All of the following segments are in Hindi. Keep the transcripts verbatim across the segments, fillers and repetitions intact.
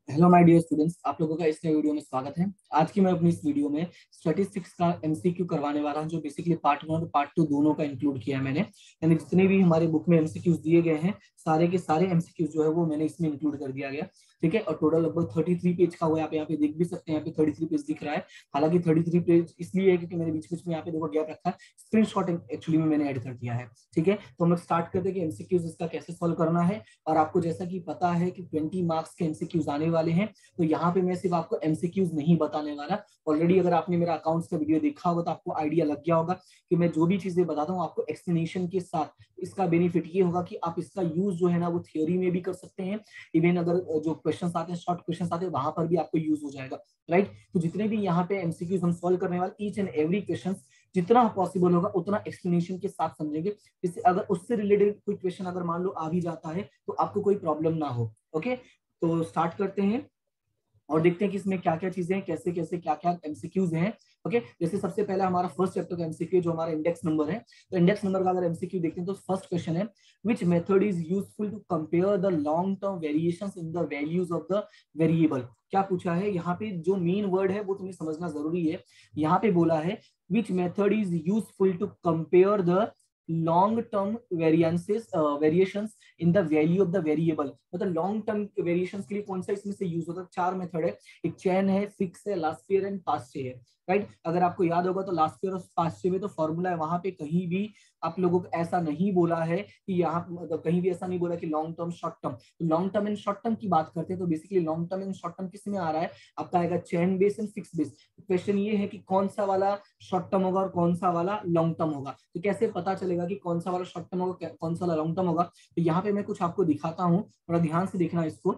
हेलो माय डियर स्टूडेंट्स, आप लोगों का इस नए वीडियो में स्वागत है। आज की मैं अपनी इस वीडियो में स्टैटिस्टिक्स का एमसीक्यू करवाने वाला हूं, जो बेसिकली पार्ट वन और पार्ट टू दोनों का इंक्लूड किया है मैंने। यानी जितने भी हमारे बुक में एमसीक्यूज दिए गए हैं, सारे के सारे एमसीक्यूज जो है वो मैंने इसमें इंक्लूड कर दिया गया। ठीक है, और टोटल लगभग थर्टी थ्री पेज का हुआ है। आप यहाँ पे देख भी सकते हैं, यहाँ पे थर्टी थ्री पेज दिख रहा है। हालांकि थर्टी थ्री पेज इसलिए है क्योंकि मैंने बीच बीच में यहाँ पे देखो गैप रखा है, स्क्रीन शॉट एक्चुअली में मैंने ऐड कर दिया है। ठीक है, तो हम लोग स्टार्ट करते हैं कि एमसीक्यूज इसका कैसे सॉल्व करना है। और आपको जैसा कि पता है कि ट्वेंटी मार्क्स के एमसीक्यूज आने वाले हैं, तो यहाँ पे मैं सिर्फ आपको एमसीक्यूज नहीं बताने वाला। ऑलरेडी अगर आपने मेरा अकाउंट्स का वीडियो देखा होगा तो आपको आइडिया लग गया होगा कि मैं जो भी चीजें बताता हूँ आपको एक्सप्लेनेशन के साथ। इसका बेनिफिट ये होगा कि आप इसका यूज जो है ना वो थियोरी में भी कर सकते हैं। इवन अगर जो क्वेश्चन आते हैं, शॉर्ट क्वेश्चन आते हैं, वहां पर भी आपको यूज हो जाएगा। राइट, तो जितने भी यहाँ पे एमसीक्यूज हम सॉल्व करने वाले, ईच एंड एवरी क्वेश्चन जितना पॉसिबल होगा उतना एक्सप्लेनेशन के साथ समझेंगे, जिससे अगर उससे रिलेटेड कोई क्वेश्चन अगर मान लो आ भी जाता है तो आपको कोई प्रॉब्लम ना हो। ओके, तो स्टार्ट करते हैं और देखते हैं कि इसमें क्या क्या चीजें हैं, कैसे कैसे क्या क्या एमसीक्यूज हैं। ओके, जैसे सबसे पहला हमारा फर्स्ट चैप्टर का एमसीक्यू जो हमारा इंडेक्स नंबर है, तो इंडेक्स नंबर का अगर एमसीक्यू देखते हैं तो फर्स्ट क्वेश्चन है, which method is useful to compare the long term variations in the values of the variable. क्या पूछा है यहाँ पे, जो मेन वर्ड है वो तुम्हें समझना जरूरी है। यहाँ पे बोला है which method is useful to compare the long term variances variations in the value of the variable. मतलब लॉन्ग टर्म वेरिएशंस के लिए कौन सा इसमें से यूज होता है। चार मेथड है, एक चेन है, फिक्स है, लास्ट ईयर एंड पास्ट है। राइट, अगर आपको याद होगा तो लास्ट ईयर और पास्ट में तो फॉर्मूला है, वहां पे कहीं भी आप लोगों को ऐसा नहीं बोला है कि यहाँ मतलब कहीं भी ऐसा नहीं बोला कि लॉन्ग टर्म शॉर्ट टर्म। तो long term and short term की बात करते हैं तो basically long term and short term किस में आ रहा है, आपका आएगा chain base and fix base. Question ये है कि कौन सा वाला शॉर्ट टर्म होगा और कौन सा वाला लॉन्ग टर्म होगा। तो कैसे पता चलेगा कि कौन सा वाला शॉर्ट टर्म होगा कौन सा वाला लॉन्ग टर्म होगा। तो यहाँ पे मैं कुछ आपको दिखाता हूँ, थोड़ा ध्यान से देखना इसको।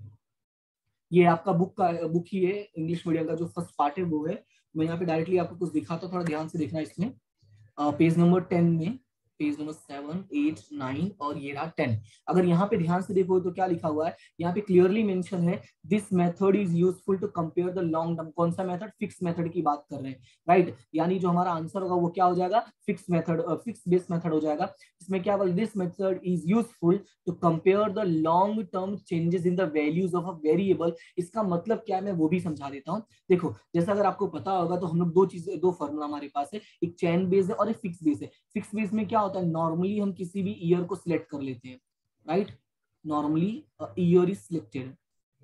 ये आपका बुक का बुक ही है, इंग्लिश मीडियम का जो फर्स्ट पार्ट है वो है। मैं यहाँ पे डायरेक्टली आपको कुछ दिखाता हूँ, थोड़ा ध्यान से देखना इसमें। पेज नंबर टेन में, page number seven eight nine और ये रहा टेन। अगर यहाँ पे ध्यान से देखो तो क्या लिखा हुआ है, यहाँ पे क्लियरली मेंशन है this method is useful to compare the long term. कौन सा मेथड, फिक्स मेथड की बात कर रहे हैं। राइट, यानी जो हमारा आंसर होगा वो क्या हो जाएगा, fix method, fix base method हो जाएगा। इसमें क्या बोल, this method is useful to compare the long term changes in the values of a variable. इसका मतलब क्या है मैं वो भी समझा देता हूँ। देखो, जैसा अगर आपको पता होगा तो हम लोग दो चीजें, दो फॉर्मूला हमारे पास है, एक चेन बेस है और एक फिक्स बेस है। फिक्स बेस में क्या होता है, नॉर्मली हम किसी भी ईयर को सिलेक्ट कर लेते हैं। Right, normally year is selected.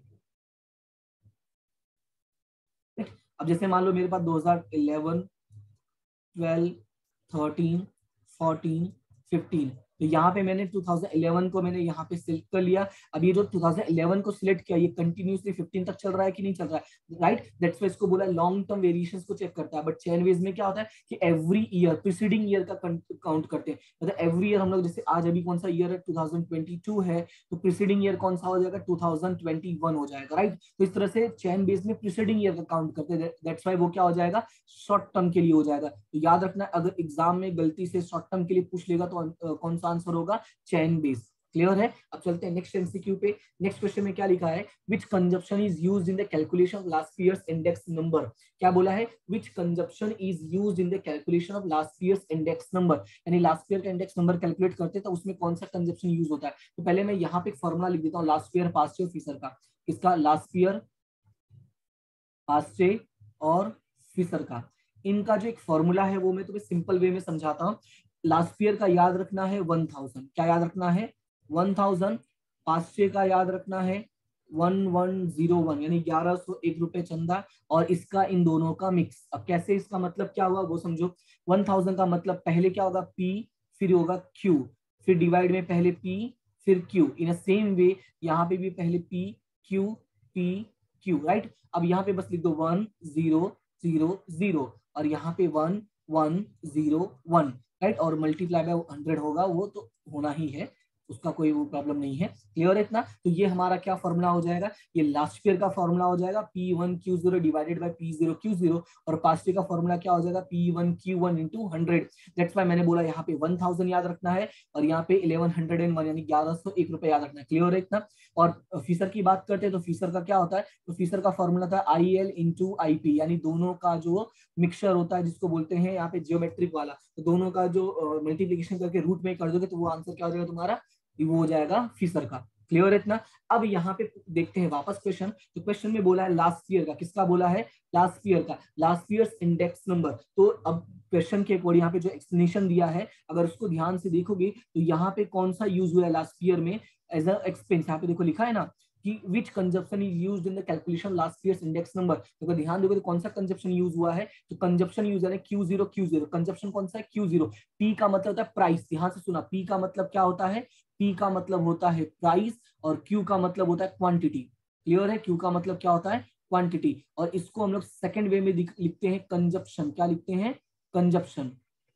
अब जैसे मान लो मेरे पास दो हज़ार eleven, twelve, thirteen, fourteen, fifteen, तो यहाँ पे मैंने टू थाउज़ेंड इलेवन को मैंने यहाँ पे सिलेक्ट कर लिया। अब ये जो टू थाउज़ेंड इलेवन को सिलेक्ट किया, ये कंटिन्यूसली फिफ्टीन तक चल रहा है कि नहीं चल रहा है। राइट, दैट्स व्हाई इसको बोला लॉन्ग टर्म वेरिएशंस को चेक करता है। बट चेन वेज में क्या होता है कि एवरी ईयर, प्रीसीडिंग ईयर का काउंट करते हैं। मतलब एवरी ईयर हम लोग, जैसे आज अभी कौन सा ईयर है, टू थाउज़ेंड ट्वेंटी टू है, तो प्रीसीडिंग ईयर कौन सा हो जाएगा, टू थाउज़ेंड ट्वेंटी वन हो जाएगा। राइट, तो इस तरह से चेन बेस में प्रीसीडिंग ईयर का काउंट करते हैं। दैट्स व्हाई वो क्या हो जाएगा, शॉर्ट टर्म के लिए हो जाएगा। तो याद रखना, अगर एग्जाम में गलती से शॉर्ट टर्म के लिए पूछ लेगा तो कौन सा आंसर होगा, चेन बेस। क्लियर है। अब चलते हैं नेक्स्ट एमसीक्यू पे। नेक्स्ट क्वेश्चन में क्या लिखा है, which consumption is used in the calculation of last years index number. क्या बोला है, which consumption is used in the calculation of last years index number. यानी लास्ट ईयर का इंडेक्स नंबर कैलकुलेट करते हैं तो उसमें कौन सा कंजप्शन यूज होता है। तो पहले मैं यहाँ पे एक फॉर्मूला लिख देता हूँ, last year, past year, Fisher का। इसका लास्ट ईयर, पास्ट ईयर और फिसर का, इनका जो एक फॉर्मूला है वो मैं तुम्हें सिंपल वे में समझाता हूँ। लास्ट ईयर का याद रखना है वन थाउजेंड, क्या याद रखना है, वन थाउजेंड। पास्ट ईयर का याद रखना है वन वन जीरो वन, यानी ग्यारह सौ एक रुपए चंदा, और इसका इन दोनों का मिक्स। अब कैसे, इसका मतलब क्या हुआ वो समझो। वन थाउजेंड का मतलब पहले क्या होगा, पी, फिर होगा क्यू, फिर डिवाइड में पहले पी फिर क्यू। इन सेम वे यहाँ पे भी पहले P Q P Q. Right, अब यहाँ पे बस लिख दो वन जीरो जीरो जीरो, और यहाँ पे one one zero one. Right, और मल्टीप्लाई बाय हंड्रेड होगा, वो तो होना ही है, उसका कोई वो प्रॉब्लम नहीं है। क्लियर है इतना। तो ये हमारा क्या फॉर्मूला हो जाएगा, ये लास्ट ईयर का फॉर्मूला हो जाएगा, P one Q zero divided by P zero Q zero, और पास्ट ईयर का फॉर्मूला क्या हो जाएगा, P one Q one into hundred. That's why मैंने बोला यहाँ पे वन थाउजेंड याद रखना है और यहाँ पे इलेवन हंड्रेड एंड वन यानी ग्यारह सौ एक रुपए याद रखना है। क्लियर है इतना। और फीसर की बात करते हैं तो फीसर का क्या होता है, तो फीसर का फॉर्मूला था I L into I P, यानी दोनों का जो मिक्सचर होता है जिसको बोलते हैं यहाँ पे जियोमेट्रिक वाला, तो दोनों का जो मल्टीप्लीकेशन करके रूट में कर दोगे तो वो आंसर क्या हो जाएगा तुम्हारा, वो हो जाएगा फीसर का। क्लियर है इतना। अब यहाँ पे देखते हैं वापस क्वेश्चन, तो क्वेश्चन में बोला है लास्ट ईयर का, किसका बोला है, लास्ट ईयर का, लास्ट ईयर इंडेक्स नंबर। तो अब क्वेश्चन के अकॉर्डिंग यहाँ पे जो एक्सप्लेनेशन दिया है, अगर उसको ध्यान से देखोगे तो यहाँ पे कौन सा यूज हुआ है लास्ट ईयर में एज अ एक्सपेंस, यहाँ पे देखो लिखा है ना कि which consumption is used in the calculation last years index number. तो अगर ध्यान दोगे तो कौन सा कंजप्शन यूज हुआ है, तो कंजप्शन यूज है Q zero Q zero. Consumption कौन सा है, क्यू जीरो। पी का मतलब होता है प्राइस, ध्यान से सुना, पी का मतलब क्या होता है, पी का मतलब होता है प्राइस और क्यू का मतलब होता है क्वांटिटी। क्लियर है, क्यू का मतलब क्या होता है, क्वांटिटी। और इसको हम लोग सेकेंड वे में लिखते हैं कंजप्शन, क्या लिखते हैं, कंजप्शन।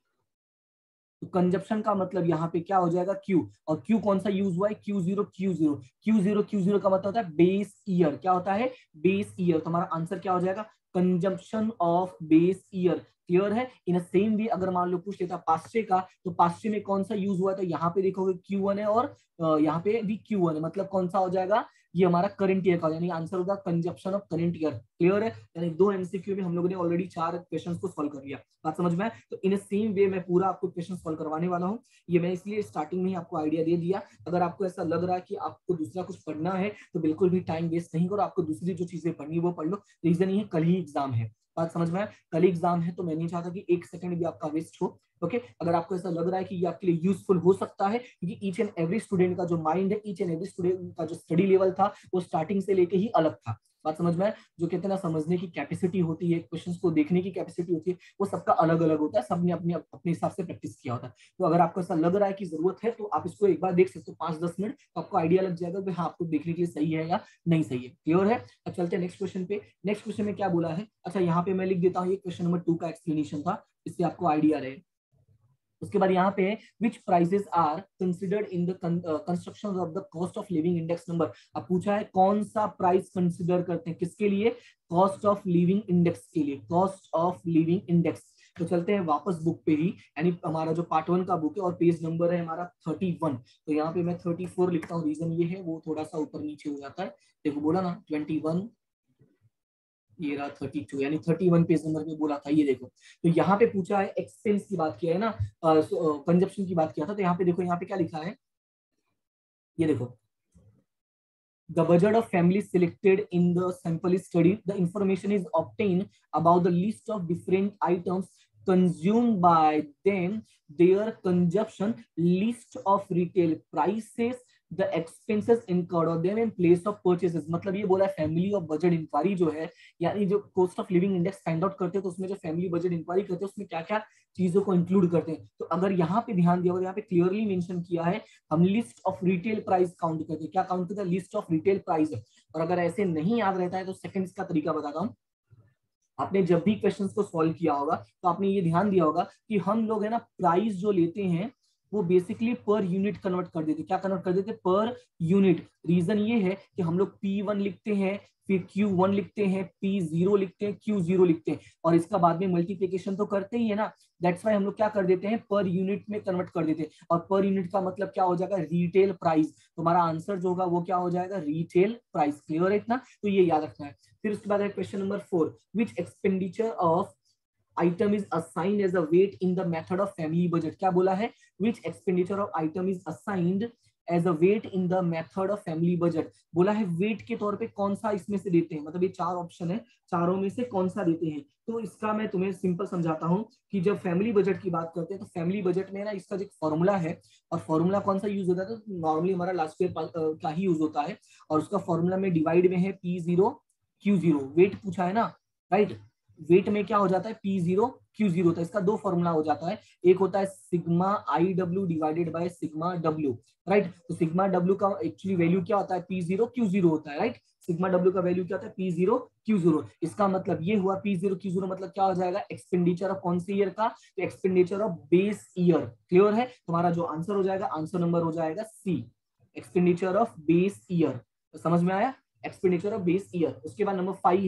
तो कंजप्शन का मतलब यहाँ पे क्या हो जाएगा, क्यू, और क्यू कौन सा यूज हुआ है, Q zero Q zero. Q zero Q zero का मतलब होता है बेस ईयर, क्या होता है, बेस ईयर। तो हमारा आंसर क्या हो जाएगा, consumption of base year. Clear है। इन सेम वे अगर मान लो पूछ लेता पास्चे का, तो पास्चे में कौन सा यूज हुआ है, तो यहाँ पे देखोगे क्यू वन है और यहाँ पे भी क्यू वन है, मतलब कौन सा हो जाएगा, ये हमारा करंट ईयर का, यानी आंसर होगा consumption of current year. Clear है, यानी दो एमसीक्यू में हम लोगों ने ऑलरेडी चार क्वेश्चंस को सॉल्व कर लिया, बात समझ में आए। तो इन सेम वे मैं पूरा आपको क्वेश्चन सॉल्व करवाने वाला हूँ। ये मैं इसलिए स्टार्टिंग में ही आपको आइडिया दे दिया। अगर आपको ऐसा लग रहा है कि आपको दूसरा कुछ पढ़ना है तो बिल्कुल भी टाइम वेस्ट नहीं करो, आपको दूसरी जो चीजें पढ़नी है वो पढ़ लो। रीजन ये कल ही एग्जाम है, बात समझ में आए, कल एग्जाम है, तो मैं नहीं चाहता कि एक सेकंड भी आपका वेस्ट हो। Okay okay? अगर आपको ऐसा लग रहा है कि ये आपके लिए यूजफुल हो सकता है, क्योंकि ईच एंड एवरी स्टूडेंट का जो माइंड है, ईच एंड एवरी स्टूडेंट का जो स्टडी लेवल था वो स्टार्टिंग से लेके ही अलग था, बात समझ में है। जो कहते हैं ना, समझने की कैपेसिटी होती है, क्वेश्चंस को देखने की कैपेसिटी होती है, वो सबका अलग अलग होता है, सबने अपने अपने हिसाब से प्रैक्टिस किया होता है। तो अगर आपको ऐसा लग रहा है कि जरूरत है तो आप इसको एक बार देख सकते हो, पांच दस मिनट, तो आपको आइडिया लग जाएगा कि हाँ आपको देखने के लिए सही है या नहीं सही है। क्लियर है। अब चलते हैं नेक्स्ट क्वेश्चन पे। नेक्स्ट क्वेश्चन में क्या बोला है, अच्छा यहाँ पे मैं लिख देता हूँ, ये क्वेश्चन नंबर टू का एक्सप्लेनेशन था, इससे आपको आइडिया रहे। उसके बाद यहाँ पे which prices are considered in the construction of the cost of living index number. अब पूछा है कौन सा प्राइस कंसिडर करते हैं, किसके लिए, कॉस्ट ऑफ लिविंग इंडेक्स के लिए, कॉस्ट ऑफ लिविंग इंडेक्स। तो चलते हैं वापस बुक पे ही, यानी हमारा जो पार्ट वन का बुक है और पेज नंबर है हमारा थर्टी वन। तो यहाँ पे मैं थर्टी फोर लिखता हूँ, रीजन ये है वो थोड़ा सा ऊपर नीचे हो जाता है, देखो बोला ना ट्वेंटी वन, ये रहा थर्टी टू, यानी थर्टी वन पेज नंबर पे बोला था, ये देखो। तो यहाँ पे पूछा है एक्सपेंस की बात किया है ना, कंजप्शन की बात किया था, तो यहाँ पे देखो, यहाँ पे क्या लिखा है, ये देखो, the budget of families selected in the sample study, the information is obtained about the list of different items consumed by them, their consumption, list of retail prices, the expenses incurred on them in place of purchases। मतलब ये बोला है फैमिली और बजट इंक्वायरी जो है, यानी जो cost of living index find out करते हैं, तो उसमें जो फैमिली बजट इंक्वायरी करते हैं उसमें क्या क्या चीजों को इंक्लूड करते हैं। तो अगर यहाँ पे ध्यान दिया, यहाँ पे क्लियरली मेंशन किया है, हम list of retail price count करते हैं, क्या काउंट करते हैं, लिस्ट ऑफ रिटेल प्राइस। और अगर ऐसे नहीं याद रहता है तो सेकंड का तरीका बताता हूँ। आपने जब भी क्वेश्चंस को सॉल्व किया होगा तो आपने ये ध्यान दिया होगा कि हम लोग है ना प्राइस जो लेते हैं वो बेसिकली पर यूनिट कन्वर्ट कर देते, क्या कन्वर्ट कर देते, पर यूनिट। रीजन ये है कि हम लोग पी वन लिखते हैं, फिर क्यू वन लिखते हैं, पी जीरो लिखते हैं, क्यू जीरो लिखते हैं, और इसका बाद में मल्टीप्लिकेशन तो करते ही है ना। दैट्स वाई हम लोग क्या कर देते हैं, पर यूनिट में कन्वर्ट कर देते हैं, और पर यूनिट का मतलब क्या हो जाएगा, रिटेल प्राइस। तो हमारा आंसर जो होगा वो क्या हो जाएगा, रिटेल प्राइस। क्लियर है इतना, तो ये याद रखना है। फिर उसके बाद है question number four, which expenditure of item is assigned as a weight in the method of family budget। क्या बोला है, which expenditure of item is assigned as a weight in the method of family budget। बोला है वेट के तौर पे कौन सा इसमें से देते हैं, मतलब ये चार ऑप्शन है, चारों में से कौन सा देते हैं। तो इसका मैं तुम्हें सिंपल समझाता हूं कि जब फैमिली बजट की बात करते हैं तो फैमिली बजट में ना इसका जो फॉर्मूला है, और फॉर्मूला कौन सा यूज होता है, तो नॉर्मली हमारा लास्ट ईयर का ही यूज होता है, और उसका फॉर्मूला में डिवाइड में है P zero Q zero. Weight पूछा है ना, राइट, वेट में क्या हो जाता है, पी जीरो क्यू जीरो होता है। इसका दो फॉर्मूला हो जाता है, एक होता है sigma I W divided by sigma W, right. तो सिग्मा डब्ल्यू का एक्चुअली वैल्यू क्या होता है, पी जीरो क्यू जीरो होता है, राइट। सिग्मा डब्ल्यू का वैल्यू क्या होता है, पी जीरो क्यू जीरो। इसका मतलब ये हुआ पी जीरो क्यू जीरो मतलब क्या हो जाएगा, एक्सपेंडिचर ऑफ कौन सी ईयर का, तो expenditure of base year. Clear है, तुम्हारा जो आंसर हो जाएगा, आंसर नंबर हो जाएगा C, expenditure of base year. समझ में आया, एक्सपेंडिचर ऑफ बेस ईयर। उसके बाद नंबर फाइव है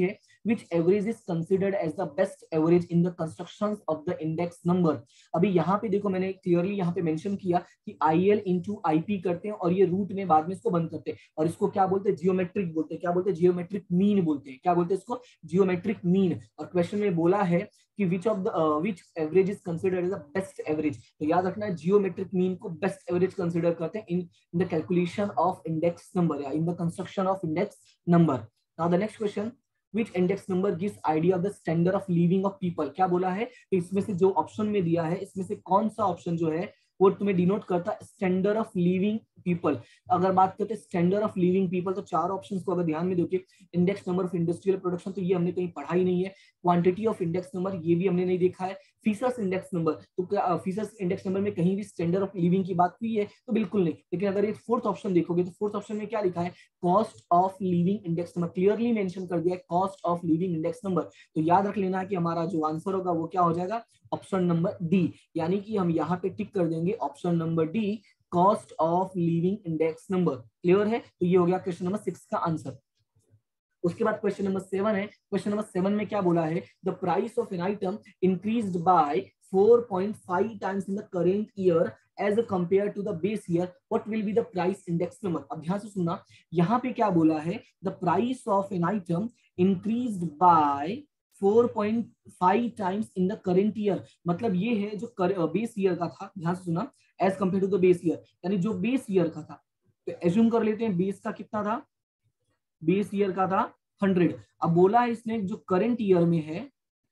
which average is considered as the best average in the construction of the index number. अभी यहाँ पे देखो मैंने क्लियरली यहाँ पे मेंशन किया कि I L into I P करते हैं और ये रूट में बाद में इसको बंद करते हैं और इसको क्या बोलते हैं, जियोमेट्रिक बोलते हैं। क्या बोलते हैं, जियोमेट्रिक मीन बोलते हैं। क्या बोलते हैं इसको, जियोमेट्रिक मीन। और क्वेश्चन में बोला है कि which of the which average is considered as the best average, तो याद रखना है जियोमेट्रिक मीन को बेस्ट एवरेज कंसिडर करते हैं in the calculation of index number या in the construction of index number. Now the next question, which index number gives idea of the standard of living of people। क्या बोला है, इसमें से जो ऑप्शन में दिया है इसमें से कौन सा ऑप्शन जो है वो तुम्हें डिनोट करता है स्टैंडर्ड ऑफ लिविंग पीपल। अगर बात करते हैं स्टैंडर्ड ऑफ लिविंग पीपल तो चार ऑप्शंस को अगर ध्यान में दोगे, index number of industrial production तो ये हमने कहीं पढ़ा ही नहीं है, क्वांटिटी ऑफ इंडेक्स नंबर ये भी हमने नहीं देखा है, फीसस इंडेक्स नंबर तो क्या फीसस इंडेक्स नंबर में कहीं भी स्टैंडर्ड ऑफ लिविंग की बात हुई है तो बिल्कुल नहीं। लेकिन अगर ये फोर्थ ऑप्शन देखोगे तो फोर्थ ऑप्शन में क्या लिखा है, cost of living index number, clearly mention कर दिया है cost of living index number. तो याद रख लेना है कि हमारा जो आंसर होगा वो क्या हो जाएगा, ऑप्शन नंबर डी, यानी कि हम यहाँ पे टिक कर देंगे option number D, cost of living index number. Clear है, तो ये हो गया क्वेश्चन नंबर सिक्स का आंसर। उसके बाद क्वेश्चन नंबर सेवन है, क्वेश्चन नंबर सेवन में क्या बोला है, the price of an item increased by four point five times in the current year as compare to the base year, what will be the price index number. अब ध्यान से सुनना, यहाँ पे क्या बोला है, the price of an item increased by four point five times in the current year, मतलब ये है जो बेस ईयर का था, ध्यान से सुना, as compare to the base year, यानी जो बेस ईयर का था, तो एज्यूम कर लेते हैं बेस का कितना था, बेस ईयर का था हंड्रेड। अब बोला है इसने जो करंट ईयर में है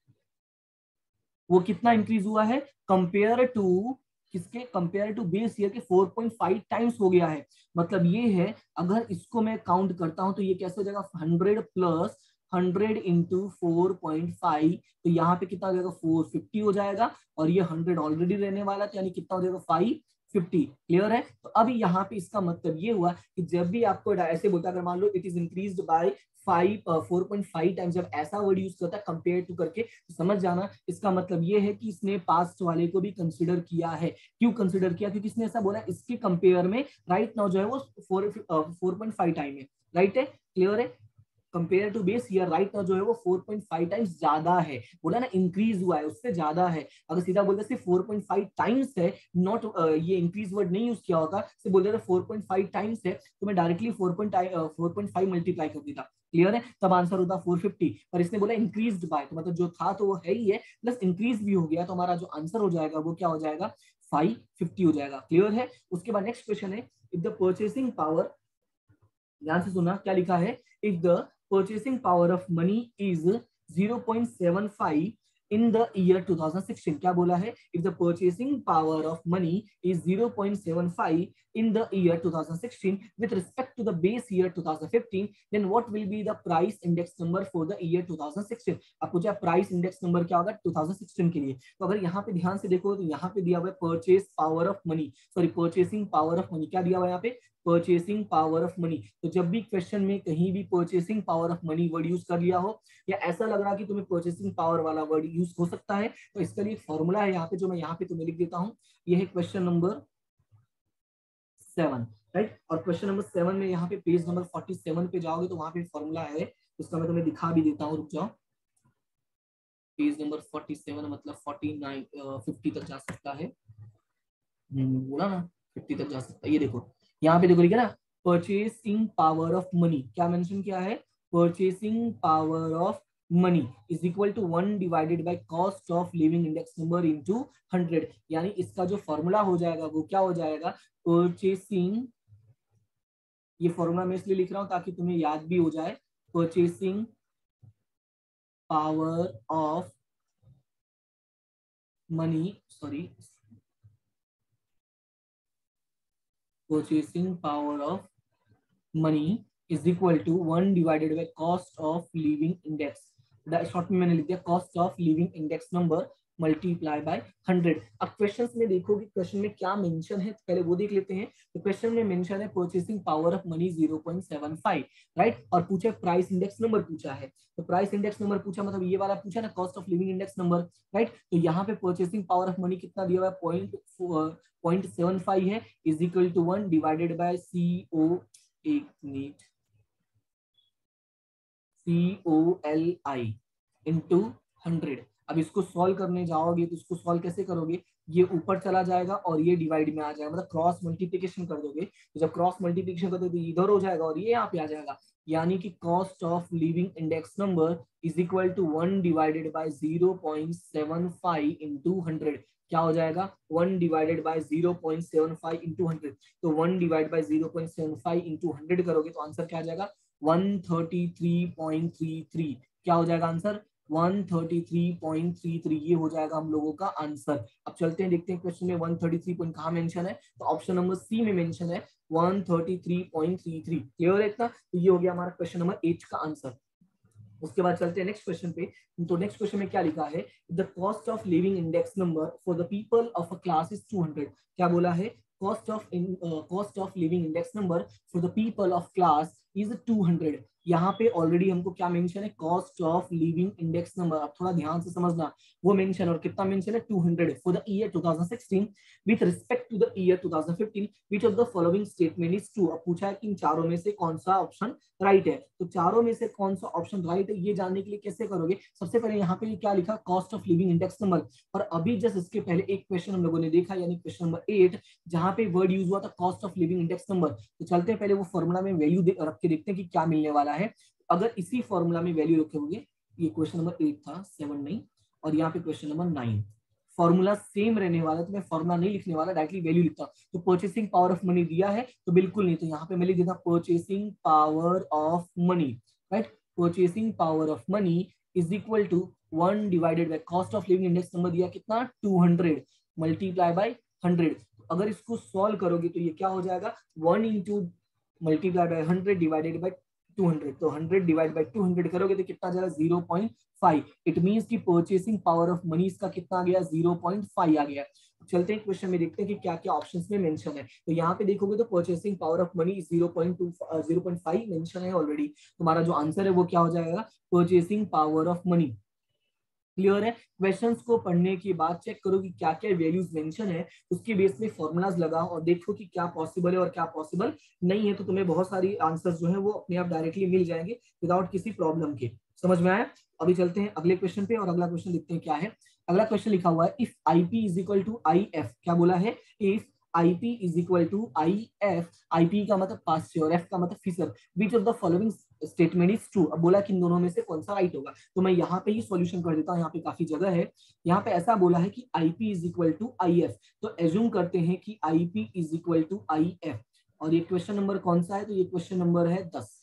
वो कितना इंक्रीज हुआ है, कंपेयर टू किसके, कंपेयर टू बेस ईयर के फोर पॉइंट फाइव टाइम्स हो गया है। मतलब ये है, अगर इसको मैं काउंट करता हूं तो ये कैसे हो जाएगा, hundred plus hundred into four point five, तो यहाँ पे कितना हो जाएगा, फोर फिफ्टी हो जाएगा, और ये हंड्रेड ऑलरेडी रहने वाला था, यानी कितना हो जाएगा, फाइव फिफ्टी। क्लियर है, तो अभी यहाँ पे इसका मतलब ये हुआ कि जब भी आपको ऐसे बोलता है, अगर मान लो it is increased by five four point five times, जब ऐसा वर्ड यूज करता है कंपेयर टू करके, तो समझ जाना इसका मतलब ये है कि इसने पास्ट वाले को भी कंसिडर किया है। क्यों कंसिडर किया, क्योंकि इसने ऐसा बोला इसके कंपेयर में राइट नाउ जो है वो four four point five time है, राइट है, क्लियर है, compare to base year right now जो है वो फोर पॉइंट फाइव टाइम्स ज्यादा है, बोला ना इंक्रीज हुआ है, उससे ज्यादा है। अगर सीधा बोलते सिर्फ फोर पॉइंट फाइव टाइम्स है, नॉट ये इंक्रीज वर्ड नहीं यूज किया होता, सिर्फ बोल देता फोर पॉइंट फाइव टाइम्स है, तो मैं directly four point five multiply कर देता, क्लियर है, तब आंसर होता फोर फिफ्टी। पर इसने बोला इंक्रीज्ड बाय, तो मतलब जो था तो वो है ही है, प्लस इंक्रीज भी हो गया, तो हमारा जो आंसर हो जाएगा वो क्या हो जाएगा, फाइव फिफ्टी हो जाएगा। क्लियर है, उसके बाद नेक्स्ट क्वेश्चन है, इफ द परचेसिंग पावर, ध्यान से सुना क्या लिखा है, if the purchasing power of money is zero point seven five in the year two thousand sixteen, क्या बोला है, if the purchasing power of money is zero point seven five in the year two thousand sixteen with respect to the base year two thousand fifteen, then what will be the price index number for the year two thousand sixteen। अब पूछा प्राइस इंडेक्स नंबर क्या होगा टू थाउजेंड सिक्सटीन के लिए, तो अगर यहाँ पे ध्यान से देखो तो यहाँ पे दिया हुआ है purchase power of money, sorry purchasing power of money, क्या दिया हुआ है यहाँ पे, परचेसिंग पावर ऑफ मनी। तो जब भी क्वेश्चन में कहीं भी purchasing power of money word use कर लिया हो, या ऐसा लग रहा कि तुम्हें परचेसिंग पावर वाला वर्ड यूज हो सकता है, तो इसका लिए एक फॉर्मूला है यहाँ पे जो मैं यहाँ पे तुम्हें लिख देता हूँ, ये है क्वेश्चन नंबर सेवन, राइट। और क्वेश्चन नंबर सेवन में यहाँ पे पेज नंबर फोर्टी सेवन पे जाओगे तो वहां पे फॉर्मूला है, उसका मैं तुम्हें दिखा भी देता हूँ, रुक जाओ, पेज नंबर फोर्टी सेवन मतलब फोर्टी नाइन फिफ्टी तक जा सकता है, बोला ना फिफ्टी तक जा सकता है। ये देखो यहाँ पे देखो लिखा ना, परचेसिंग पावर ऑफ मनी, क्या मेंशन किया है, purchasing power of money is equal to one divided by cost of living index number into hundred, यानी इसका जो फॉर्मूला हो जाएगा वो क्या हो जाएगा, परचेसिंग, ये फॉर्मूला मैं इसलिए लिख रहा हूं ताकि तुम्हें याद भी हो जाए, purchasing power of money, sorry purchasing power of money is equal to one divided by cost of living index, short में मैंने लिख दिया cost of living index number multiply by hundred. अब क्वेश्चन में देखोगे क्वेश्चन में क्या मेंशन है, पहले वो देख लेते हैं। तो क्वेश्चन में मेंशन है purchasing power of money zero point seven five, right, और पूछा प्राइस इंडेक्स नंबर पूछा है, तो प्राइस इंडेक्स नंबर पूछा मतलब ये वाला पूछा ना cost of living index number, right. तो यहाँ पे परचेसिंग पावर ऑफ मनी कितना दिया हुआ है, पॉइंट पॉइंट सेवन फाइव है, is equal to one divided by C O, एक minute, C O L I into hundred. अब इसको सॉल्व करने जाओगे तो इसको सॉल्व कैसे करोगे, ये ऊपर चला जाएगा और ये डिवाइड में आ जाएगा, मतलब क्रॉस मल्टीप्लिकेशन कर दोगे। तो जब क्रॉस मल्टीप्लिकेशन कर दोगे तो इधर हो जाएगा और ये यहाँ पे आ जाएगा, यानी कि cost of living index number is equal to one divided by zero point seven five into hundred. क्या हो जाएगा, one divided by zero point seven five into hundred. तो one divide by zero point seven five into hundred करोगे तो आंसर क्या आ जाएगा, one thirty three point three three. क्या हो जाएगा answer, one thirty three point three three. ये हो जाएगा हम लोगों का आंसर। अब चलते हैं देखते हैं क्वेश्चन में वन थर्टी थ्री पॉइंट कहाँ मेंशन है, तो ऑप्शन नंबर सी में मेंशन है one thirty three point three three. Clear है इतना, तो ये हो गया हमारा क्वेश्चन नंबर एट का आंसर। उसके बाद चलते हैं नेक्स्ट क्वेश्चन पे। तो नेक्स्ट क्वेश्चन में क्या लिखा है, the cost of living index number for the people of a class is two hundred. क्या बोला है, cost of cost of living index number for the people of class is two hundred. यहाँ पे ऑलरेडी हमको क्या मेंशन है, cost of living index number. अब थोड़ा ध्यान से समझना, वो मेंशन और कितना मेंशन है, two hundred for the year two thousand sixteen with respect to the year two thousand fifteen which of the following statement is true. अब पूछा है कि इन चारों में से कौन सा ऑप्शन राइट है, तो चारों में से कौन सा ऑप्शन राइट है ये जानने के लिए कैसे करोगे, सबसे पहले यहाँ पे क्या लिखा, cost of living index number. और अभी जस्ट इसके पहले एक क्वेश्चन हम लोगों ने देखा, यानी क्वेश्चन नंबर एट, जहां पे वर्ड यूज हुआ था cost of living index number. तो चलते हैं पहले वो फॉर्मूला में वैल्यू रख के देखते हैं कि क्या मिलने वाला है। अगर इसी फॉर्मूला में वैल्यू रखोगे, ये क्वेश्चन नंबर एट था, सेवन नहीं, और यहाँ पे question number nine, formula same रहने वाला, तो मैं फॉर्मूला नहीं लिखने वाला, डायरेक्टली वैल्यू लिखता। तो परचेसिंग पावर ऑफ मनी दिया है तो बिल्कुल नहीं, तो यहाँ पे मैं लिख देता purchasing power of money, right. Purchasing power of money is equal to one divided by cost of living index number दिया कितना, two hundred multiply by hundred. अगर इसको सॉल्व करोगे तो ये क्या हो जाएगा, one into multiply by hundred divided by two hundred. तो hundred divide by two hundred करोगे तो कितना आ जाएगा, zero point five. It means की परचेसिंग पावर ऑफ मनी इसका कितना आ गया, जीरो पॉइंट फाइव आ गया। चलते हैं क्वेश्चन में देखते हैं कि क्या क्या ऑप्शंस में मेंशन है। तो यहाँ पे देखोगे तो purchasing power of money zero point two zero point five mention है ऑलरेडी। तुम्हारा जो आंसर है वो क्या हो जाएगा, purchasing power of money. Clear है, क्वेश्चंस को पढ़ने के बाद चेक करो कि क्या क्या वैल्यूज मेंशन है, उसके बेस में फॉर्मूलाज लगाओ और देखो कि क्या पॉसिबल है और क्या पॉसिबल नहीं है। तो तुम्हें बहुत सारी आंसर्स जो है वो अपने आप डायरेक्टली मिल जाएंगे विदाउट किसी प्रॉब्लम के। समझ में आया, अभी चलते हैं अगले क्वेश्चन पे और अगला क्वेश्चन देखते हैं क्या है। अगला क्वेश्चन लिखा हुआ है, if IP is equal to I F. क्या बोला है, if IP is equal to I F, IP का मतलब पास और एफ का मतलब Fisher, which of the following statement is true. अब बोला कि इन दोनों में से कौन सा राइट होगा, तो मैं यहाँ पे ही सॉल्यूशन कर देता हूँ। यहाँ पे काफी जगह है, यहाँ पे ऐसा बोला है कि IP is equal to I F, तो एज्यूम करते हैं कि IP is equal to I F. और ये क्वेश्चन नंबर कौन सा है, तो ये क्वेश्चन नंबर है दस।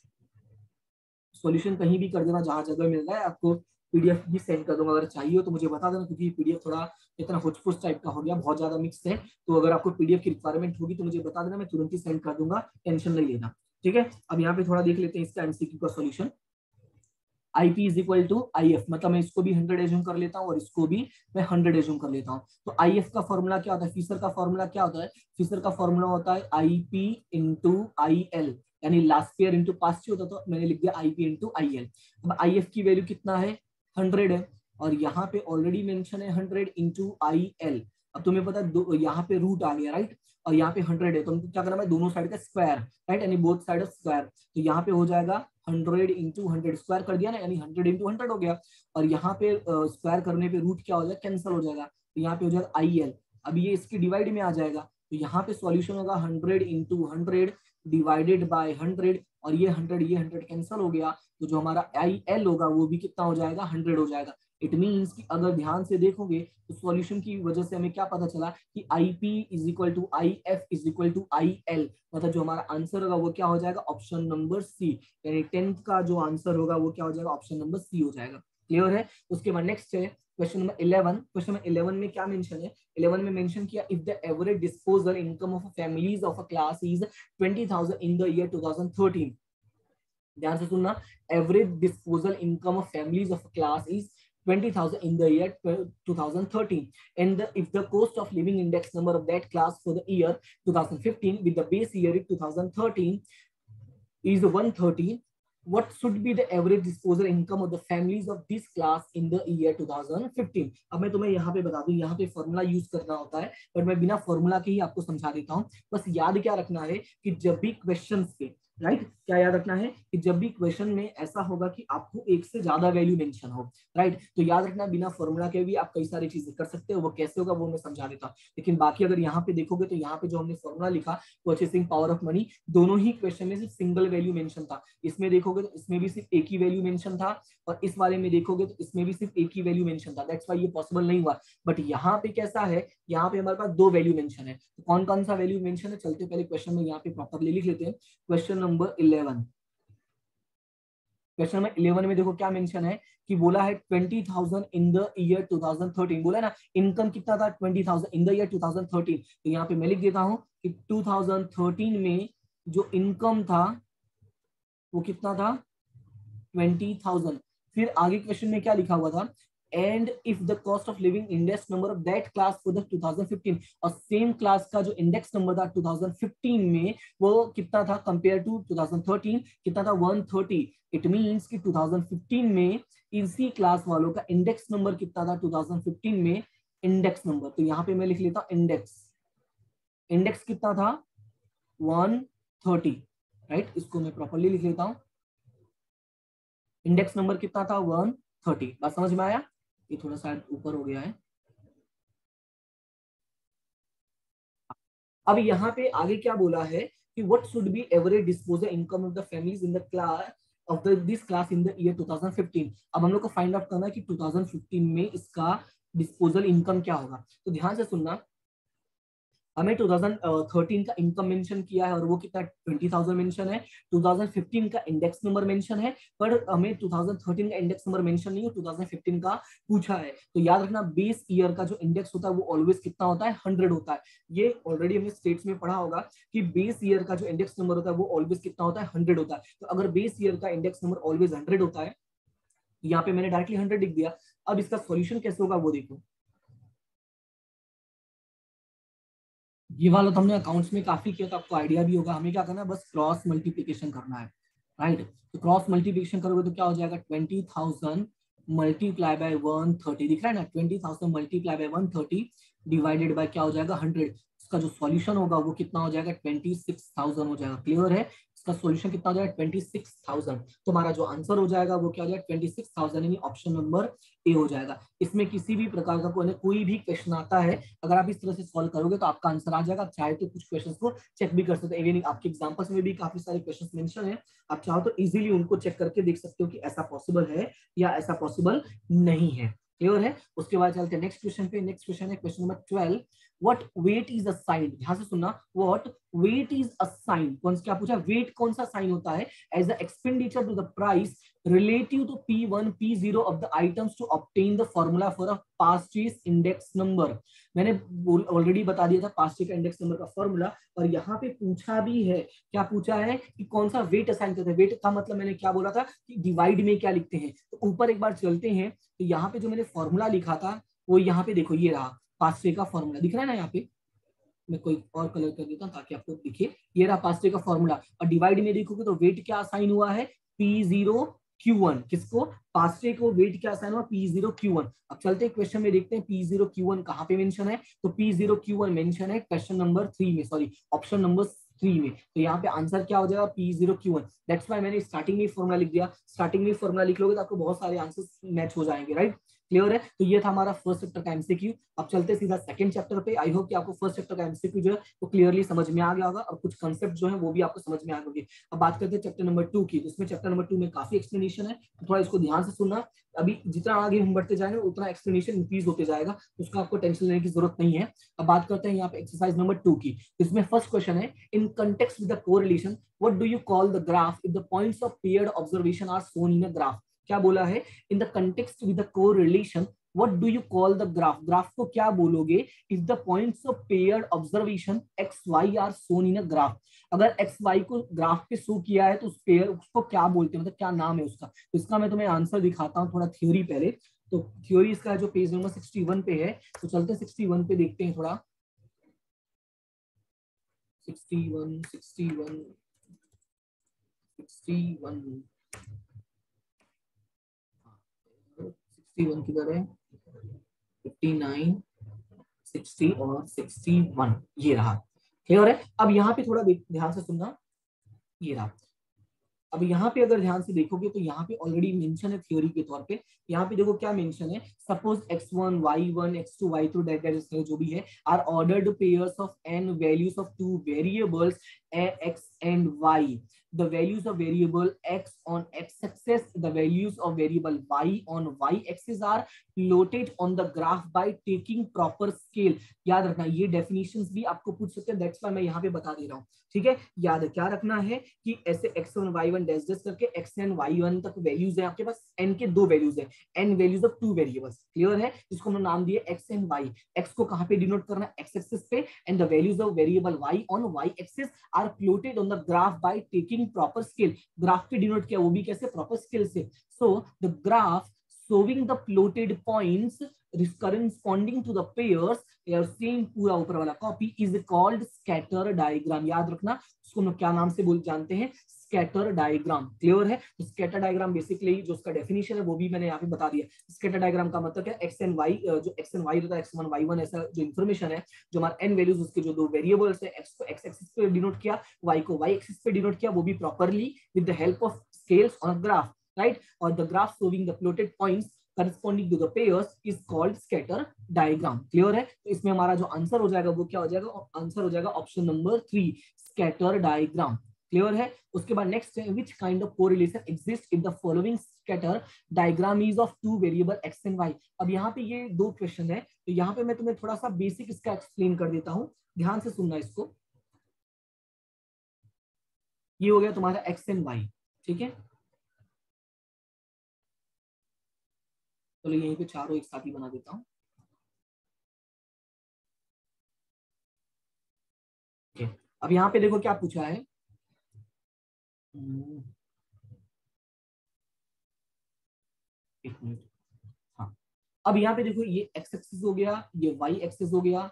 सॉल्यूशन कहीं भी कर देना जहां जगह मिल रहा है, आपको पीडीएफ भी सेंड कर दूंगा, अगर चाहिए हो तो मुझे बता देना, क्योंकि पीडीएफ थोड़ा इतना हुचफुच टाइप का हो गया, बहुत ज्यादा मिक्स है। तो अगर आपको पीडीएफ की रिक्वायरमेंट होगी तो मुझे बता देना, मैं तुरंत ही सेंड कर दूंगा, टेंशन नहीं लेना, ठीक है। अब यहाँ पे थोड़ा देख लेते हैं इसका एमसीक्यू का solution. IP is equal to I F, मतलब मैं इसको भी हंड्रेड एज्यूम कर लेता हूँ और इसको भी मैं हंड्रेड एज्यूम कर लेता हूँ। तो आईएफ का फॉर्मूला क्या होता है, फीसर का फॉर्मूला क्या होता है, फीसर का फॉर्मूला होता है आईपी इंटू आई एल, यानी last year into past year होता, तो मैंने लिख दिया आईपी इंटू आई एल। अब आईएफ की वैल्यू कितना है, हंड्रेड है, और यहाँ पे ऑलरेडी मेंशन है हंड्रेड इंटू आई एल। अब तुम्हें पता है यहाँ पे रूट आ गया, राइट, और यहाँ पे हंड्रेड है, तो हमको क्या करना है, दोनों साइड का स्क्वायर, राइट, यानी बोथ साइड ऑफ स्क्वायर। तो यहाँ पे हो जाएगा हंड्रेड इंटू हंड्रेड, स्क्वायर कर दिया ना, यानी हंड्रेड इंटू हंड्रेड हो गया, और यहाँ पे स्क्वायर करने पे रूट क्या हो जाएगा, कैंसिल हो जाएगा, तो यहाँ पे हो जाएगा आई एल। अब ये इसकी डिवाइड में आ जाएगा, तो यहाँ पे सॉल्यूशन होगा hundred into hundred divided by hundred, और ये हंड्रेड ये हंड्रेड कैंसिल हो गया, तो जो हमारा आई एल होगा वो भी कितना हो जाएगा, हंड्रेड हो जाएगा। इट मीन्स कि अगर ध्यान से देखोगे तो सॉल्यूशन की वजह से हमें क्या पता चला कि IP is equal to I F is equal to I L, मतलब जो हमारा आंसर होगा वो क्या हो जाएगा, ऑप्शन नंबर सी, यानी टेंथ का जो आंसर होगा वो क्या हो जाएगा, ऑप्शन नंबर सी हो जाएगा। क्लियर है, उसके बाद नेक्स्ट है question number eleven. Question number eleven में क्या मेंशन है, इलेवन में मेंशन किया, if the average disposal income of families of a class is twenty thousand in the year two thousand thirteen. ध्यान से सुनना, average disposal income of families of a class is twenty thousand in the year twenty thirteen, and the, if the cost of living index number of that class for the year twenty fifteen with the base year twenty thirteen is one thirty, what should be the average disposal income of the families of this class in the year twenty fifteen। अब मैं तुम्हें यहाँ पे बता दूं, यहाँ पे फॉर्मूला यूज करना होता है, बट मैं बिना फॉर्मूला के ही आपको समझा देता हूँ। बस याद क्या रखना है कि जब भी क्वेश्चंस पे, राइट, क्या याद रखना है कि जब भी क्वेश्चन में ऐसा होगा कि आपको एक से ज्यादा वैल्यू मेंशन हो, राइट, तो याद रखना बिना फॉर्मूला के भी आप कई सारी चीजें कर सकते हो। वो कैसे होगा वो मैं समझा देता हूँ। लेकिन बाकी अगर यहाँ पे देखोगे तो यहाँ पे जो हमने फॉर्मूला लिखा परचेसिंग पावर ऑफ मनी, दोनों ही क्वेश्चन में सिर्फ सिंगल वैल्यू मेंशन था। इसमें देखोगे तो इसमें भी सिर्फ एक ही वैल्यू मेंशन था, और इस वाले में देखोगे तो इसमें भी सिर्फ एक ही वैल्यू मेंशन था। दैट्स व्हाई ये पॉसिबल नहीं हुआ। बट यहाँ पे कैसा है, यहाँ पे हमारे पास दो वैल्यू मेंशन है। तो कौन कौन सा वैल्यू मेंशन है, चलते पहले क्वेश्चन में यहाँ पे प्रॉपरली लिख लेते हैं। Question number eleven, question number eleven में देखो क्या मेंशन है कि बोला है twenty thousand in the year two thousand thirteen. बोला ना इनकम कितना था, twenty thousand in the year two thousand thirteen. तो यहाँ पे मैं लिख देता हूँ कि टू थाउजेंड थर्टीन में जो इनकम था वो कितना था, ट्वेंटी थाउजेंड। फिर आगे क्वेश्चन में क्या लिखा हुआ था, and if the cost of living index number of that class for the two thousand fifteen, और सेम क्लास का जो इंडेक्स नंबर था टू थाउजेंड फिफ्टीन में वो कितना था compare to two thousand thirteen, कितना था वन थर्टी। इट मींस कि टू थाउजेंड फिफ्टीन में इसी क्लास वालों का इंडेक्स नंबर कितना था टू थाउजेंड फिफ्टीन में, इंडेक्स नंबर। तो यहाँ पे मैं लिख लेता हूं इंडेक्स, इंडेक्स कितना था वन थर्टी, राइट, इसको मैं प्रॉपर्ली लिख लेता हूं। इंडेक्स नंबर कितना था वन थर्टी। बात समझ में आया, ये थोड़ा सा ऊपर हो गया है। अब यहाँ पे आगे क्या बोला है कि what should be average disposal income of the families in the class of the this class in the year two thousand fifteen. अब हम लोग को फाइंड आउट करना है कि टू थाउजेंड फिफ्टीन में इसका डिस्पोजल इनकम क्या होगा। तो ध्यान से सुनना, हमें टू थाउजेंड थर्टीन का इनकम मेंशन किया है और वो कितना ट्वेंटी थाउजेंड मेंशन है। टू थाउजेंड फिफ्टीन का इंडेक्स नंबर मेंशन है, पर हमें टू थाउजेंड थर्टीन का इंडेक्स नंबर मेंशन नहीं है, टू थाउजेंड फिफ्टीन का पूछा है। तो याद रखना बेस ईयर का जो इंडेक्स होता है वो ऑलवेज कितना होता है, हंड्रेड होता है। ये ऑलरेडी हमने स्टेट्स में पढ़ा होगा कि बेस ईयर का जो इंडेक्स नंबर होता है वो ऑलवेज कितना होता है, हंड्रेड होता है। तो अगर बेस ईयर का इंडेक्स नंबर ऑलवेज हंड्रेड होता है, यहाँ पे मैंने डायरेक्टली हंड्रेड लिख दिया। अब इसका सॉल्यूशन कैसे होगा वो देखो। ये वाला तो हमने अकाउंट्स में काफी किया, तो आपको आइडिया भी होगा। हमें क्या करना है, बस क्रॉस मल्टीप्लीकेशन करना है, राइट। तो क्रॉस मल्टीप्लीकेशन करोगे तो क्या हो जाएगा, twenty thousand multiply by one thirty, दिख रहा है ना, twenty thousand multiply by one thirty divided by क्या हो जाएगा, हंड्रेड। इसका जो सॉल्यूशन होगा वो कितना हो जाएगा, ट्वेंटी सिक्स थाउजेंड हो जाएगा। क्लियर है, इसका सॉल्यूशन कितना हो जाएगा, ट्वेंटी सिक्स थाउजेंड। तुम्हारा जो आंसर हो जाएगा वो क्या हो जाएगा, ट्वेंटी सिक्स थाउजेंड, यानी ऑप्शन नंबर ए हो जाएगा। इसमें किसी भी प्रकार का कोई कोई भी क्वेश्चन आता है, अगर आप इस तरह से सॉल्व करोगे तो आपका आंसर आ जाएगा। चाहे तो कुछ क्वेश्चंस को चेक भी कर सकते हैं, इवन आपके एग्जांपल्स में भी काफी सारे क्वेश्चंस मेंशन है, आप चाहो तो इजीली उनको चेक करके देख सकते हो कि ऐसा पॉसिबल है या ऐसा पॉसिबल नहीं है। क्लियर है। उसके बाद चलते हैं नेक्स्ट क्वेश्चन पे। नेक्स्ट क्वेश्चन है question number twelve, what weight is assign. ध्यान से सुनना, what weight is assign. कौन क्या पूछा, वेट कौन सा साइन होता है, as a expenditure to the price relative to P one P zero of the items to obtain the formula for a purchase index number। मैंने ऑलरेडी बता दिया था purchase का इंडेक्स नंबर का फॉर्मूला, और यहाँ पे पूछा भी है, क्या पूछा है कि कौन सा वेट असाइन करते हैं। वेट का मतलब मैंने क्या बोला था कि डिवाइड में क्या लिखते हैं। तो ऊपर एक बार चलते हैं, तो यहाँ पे जो मैंने फॉर्मूला लिखा था वो यहाँ पे देखो, ये रहा purchase का फॉर्मूला, दिख रहा है ना। यहाँ पे मैं कोई और कलर कर देता हूँ ताकि आपको दिखे। ये रहा purchase का फॉर्मूला, और डिवाइड में देखोगे तो वेट क्या असाइन हुआ है, P ज़ीरो Q वन। किसको, पास्टे को वेट क्या असाइन हुआ, P ज़ीरो Q वन। अब चलते हैं क्वेश्चन में, देखते हैं P ज़ीरो Q वन कहाँ पे मेंशन है। तो P zero Q one mention है क्वेश्चन नंबर थ्री में, सॉरी ऑप्शन नंबर थ्री में। तो यहाँ पे आंसर क्या हो जाएगा, P zero Q one. That's why मैंने स्टार्टिंग में फॉर्मूला लिख दिया। स्टार्टिंग में फॉर्मूला लिख लोगे तो आपको बहुत सारे आंसर्स मैच हो जाएंगे, राइट। क्लियर है। तो ये था हमारा फर्स्ट चैप्टर का एमसीक्यू। अब चलते सीधा सेकंड चैप्टर पे। आई होप कि आपको फर्स्ट चैप्टर का एमसीक्यू जो है वो क्लियरली समझ में आ गया होगा, और कुछ कंसेप्ट जो है वो भी आपको समझ में आ गए। अब बात करते हैं चैप्टर नंबर टू की। इसमें चैप्टर नंबर टू में काफी एक्सप्लेनेशन है, तो थोड़ा इसको ध्यान से सुनना। अभी जितना आगे हम बढ़ते जाएंगे उतना एक्सप्लेनेशन इंक्रीज होते जाएगा, उसका आपको टेंशन लेने की जरूरत नहीं है। अब बात करते हैं यहाँ पे एक्सरसाइज नंबर टू की। इसमें फर्स्ट क्वेश्चन है, in context with the correlation what do you call the graph if the points of paired observation are shown in a graph. क्या बोला है, in the context with the correlation what do you call the graph। Graph को क्या बोलोगे, if the points of paired observation x y are shown in a graph। अगर x y को ग्राफ पे शो किया है तो उस पेयर उसको क्या बोलते हैं, मतलब क्या नाम है उसका। तो इसका मैं तुम्हें आंसर दिखाता हूँ, थोड़ा थ्योरी पहले। तो थ्योरी इसका जो पेज नंबर सिक्सटी वन पे है, तो चलते सिक्सटी वन पे देखते हैं थोड़ा। Sixty one sixty one sixty one sixty one किधर है, फिफ्टी नाइन सिक्सटी और सिक्सटी वन, ये रहा। क्लियर है। अब यहाँ पे थोड़ा ध्यान से सुनना, ये रहा। अब यहाँ पे अगर ध्यान से देखोगे तो यहाँ पे ऑलरेडी मेंशन है थ्योरी के तौर पे। यहाँ पे देखो क्या मेंशन है, suppose x one y one x two y two जो भी है are ordered pairs of n values of two variables x and y. The values of variable x on x-axis, the values of variable y on y-axis are plotted on the graph by taking proper scale. याद रखना ये डेफिनेशंस भी आपको पूछ सकते हैं, दैट्स व्हाई मैं यहाँ पे बता दे रहा हूँ। ठीक है, याद है क्या रखना है कि ऐसे x one y one dash dash करके एक्स एन वाई वन तक वैल्यूज है आपके पास, एन के दो वैल्यूज है, n values of two variables. Clear है, जिसको हमने नाम दिए एक्स एंड वाई। एक्स को कहाँ पे डिनोट करना है, एक्स एक्सिस पे, and the values of variable y on y axis are plotted on the graph by taking proper scale. Graph पे डिनोट किया, वो भी कैसे, प्रॉपर स्केल से। So the graph showing the plotted points corresponding to the pairs, या सेम पूरा ऊपर वाला copy, is called scatter diagram. याद रखना उसको हम क्या नाम से बोल जानते हैं, स्कैटर डायग्राम। क्लियर है, तो स्कैटर डायग्राम बेसिकली जो उसका डेफिनेशन है वो भी मैंने यहाँ पे बता दिया। स्कैटर डायग्राम का मतलब क्या, एक्स एंड वाई, जो एक्स एंड वाई होता है, एक्स वन वाई वन ऐसा जो इन्फॉर्मेशन है, जो हमारा एन वैल्यूज उसके जो दो वेरिएबल्स है, एक्स को एक्स एक्सिस पे डिनोट किया, वाई को वाई एक्सिस पे डिनोट किया, वो भी properly with the help of scales on graph, right. और the graph showing the plotted points corresponding to the pairs is called scatter diagram। क्लियर है, तो इसमें हमारा जो आंसर हो जाएगा वो क्या हो जाएगा, आंसर हो जाएगा option number three, scatter diagram. Clear है, उसके बाद नेक्स्ट है, which kind of correlation exists if the following scatter diagram is of two variable x and y। अब यहाँ पे ये दो क्वेश्चन है, तो यहाँ पे मैं तुम्हें थोड़ा सा बेसिक इसका एक्सप्लेन कर देता हूँ, ध्यान से सुनना इसको। ये हो गया तुम्हारा x and y, ठीक है। चलो यहीं पे चारों एक साथ ही बना देता हूं। okay. अब यहाँ पे देखो क्या पूछा है, एक मिनट, हाँ। अब यहाँ पे देखो ये एक्स एक्सिस हो गया, ये वाई एक्सिस हो गया,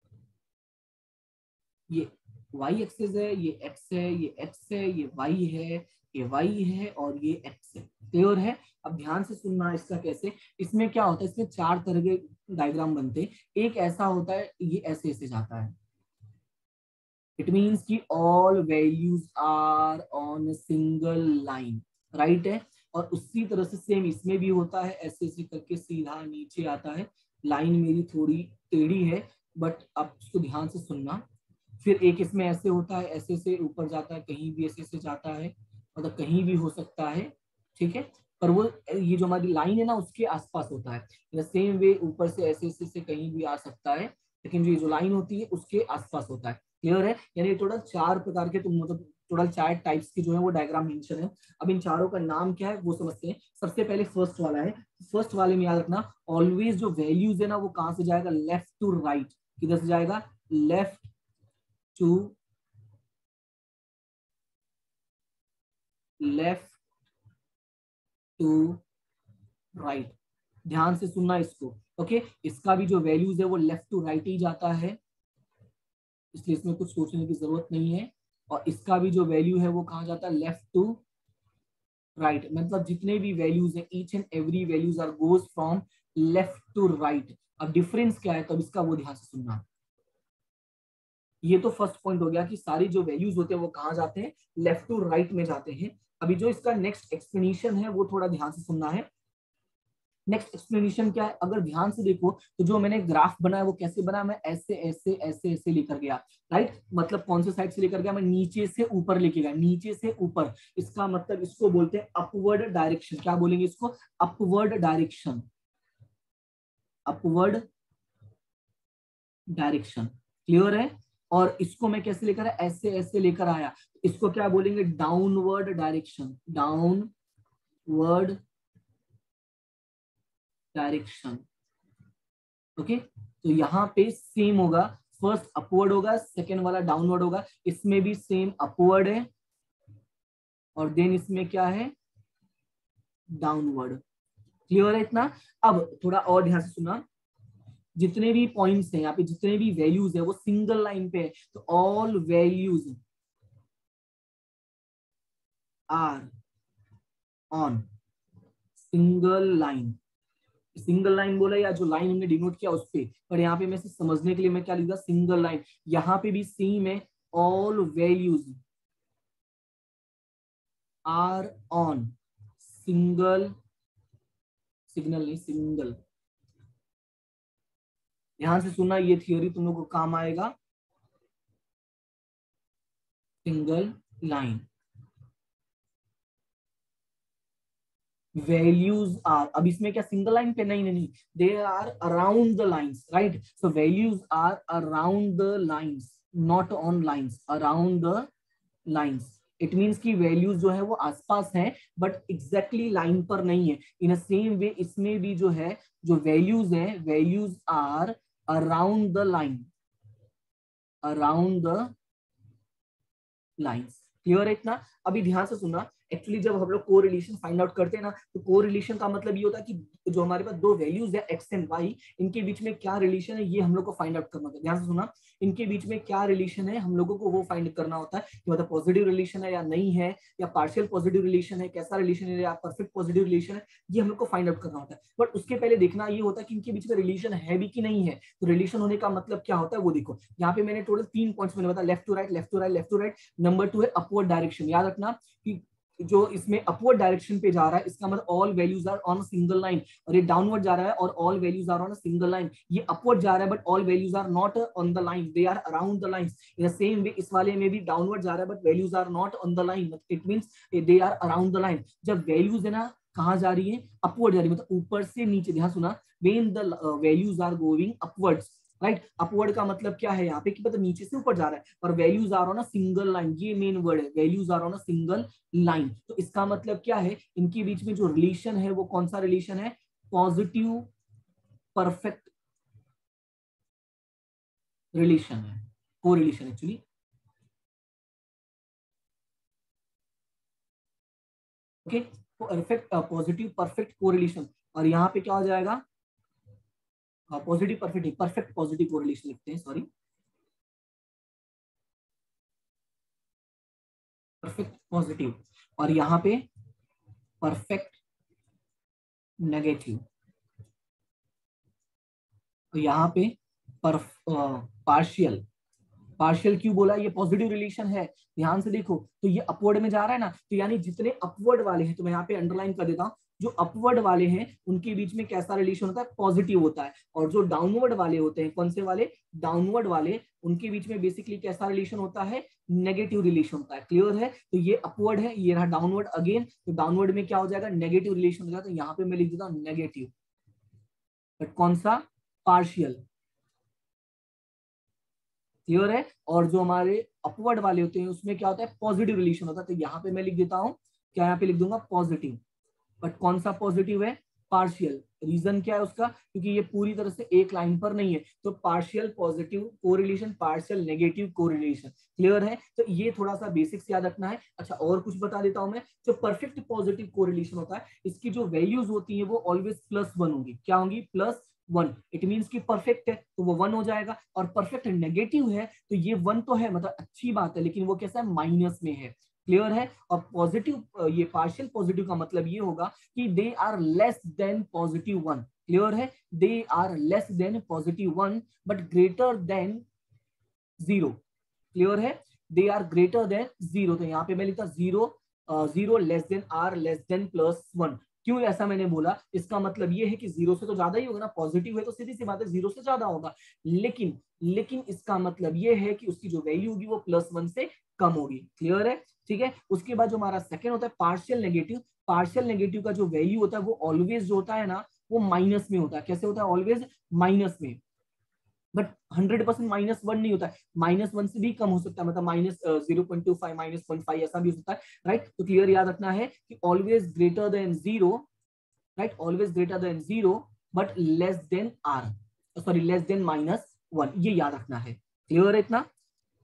ये वाई एक्सिस है, ये एक्स है, ये एक्स है, ये वाई है, ये वाई है और ये एक्स है। क्लियर है, अब ध्यान से सुनना इसका कैसे, इसमें क्या होता है, इसमें चार तरह के डायग्राम बनते हैं। एक ऐसा होता है, ये ऐसे ऐसे जाता है, इट मीन्स कि all values are on single line, right है। और उसी तरह से सेम इसमें भी होता है, ऐसे ऐसे करके सीधा नीचे आता है। लाइन मेरी थोड़ी टेढ़ी है बट आप उसको ध्यान से सुनना। फिर एक इसमें ऐसे होता है, ऐसे से ऊपर जाता है, कहीं भी ऐसे से जाता है, मतलब कहीं भी हो सकता है, ठीक है। पर वो ये जो हमारी लाइन है ना उसके आसपास होता है, सेम वे ऊपर से ऐसे ऐसे से कहीं भी आ सकता है, लेकिन जो ये जो लाइन होती है उसके आसपास होता है। क्लियर है, यानी टोटल चार प्रकार के, तुम मतलब टोटल चार टाइप्स के जो है वो डायग्राम मेंशन है। अब इन चारों का नाम क्या है वो समझते हैं। सबसे पहले फर्स्ट वाला है, फर्स्ट वाले में याद रखना ऑलवेज जो वैल्यूज है ना वो कहां से जाएगा, लेफ्ट टू राइट। किधर से जाएगा, left to left to right. ध्यान से सुनना इसको, ओके। इसका भी जो वैल्यूज है वो लेफ्ट टू राइट ही जाता है, इसलिए इसमें कुछ सोचने की जरूरत नहीं है। और इसका भी जो वैल्यू है वो कहाँ जाता है, लेफ्ट टू राइट। मतलब जितने भी वैल्यूज हैं, each and every values are goes from left to right. अब डिफरेंस क्या है, तब इसका वो ध्यान से सुनना। ये तो फर्स्ट पॉइंट हो गया कि सारी जो वैल्यूज होते हैं वो कहाँ जाते हैं, लेफ्ट टू राइट में जाते हैं। अभी जो इसका नेक्स्ट एक्सप्लेनेशन है वो थोड़ा ध्यान से सुनना है। नेक्स्ट एक्सप्लेनेशन क्या है, अगर ध्यान से देखो तो जो मैंने ग्राफ बनाया वो कैसे बना, मैं ऐसे ऐसे ऐसे ऐसे लेकर गया, राइट। मतलब कौन से साइड से लेकर गया, मैं नीचे से ऊपर लेके गया, नीचे से ऊपर। इसका मतलब इसको बोलते हैं अपवर्ड डायरेक्शन। क्या बोलेंगे इसको, upward direction, upward direction. Clear है। और इसको मैं कैसे लेकर आया, ऐसे ऐसे लेकर आया, इसको क्या बोलेंगे, downward direction, downward direction. Okay, तो यहाँ पे सेम होगा, फर्स्ट अपवर्ड होगा, सेकेंड वाला डाउनवर्ड होगा। इसमें भी सेम अपवर्ड है और देन इसमें क्या है, डाउनवर्ड। क्लियर है इतना। अब थोड़ा और ध्यान से सुना, जितने भी पॉइंट्स हैं यहाँ पे, जितने भी वैल्यूज है वो सिंगल लाइन पे है, तो all values are on single line. Single line बोला या जो लाइन हमने डिनोट किया उस पे, पर यहाँ पे मैं सिर्फ समझने के लिए मैं क्या लिखा, सिंगल लाइन। यहाँ पे भी सेम है, all values are on single, signal नहीं सिंगल, ध्यान से सुनना, ये थियोरी तुम लोग को काम आएगा, सिंगल लाइन वैल्यूज आर, अब इसमें क्या सिंगल लाइन पे, नहीं नहीं नहीं, they are around the lines, right, so values are around the lines, not on lines, around the lines. It means की वैल्यूज जो है वो आसपास है बट एग्जैक्टली लाइन पर नहीं है। इन अ सेम वे इसमें भी जो है जो वैल्यूज है, values are around the line, around the lines. Clear है इतना? अभी ध्यान से सुनना, एक्चुअली जब हम लोग कोरिलेशन फाइंड आउट करते हैं ना, तो कोरिलेशन का मतलब ये होता है कि जो हमारे पास दो वैल्यूज है एक्स एंड वाई, इनके बीच में क्या रिलेशन है ये हम लोग को फाइंड आउट करना होता है। ध्यान से सुना, इनके बीच में क्या रिलेशन है हम लोगों को वो फाइंड करना होता है कि मतलब पॉजिटिव रिलेशन है या नहीं है, या पार्शियल पॉजिटिव रिलेशन है, कैसा रिलेशन है, या परफेक्ट पॉजिटिव रिलेशन है, ये हम लोग को फाइंड आउट करना होता है। बट उसके पहले देखना ये होता है कि इनके बीच में रिलेशन है भी कि नहीं है। तो रिलेशन होने का मतलब क्या होता है वो देखो, यहाँ पे मैंने टोटल तीन पॉइंट्स मैंने बताया, left to right, left to right, left to right. Number two है अपवर्ड डायरेक्शन, याद रखना कि जो इसमें अपवर्ड डायरेक्शन पे जा रहा है इसका मतलब all values are on single line, और ये डाउनवर्ड जा रहा है और all values are on single line. ये अपवर्ड जा रहा है but all values are not on the line, they are around the line. In the same way इस वाले में भी डाउनवर्ड जा रहा है but values are not on the line, it means they are around the line. जब वैल्यूज है ना कहाँ जा रही है, अपवर्ड जा रही है, मतलब ऊपर से नीचे। ध्यान सुना, when the values are going upwards, right, upward का मतलब क्या है यहाँ पे कि मतलब नीचे से ऊपर जा रहा है, और values are on a single line, ये मेन वर्ड है, values are on a single line. तो इसका मतलब क्या है, इनके बीच में जो रिलेशन है वो कौन सा रिलेशन है, पॉजिटिव परफेक्ट रिलेशन है, correlation actually. Okay, perfect positive perfect correlation, और यहाँ पे क्या हो जाएगा, positive perfect, perfect positive correlation लिखते हैं, सॉरी, परफेक्ट पॉजिटिव, और यहाँ पे परफेक्ट नेगेटिव, तो यहाँ पे पार्शियल, पार्शियल क्यों बोला, ये पॉजिटिव रिलेशन है, ध्यान से देखो, तो ये अपवर्ड में जा रहा है ना, तो यानी जितने अपवर्ड वाले हैं, तो मैं यहाँ पे अंडरलाइन कर देता हूँ, जो अपवर्ड वाले हैं उनके बीच में कैसा रिलेशन होता है, पॉजिटिव होता है, और जो डाउनवर्ड वाले होते हैं, कौन से वाले, डाउनवर्ड वाले, उनके बीच में बेसिकली कैसा रिलेशन होता है, नेगेटिव रिलेशन होता है। क्लियर है? तो ये अपवर्ड है, ये रहा डाउनवर्ड अगेन, तो डाउनवर्ड में क्या हो जाएगा, नेगेटिव रिलेशन हो जाएगा, तो यहाँ पे मैं लिख देता हूँ नेगेटिव, बट कौन सा, पार्शियल। क्लियर है? और जो हमारे अपवर्ड वाले होते हैं उसमें क्या होता है, पॉजिटिव रिलेशन होता है, तो यहाँ पे मैं लिख देता हूँ, क्या यहाँ पे लिख दूंगा, पॉजिटिव, बट कौन सा पॉजिटिव है, पार्शियल। रीजन क्या है उसका, क्योंकि ये पूरी तरह से एक लाइन पर नहीं है, तो partial positive correlation, partial negative correlation. Clear है? तो ये थोड़ा सा बेसिक्स याद रखना है। अच्छा, और कुछ बता देता हूं मैं, जो परफेक्ट पॉजिटिव कोरिलेशन होता है इसकी जो वैल्यूज होती है वो ऑलवेज प्लस वन होंगी, क्या होंगी, प्लस वन। इट मीन्स कि परफेक्ट है तो वो वन हो जाएगा, और परफेक्ट नेगेटिव है तो ये वन तो है, मतलब अच्छी बात है, लेकिन वो कैसा है, माइनस में है। क्लियर है? और पॉजिटिव, ये पार्शियल पॉजिटिव का मतलब ये होगा कि they are less than positive one. Clear है? They are less than positive one but greater than zero. Clear है? They are greater than zero, तो यहाँ पे मैं लिखता zero, zero less than r less than plus one. क्यों ऐसा मैंने बोला, इसका मतलब ये है कि जीरो से तो ज्यादा ही होगा ना, पॉजिटिव है तो सीधी सी बात है जीरो से ज्यादा होगा, लेकिन लेकिन इसका मतलब ये है कि उसकी जो वैल्यू होगी वो प्लस वन से कम होगी। क्लियर है? ठीक है, उसके बाद जो हमारा सेकंड होता है पार्शियल नेगेटिव। पार्शियल नेगेटिव का जो वैल्यू होता है वो ऑलवेज जो होता है ना, वो माइनस में होता है। कैसे होता है, ऑलवेज माइनस में, but hundred percent minus one नहीं होता है, माइनस वन से भी कम हो सकता है, मतलब minus zero point two five, minus point five ऐसा भी हो सकता है, राइट। तो क्लियर याद रखना है कि always greater than zero, right, always greater than zero but less than r, sorry less than minus one, ये याद रखना है। क्लियर है इतना?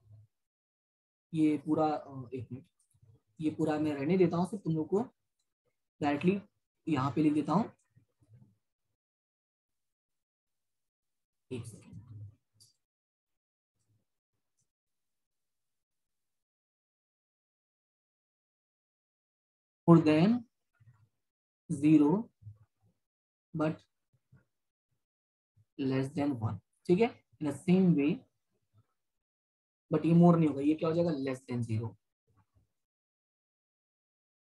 ये पूरा अ, एक मिनट, ये पूरा मैं रहने देता हूँ, सिर्फ तुम लोग को डायरेक्टली यहाँ पे लिख देता हूँ, एक second. More than zero but less than one, ठीक है, in the same way, but ये मोर नहीं होगा, ये क्या हो जाएगा, less than zero.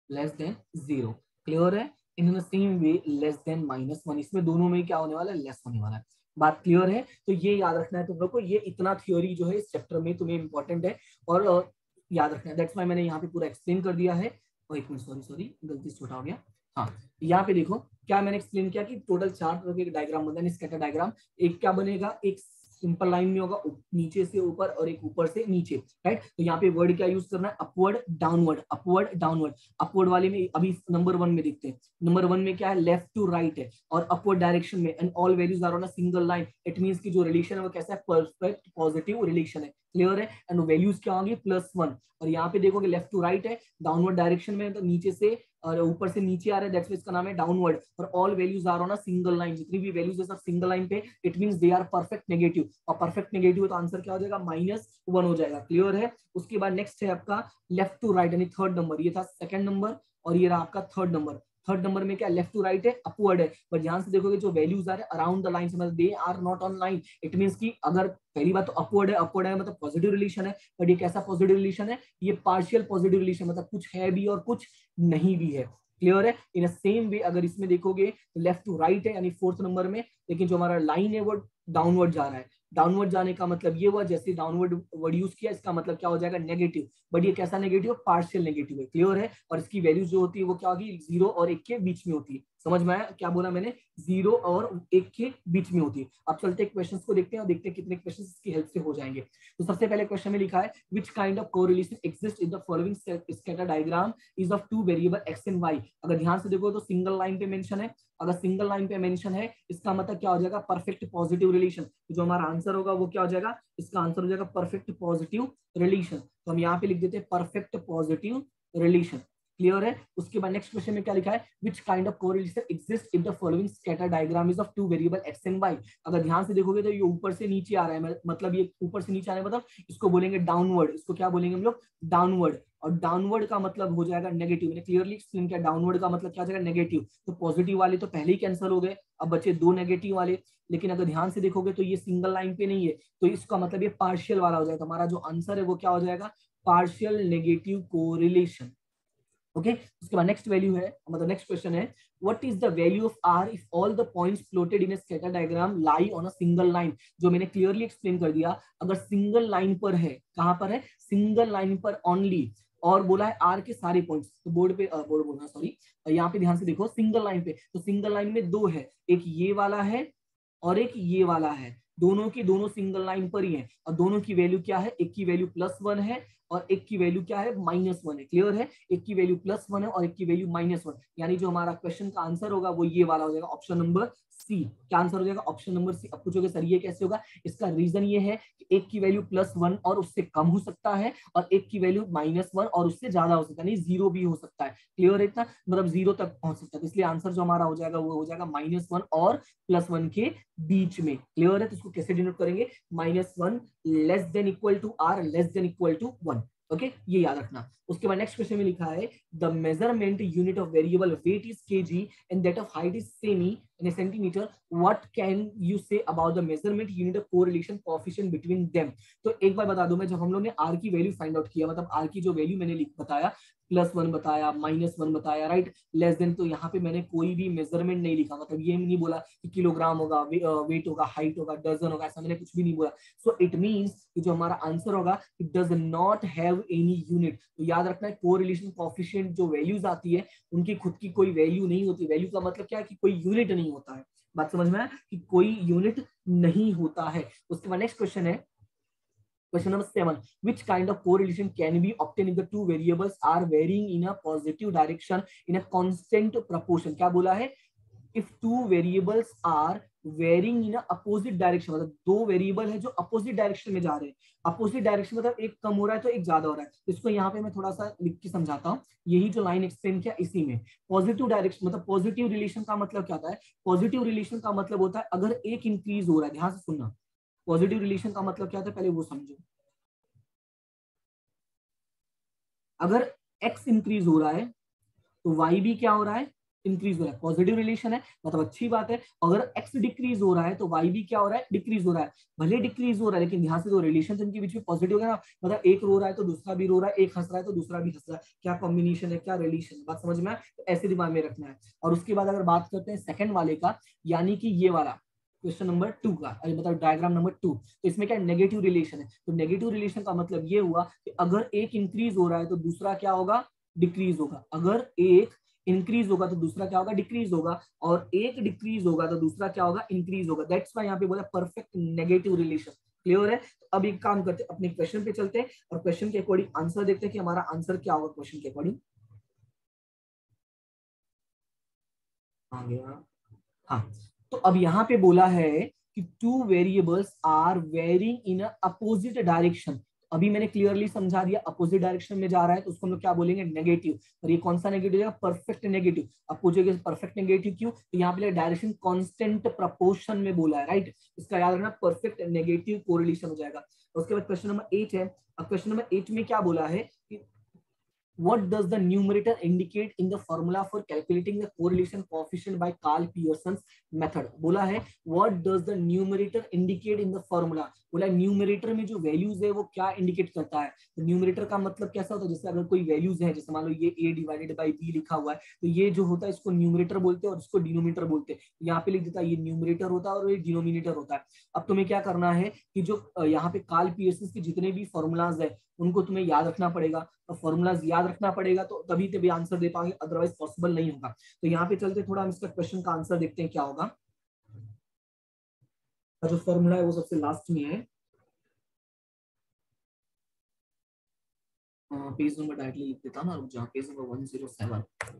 Less than zero. Clear है? In the same way less than minus one, इसमें दोनों में क्या होने वाला है, लेस होने वाला है। बात क्लियर है? तो ये याद रखना है तुम लोग को, ये इतना थ्योरी जो है इस चैप्टर में तुम्हें इंपॉर्टेंट है और uh, याद रखना है। दैट्स व्हाई मैंने यहाँ पे पूरा एक्सप्लेन कर दिया है। और एक मिनट, सॉरी सॉरी गलती से छोटा हो गया। हाँ, यहाँ पे देखो क्या मैंने एक्सप्लेन किया कि टोटल चार तरह के डायग्राम बनता है, स्कैटर डायग्राम। एक क्या बनेगा, एक सिंपल लाइन में होगा, नीचे से ऊपर और एक ऊपर से नीचे, राइट। तो यहाँ पे वर्ड क्या यूज करना है, upward downward, upward downward. Upward वाले में अभी नंबर वन में देखते हैं, नंबर वन में क्या है, लेफ्ट टू राइट है, और अपवर्ड डायरेक्शन में and all values are on a single line. It means की जो रिलेशन है वो कैसा है, परफेक्ट पॉजिटिव रिलेशन है। क्लियर है? एंड वैल्यूज क्या होंगी, प्लस वन। और यहाँ पे देखोगे लेफ्ट टू राइट है, डाउनवर्ड डायरेक्शन में, तो नीचे से और ऊपर से नीचे आ रहा है, दैट्स इसका नाम है डाउनवर्ड। और all values are on a single line, जितनी भी वैल्यूज है सब सिंगल लाइन पे, it means they are perfect negative. और परफेक्ट नेगेटिव है तो आंसर क्या हो जाएगा, माइनस वन हो जाएगा। क्लियर है? उसके बाद नेक्स्ट है आपका लेफ्ट टू राइट, यानी थर्ड नंबर। ये था सेकंड नंबर और ये रहा आपका थर्ड नंबर। थर्ड नंबर में क्या, लेफ्ट टू राइट है, अपवर्ड है, पर ध्यान से देखोगे जो वैल्यूज आ रहे हैं अराउंड द लाइन, मतलब they are not on line. It means की अगर पहली बात तो अपवर्ड है, अपवर्ड है मतलब पॉजिटिव रिलेशन है, बट ये कैसा पॉजिटिव रिलेशन है, ये पार्शियल पॉजिटिव रिलेशन, मतलब कुछ है भी और कुछ नहीं भी है। क्लियर है? इन सेम वे अगर इसमें देखोगे तो लेफ्ट टू राइट है यानी फोर्थ नंबर में, लेकिन जो हमारा लाइन है वो डाउनवर्ड जा रहा है। डाउनवर्ड जाने का मतलब ये हुआ, जैसे डाउनवर्ड वर्ड यूज किया, इसका मतलब क्या हो जाएगा, नेगेटिव। बट ये कैसा नेगेटिव, पार्शियल नेगेटिव है। क्लियर है? और इसकी वैल्यूज जो होती है वो क्या होगी, जीरो और एक के बीच में होती है। समझ में आया क्या बोला मैंने, जीरो और एक के बीच में होती है। अब चलते हैं क्वेश्चंस को देखते हैं और देखते हैं कितने क्वेश्चंस इसकी हेल्प से हो जाएंगे। तो सबसे पहले क्वेश्चन में लिखा है, which kind of correlation exist in the following scatter diagram is of two variable x and y. अगर ध्यान से देखो तो सिंगल लाइन पे मेंशन है, अगर सिंगल लाइन पे मेंशन है इसका मतलब क्या हो जाएगा, परफेक्ट पॉजिटिव रिलेशन। तो जो हमारा आंसर होगा वो क्या हो जाएगा, इसका आंसर हो जाएगा परफेक्ट पॉजिटिव रिलेशन। तो हम यहाँ पे लिख देते हैं परफेक्ट पॉजिटिव रिलेशन। क्लियर है? उसके बाद नेक्स्ट क्वेश्चन में क्या लिखा है, which kind of correlation exist if the following scatter diagram is of two variable x and y. अगर ध्यान से देखोगे तो ये ऊपर से नीचे आ रहा है, मतलब ये ऊपर से नीचे आ रहा है, मतलब इसको बोलेंगे डाउनवर्ड। इसको क्या बोलेंगे हम लोग, डाउनवर्ड। और डाउनवर्ड का मतलब हो जाएगा नेगेटिव। मैंने क्लियरली एक्सप्लेन किया डाउनवर्ड का मतलब क्या हो जाएगा, नेगेटिव। तो पॉजिटिव वाले तो पहले ही कैंसिल हो गए, अब बचे दो नेगेटिव वाले। लेकिन अगर ध्यान से देखोगे तो ये सिंगल लाइन पे नहीं है, तो इसका मतलब ये पार्शियल वाला हो जाएगा। हमारा जो आंसर है वो क्या हो जाएगा, partial negative correlation. Okay okay? उसके बाद नेक्स्ट वैल्यू है, मतलब नेक्स्ट क्वेश्चन है, what is the value of r if all the points plotted in a scatter diagram lie on a single line. जो मैंने क्लियरली एक्सप्लेन कर दिया, अगर सिंगल लाइन पर है, कहां पर है, सिंगल लाइन पर ओनली, और बोला है आर के सारे पॉइंट्स, तो बोर्ड पे बोर्ड बोलना सॉरी, यहाँ पे ध्यान से देखो सिंगल लाइन पे, तो सिंगल लाइन में दो है, एक ये वाला है और एक ये वाला है, दोनों की दोनों सिंगल लाइन पर ही है, और दोनों की वैल्यू क्या है, एक की वैल्यू प्लस वन है और एक की वैल्यू क्या है, माइनस वन है। क्लियर है? एक की वैल्यू प्लस वन है और एक की वैल्यू माइनस वन, यानी जो हमारा क्वेश्चन का आंसर होगा वो ये वाला हो जाएगा, ऑप्शन नंबर सी। क्या आंसर हो जाएगा, ऑप्शन नंबर सी। अब पूछोगे सर ये कैसे होगा, इसका रीजन ये है कि एक की वैल्यू प्लस वन और उससे कम हो सकता है, और एक की वैल्यू माइनस वन और उससे ज्यादा हो सकता है, नहीं जीरो भी हो सकता है। क्लियर है इतना, मतलब जीरो तक पहुंच सकता है। तो इसलिए आंसर जो हमारा हो जाएगा वो हो जाएगा माइनस वन और प्लस वन के बीच में। क्लियर है? तो इसको कैसे डिनोट करेंगे, minus one less than equal to r less than equal to one. Okay, ये याद रखना। उसके बाद नेक्स्ट क्वेश्चन में लिखा है, the measurement unit of variable weight is kg and that of height is cm in centimetre, what can you say about the measurement unit of correlation coefficient between them. तो एक बार बता दूं मैं, जब हम लोग ने आर की वैल्यू फाइंड आउट किया, मतलब आर की जो वैल्यू मैंने बताया, प्लस वन बताया, माइनस वन बताया, राइट, लेस देन, तो यहाँ पे मैंने कोई भी मेजरमेंट नहीं लिखा, मतलब ये नहीं बोला कि किलोग्राम होगा, वे, वेट होगा, हाइट होगा, डजन होगा, ऐसा मैंने कुछ भी नहीं बोला। सो इट मींस कि जो हमारा आंसर होगा, it does not have any unit. तो याद रखना है, कोरिलेशन कोएफिशिएंट जो वैल्यूज आती है उनकी खुद की कोई वैल्यू नहीं होती। वैल्यू का मतलब क्या है, कि कोई यूनिट नहीं होता है। बात समझ में आया, कि कोई यूनिट नहीं होता है। उसके बाद नेक्स्ट क्वेश्चन है, question number seven, which kind of correlation can be obtained if the two variables are varying in a positive direction in a constant proportion। क्या बोला है, if two variables are varying in a opposite direction, मतलब दो वेरिएबल है जो अपोजिट डायरेक्शन में जा रहे हैं। अपोजिट डायरेक्शन मतलब एक कम हो रहा है तो एक ज्यादा हो रहा है। तो इसको यहाँ पे मैं थोड़ा सा लिख के समझाता हूँ, यही जो लाइन एक्सप्लेन किया इसी में। पॉजिटिव डायरेक्शन मतलब पॉजिटिव रिलेशन का मतलब क्या होता है, पॉजिटिव रिलेशन का मतलब होता है अगर एक इंक्रीज हो रहा है, ध्यान से सुनना, पॉजिटिव रिलेशन का मतलब क्या होता है पहले वो समझो। अगर x इंक्रीज हो रहा है तो y भी क्या हो रहा है, इंक्रीज हो रहा है, पॉजिटिव रिलेशन है मतलब अच्छी बात है। अगर एक्स डिक्रीज हो रहा है तो वाई भी क्या हो रहा है, डिक्रीज हो रहा है। भले डिक्रीज हो रहा है लेकिन यहाँ से जो रिलेशन इनके बीच में पॉजिटिव है ना, मतलब एक रो रहा है तो दूसरा भी रो रहा है, एक हंस रहा है तो दूसरा भी हंस रहा है, क्या कॉम्बिनेशन है, क्या रिलेशन, बात समझ में आए, तो ऐसे दिमाग में रखना है। और उसके बाद अगर बात करते हैं सेकंड वाले का, यानी कि ये वाला क्वेश्चन नंबर टू का, मतलब डायग्राम नंबर टू, तो इसमें क्या नेगेटिव रिलेशन है। तो नेगेटिव रिलेशन का मतलब ये हुआ कि अगर एक इंक्रीज हो रहा है तो दूसरा क्या होगा, डिक्रीज होगा। अगर एक इंक्रीज होगा तो दूसरा क्या होगा, डिक्रीज होगा। और एक डिक्रीज होगा तो दूसरा क्या होगा, इंक्रीज होगा। दैट्स व्हाई यहाँ पे बोला परफेक्ट नेगेटिव रिलेशन। क्लियर है? तो अब एक काम करते हैं, अपने क्वेश्चन पे चलते हैं और क्वेश्चन के अकॉर्डिंग आंसर देखते हैं कि हमारा आंसर क्या होगा क्वेश्चन के अकॉर्डिंग। आ गया, हाँ। तो अब यहाँ पे बोला है कि two variables are varying in opposite direction. अभी मैंने क्लियरली समझा दिया, अपोजिट डायरेक्शन में जा रहा है तो उसको हम लोग क्या बोलेंगे, नेगेटिव। और ये कौन सा नेगेटिव है, परफेक्ट नेगेटिव। अब पूछेगा परफेक्ट नेगेटिव क्यों, तो यहाँ पे डायरेक्शन कांस्टेंट प्रपोर्शन में बोला है, राइट। इसका याद रखना, परफेक्ट नेगेटिव कोरिलेशन हो जाएगा। उसके बाद क्वेश्चन नंबर एट है। अब क्वेश्चन नंबर एट में क्या बोला है कि what does the numerator indicate in the formula for calculating the correlation coefficient by Karl Pearson's method? बोला है what does the numerator indicate in the formula, बोला न्यूमरेटर में जो वैल्यूज है वो क्या इंडिकेट करता है। तो न्यूमरेटर का मतलब कैसा होता है, जैसे अगर कोई वैल्यूज है, जैसे मान लो ये a डिवाइडेड बाई b लिखा हुआ है, तो ये जो होता है इसको न्यूमरेटर बोलते हैं और इसको डिनोमिनेटर बोलते हैं। यहाँ पे लिख देता है ये न्यूमरेटर होता है और ये डिनोमिनेटर होता है। अब तुम्हें क्या करना है कि जो यहाँ पे कार्ल पियर्सन के जितने भी फॉर्मूलाज है उनको तुम्हें याद रखना पड़ेगा। तो फॉर्मूलाज याद रखना पड़ेगा तो तभी तभी आंसर दे पाएंगे, अदरवाइज पॉसिबल नहीं होगा। तो यहाँ पे चलते थोड़ा हम इसका क्वेश्चन का आंसर देखते हैं क्या होगा। जो फॉर्मूला है वो सबसे लास्ट में है, पेज नंबर डायरेक्टली लिख देता हूँ ना, रुक जाओ। Page number one zero seven,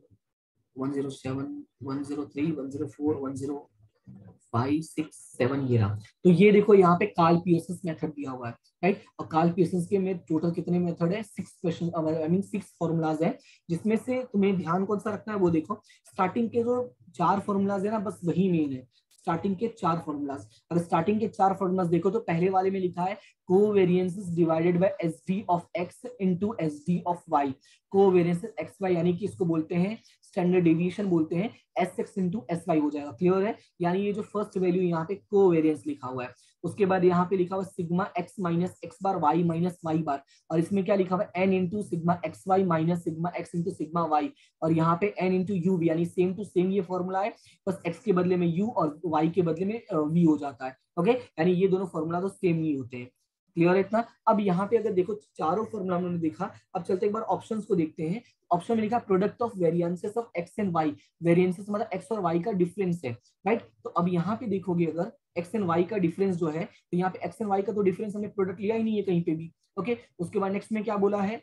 one zero seven, one zero three, one zero four, one zero five, six, seven, ये रहा। तो ये देखो यहाँ पे कार्ल पियर्सन मेथड दिया हुआ है, राइट। और कार्ल पियर्सन के में टोटल कितने मेथड है, six question, I mean six formulas है, जिसमें से तुम्हें ध्यान कौन सा रखना है वो देखो। स्टार्टिंग के जो चार फॉर्मूलाज है ना, बस वही मेन है। स्टार्टिंग के चार फॉर्मूलाज, अगर स्टार्टिंग के चार फॉर्मूलाज देखो तो पहले वाले में लिखा है covariances divided by s d of x into s d of y. Covariances x y यानी कि इसको बोलते हैं स्टैंडर्ड डेविएशन, बोलते हैं s x into S y हो जाएगा। क्लियर है? यानी ये जो फर्स्ट वैल्यू यहाँ पे कोवेरिएंस लिखा हुआ है, उसके बाद यहाँ पे लिखा हुआ sigma x minus x bar y minus y bar, और इसमें क्या लिखा हुआ है n into sigma x y minus sigma x into sigma y, और यहाँ पे एन इंटू यू वी, यानी सेम टू सेम ये फॉर्मूला है, बस एक्स के बदले में यू और वाई के बदले में वी हो जाता है। ओके, यानी ये दोनों फॉर्मूला तो सेम ही होते हैं। क्लियर है इतना? अब यहाँ पे अगर देखो चारों फॉर्मूला हमने देखा, अब चलते एक बार ऑप्शंस को देखते हैं। ऑप्शन में लिखा product of variances of x and y. Variances मतलब एक्स और वाई का डिफरेंस है, राइट। तो अब यहाँ पे देखोगे अगर एक्स एंड वाई का डिफरेंस जो है, तो यहाँ पे एक्स एंड वाई का तो डिफरेंस हमने प्रोडक्ट लिया ही नहीं है कहीं पे भी। ओके, उसके बाद नेक्स्ट में क्या बोला है,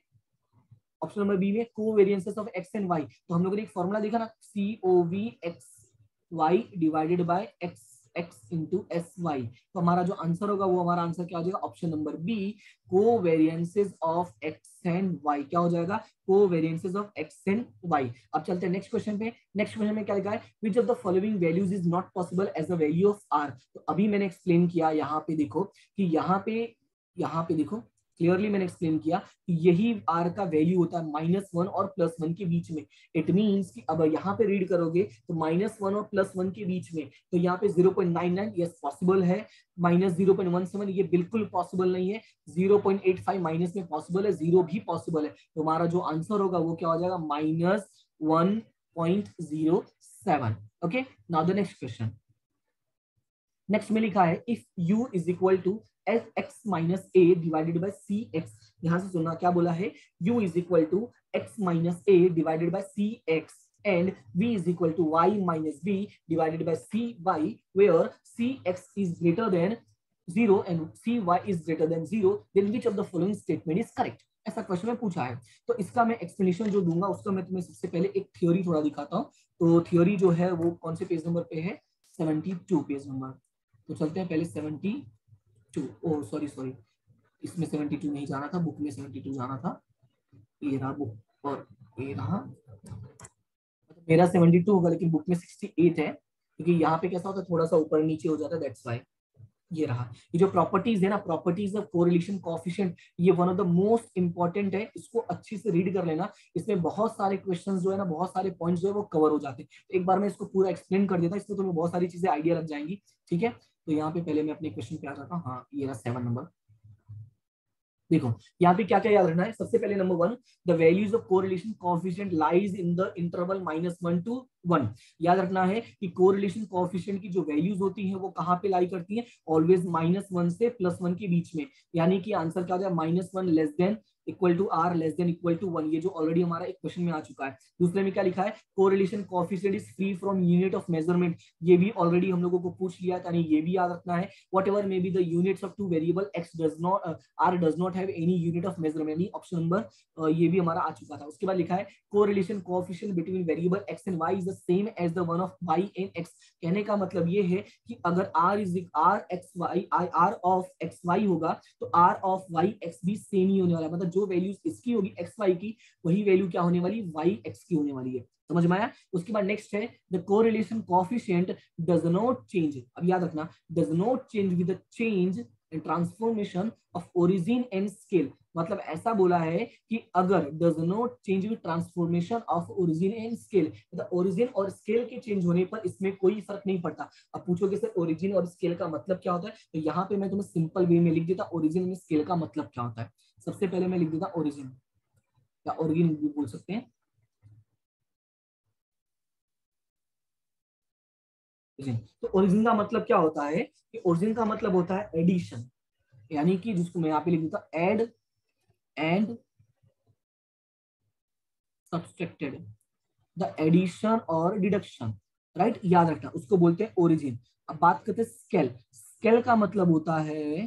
ऑप्शन नंबर बी में covariances of x and y. तो हम लोगों ने एक फॉर्मूला देखा ना, c o v x y divided by x x into S y. तो हमारा जो आंसर होगा वो हमारा आंसर क्या हो जाएगा, option number b, covariances of x and y. क्या हो जाएगा, covariances of x and y. अब चलते हैं नेक्स्ट क्वेश्चन पे। नेक्स्ट क्वेश्चन में क्या लिखा है, which of the following values is not possible as a value of r. तो अभी मैंने एक्सप्लेन किया, यहाँ पे देखो कि यहाँ पे यहाँ पे देखो क्लियरली मैंने एक्सप्लेन किया कि यही आर का वैल्यू होता है माइनस वन और प्लस वन के बीच में। इट मींस कि अब यहाँ पे रीड करोगे तो माइनस वन और प्लस वन के बीच में, तो यहाँ पे zero point nine nine yes possible है, minus zero point one seven ये बिल्कुल पॉसिबल नहीं है, zero point eight five minus में पॉसिबल है, जीरो भी पॉसिबल है। तो हमारा जो आंसर होगा वो क्या हो जाएगा, minus one point zero seven. Okay, now the next question. Next में लिखा है if u is equal to s x minus A divided by C x. यहां से सुनना क्या बोला है, u is equal to x minus A divided by C x and v is equal to y minus b divided by cy, where cx is greater than zero and cy is greater than zero, then which of the following statement is correct। ऐसा क्वेश्चन में पूछा है। तो इसका मैं एक्सप्लेनेशन जो दूंगा उसका मैं तुम्हें सबसे पहले एक थ्योरी थोड़ा दिखाता हूँ। तो थ्योरी जो है वो कौन से पेज नंबर पे है, सेवेंटी टू पेज नंबर। तो चलते हैं पहले seventy two, oh sorry sorry इसमें सेवेंटी टू नहीं जाना था, बुक में सेवेंटी टू जाना था, ये रहा बुक और ये रहा मेरा सेवेंटी टू होगा, लेकिन बुक में सिक्सटी एट है क्योंकि यहाँ पे कैसा होता है थोड़ा सा ऊपर नीचे हो जाता है, दैट्स व्हाई। ये रहा, ये जो प्रॉपर्टीज है ना, प्रॉपर्टीज ऑफ कोरिलेशन कोएफिशिएंट, ये one of the most important है, इसको अच्छे से रीड कर लेना। इसमें बहुत सारे क्वेश्चंस जो है ना, बहुत सारे पॉइंट्स जो है वो कवर हो जाते हैं। तो एक बार मैं इसको पूरा एक्सप्लेन कर देता, इसमें तुम्हें बहुत सारी चीजें आइडिया लग जाएंगी। ठीक है, तो यहाँ पे पहले मैं अपने क्वेश्चन पे आ जाता हूँ। हाँ, ये रहा सेवन नंबर। देखो यहाँ पे क्या क्या याद रखना है। सबसे पहले number one, the values of correlation coefficient lies in the interval minus one to one. याद रखना है कि कोरिलेशन कोएफिशिएंट की जो वैल्यूज होती हैं वो कहाँ पे लाई करती हैं, ऑलवेज माइनस वन से प्लस वन के बीच में। यानी कि आंसर क्या हो जाए, minus one less than equal to r less than equal to one, ये जो ऑलरेडी हमारा एक क्वेश्चन में आ चुका है। दूसरे में क्या लिखा है, correlation coefficient is free from unit of measurement, ये भी ऑलरेडी हम लोगों को पूछ लिया, यानी ये भी याद रखना है। Whatever may be the units of two variable x does not are does not have any unit of measurement, यानी ऑप्शन नंबर ये भी हमारा आ चुका था। उसके बाद लिखा है correlation coefficient between variable x and y is the same as the one of y and x. कहने का मतलब ये है कि अगर r is r x y r of x y होगा तो r ऑफ वाई एक्स भी सेम ही होने वाला है। मतलब जो वैल्यूज इसकी होगी एक्स वाई की, वही वैल्यू क्या होने वाली, वाई एक्स की होने वाली है। समझ में आया। उसके बाद नेक्स्ट है the correlation coefficient does not change. अब याद रखना, does not change with the change and transformation of origin and scale. मतलब ऐसा बोला है कि अगर does not change with transformation of origin and scale, मतलब ओरिजिन और स्केल के चेंज होने पर इसमें कोई फर्क नहीं पड़ता। अब पूछोगे सर ओरिजिन और स्केल का मतलब क्या होता है, तो यहाँ पे मैं तुम्हें सिंपल वे में लिख देता ओरिजिन और स्केल का मतलब क्या होता है। सबसे पहले मैं लिख देता ओरिजिन, या ओरिजिन भी बोल सकते हैं। तो ओरिजिन का मतलब क्या होता है कि ओरिजिन का मतलब होता है एडिशन, यानी कि जिसको मैं यहाँ पे लिख देता add and subtracted, the addition और डिडक्शन, राइट। याद रखना, उसको बोलते हैं ओरिजिन। अब बात करते हैं स्केल। स्केल का मतलब होता है,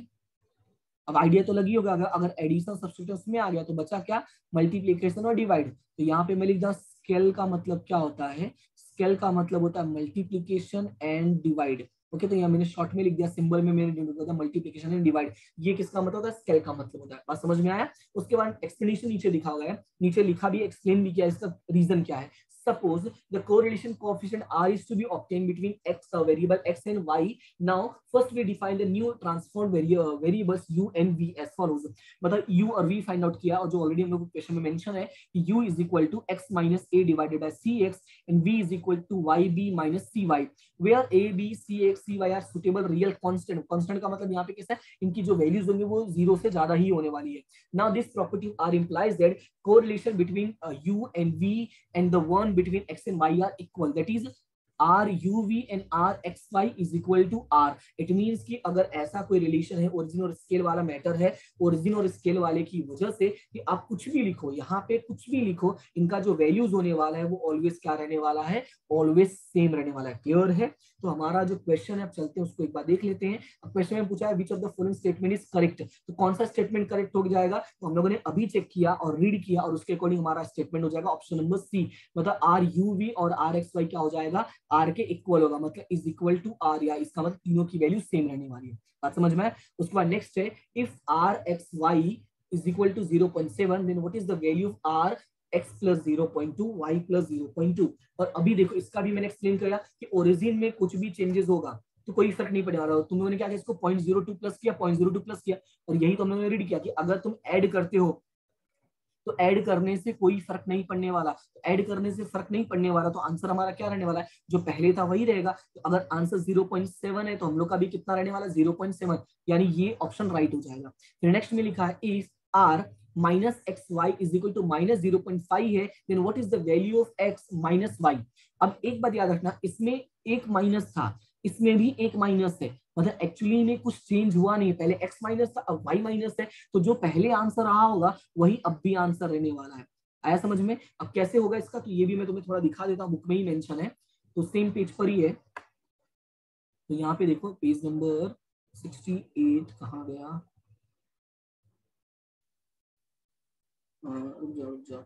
अब आइडिया तो लगी होगा, अगर अगर एडिशन सब्सट्रैक्शन उसमें आ गया तो बचा क्या, मल्टीप्लीकेशन और डिवाइड। तो यहाँ पे मैं लिख दूं स्केल का मतलब क्या होता है, स्केल का मतलब होता है मल्टीप्लीकेशन एंड डिवाइड। ओके, तो यहाँ मैंने शॉर्ट में लिख दिया, सिंबल में मैंने लिख दिया मल्टीप्लीकेशन एंड डिवाइड। ये किसका मतलब होता है, स्केल का मतलब होता है। बात समझ में आया। उसके बाद एक्सप्लेनेशन नीचे लिखा हुआ है, नीचे लिखा भी एक्सप्लेन भी किया इसका रीजन क्या है। Suppose the correlation coefficient R is to be obtained between x uh, variable x and y. Now first we define the new transformed vari uh, variables u and v as follows. मतलब u और v फाइंड आउट किया, और जो ऑलरेडी हम लोग क्वेश्चन में मेंशन है कि u is equal to x minus a divided by cx and v is equal to yb minus cy, where a b c x cy are suitable real constant. constant का मतलब यहाँ पे कैसा है, इनकी जो वैल्यूज होंगी वो जीरो से ज्यादा ही होने वाली है। Now this property R implies that correlation between uh, u and v and the one between x and y are equal, that is R U V and R X Y is equal to R. It means कि अगर ऐसा कोई रिलेशन है, ओरिजिन और स्केल वाला मैटर है, ओरिजिन और स्केल वाले की वजह से कि आप कुछ भी लिखो, यहाँ पे कुछ भी लिखो, इनका जो वैल्यूज होने वाला है वो ऑलवेज क्या रहने वाला है, ऑलवेज सेम रहने वाला है। क्लियर है। तो हमारा जो क्वेश्चन है, अब चलते हैं उसको एक बार देख लेते हैं। अब क्वेश्चन में पूछा है which of the following statement is correct, तो कौन सा स्टेटमेंट करेक्ट हो जाएगा, तो हम लोगों ने अभी चेक किया और रीड किया और उसके अकॉर्डिंग हमारा स्टेटमेंट हो जाएगा ऑप्शन नंबर सी। मतलब आर यू वी और आर एक्स वाई क्या हो जाएगा, आर के इक्वल होगा, मतलब इज इक्वल टू आर, या इसका मतलब तीनों की वैल्यू सेम रहने वाली है। बात समझ में आए। उसके बाद नेक्स्ट है if r x y is equal to zero point seven, then what is the value of r x plus zero point two, y plus zero point two. और अभी देखो इसका भी मैंने एक्सप्लेन किया कि ओरिजिन में कुछ भी चेंजेस होगा तो कोई फर्क नहीं पड़ने वाला। तुम लोगों ने क्या किया, इसको पॉइंट जीरो टू प्लस किया, पॉइंट जीरो टू प्लस किया, और यही तो हम लोगों ने रीड किया कि अगर तुम ऐड करते हो तो ऐड करने से कोई फर्क नहीं पड़ने वाला। तो ऐड करने से फर्क नहीं पड़ने वाला तो आंसर हमारा क्या रहने वाला है, जो पहले था वही रहेगा। तो अगर आंसर जीरो पॉइंट सेवन है तो हम लोग का भी कितना रहने वाला, जीरो पॉइंट सेवन, यानी ये ऑप्शन राइट हो जाएगा। फिर नेक्स्ट में लिखा है if r minus x y is equal to minus zero point five है, then what is the value of x minus y. अब एक बात याद रखना, इसमें एक माइनस था, इसमें भी एक माइनस है, मतलब एक्चुअली में कुछ चेंज हुआ नहीं है। पहले x माइनस था, अब y माइनस है, तो जो पहले आंसर रहा होगा वही अब भी आंसर रहने वाला है। आया समझ में। अब कैसे होगा इसका, तो ये भी मैं तुम्हें थोड़ा दिखा देता हूँ, बुक में ही मेंशन है, तो सेम पेज पर ही है। तो यहाँ पे देखो पेज नंबर सिक्सटी एट कहाँ गया, रुक जाओ रुक जाओ,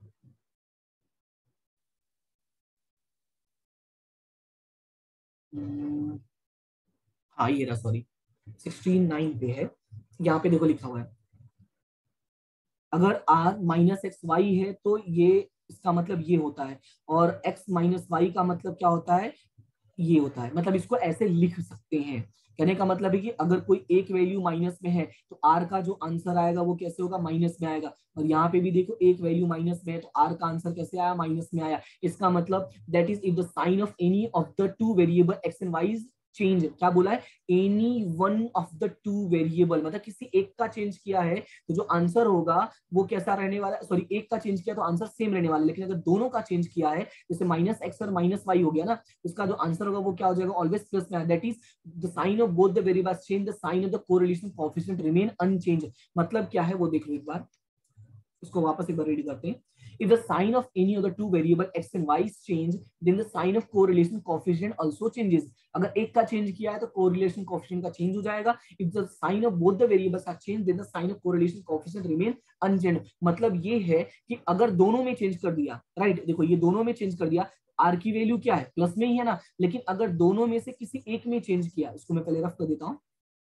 हाँ ये रहा, सॉरी सिक्सटी नाइन पे है। यहाँ पे देखो लिखा हुआ है अगर r माइनस एक्स वाई है तो ये इसका मतलब ये होता है, और x माइनस वाई का मतलब क्या होता है, ये होता है। मतलब इसको ऐसे लिख सकते हैं, कहने का मतलब है कि अगर कोई एक वैल्यू माइनस में है तो आर का जो आंसर आएगा वो कैसे होगा, माइनस में आएगा। और यहाँ पे भी देखो एक वैल्यू माइनस में है तो आर का आंसर कैसे आया, माइनस में आया। इसका मतलब that is if the sign of any of the two variable x and y change, क्या बोला है, any one of the two variable, मतलब किसी एक का चेंज किया है तो जो आंसर होगा वो कैसा रहने वाला है, सॉरी एक का चेंज किया तो आंसर सेम रहने वाला है, लेकिन अगर दोनों का चेंज किया है जैसे माइनस एक्स और माइनस वाई हो गया ना, उसका जो आंसर होगा वो क्या हो जाएगा, ऑलवेज प्लस में, that is the sign of both the variables change, the sign of the correlation coefficient remain unchange. मतलब क्या है वो देख लो एक बार, इसको वापस एक बार रीड करते हैं। If the sign of any of the two variable x and y is change, then the sign of correlation coefficient also changes. अगर एक का चेंज किया है तो correlation coefficient का चेंज हो जाएगा. If the sign of both the variables are changed, then the sign of correlation coefficient remain unchanged. मतलब ये है कि अगर दोनों में चेंज कर दिया, राइट right? देखो ये दोनों में चेंज कर दिया, आर की वैल्यू क्या है, प्लस में ही है ना, लेकिन अगर दोनों में से किसी एक में चेंज किया, इसको मैं पहले रफ कर देता हूं,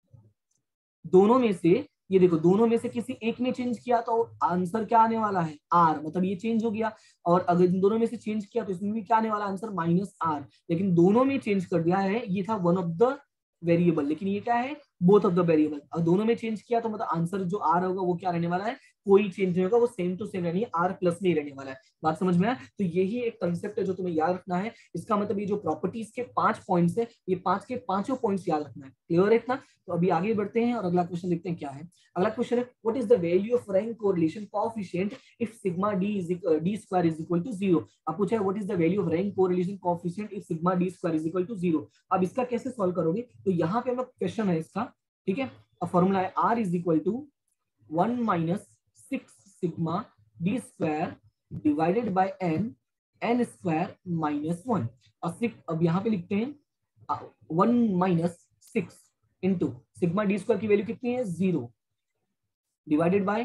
दोनों में से, ये देखो दोनों में से किसी एक में चेंज किया तो आंसर क्या आने वाला है, आर, मतलब ये चेंज हो गया। और अगर दोनों में से चेंज किया तो इसमें भी क्या आने वाला आंसर, माइनस आर। लेकिन दोनों में चेंज कर दिया है, ये था वन ऑफ द वेरिएबल, लेकिन ये क्या है, बोथ ऑफ द वेरिएबल। और दोनों में चेंज किया तो मतलब आंसर जो आर होगा वो क्या रहने वाला है, कोई चेंज नहीं होगा, वो सेम टू सेम यानी आर प्लस में ही रहने वाला है। बात समझ में आया? तो यही एक कंसेप्ट है जो तुम्हें याद रखना है। इसका मतलब ये जो प्रॉपर्टीज के पांच पॉइंट्स है, ये पांच के पांचों पॉइंट्स याद रखना है। क्लियर है इतना? तो अभी आगे बढ़ते हैं और अगला क्वेश्चन देखते हैं क्या है। अगला क्वेश्चन है, what is the value of rank correlation coefficient if sigma d is d square is equal to zero. अब पूछा है what is the value of rank correlation coefficient if sigma d square is equal to zero. अब इसका कैसे सॉल्व करोगे, तो यहाँ पे हम क्वेश्चन है इसका, ठीक है। अब फॉर्मूला है r is equal to one minus six sigma d square divided by n, n square minus one. और सिक्स, अब यहाँ पे लिखते हैं one minus six into sigma d square की वैल्यू कितनी है, जीरो, डिवाइडेड बाय,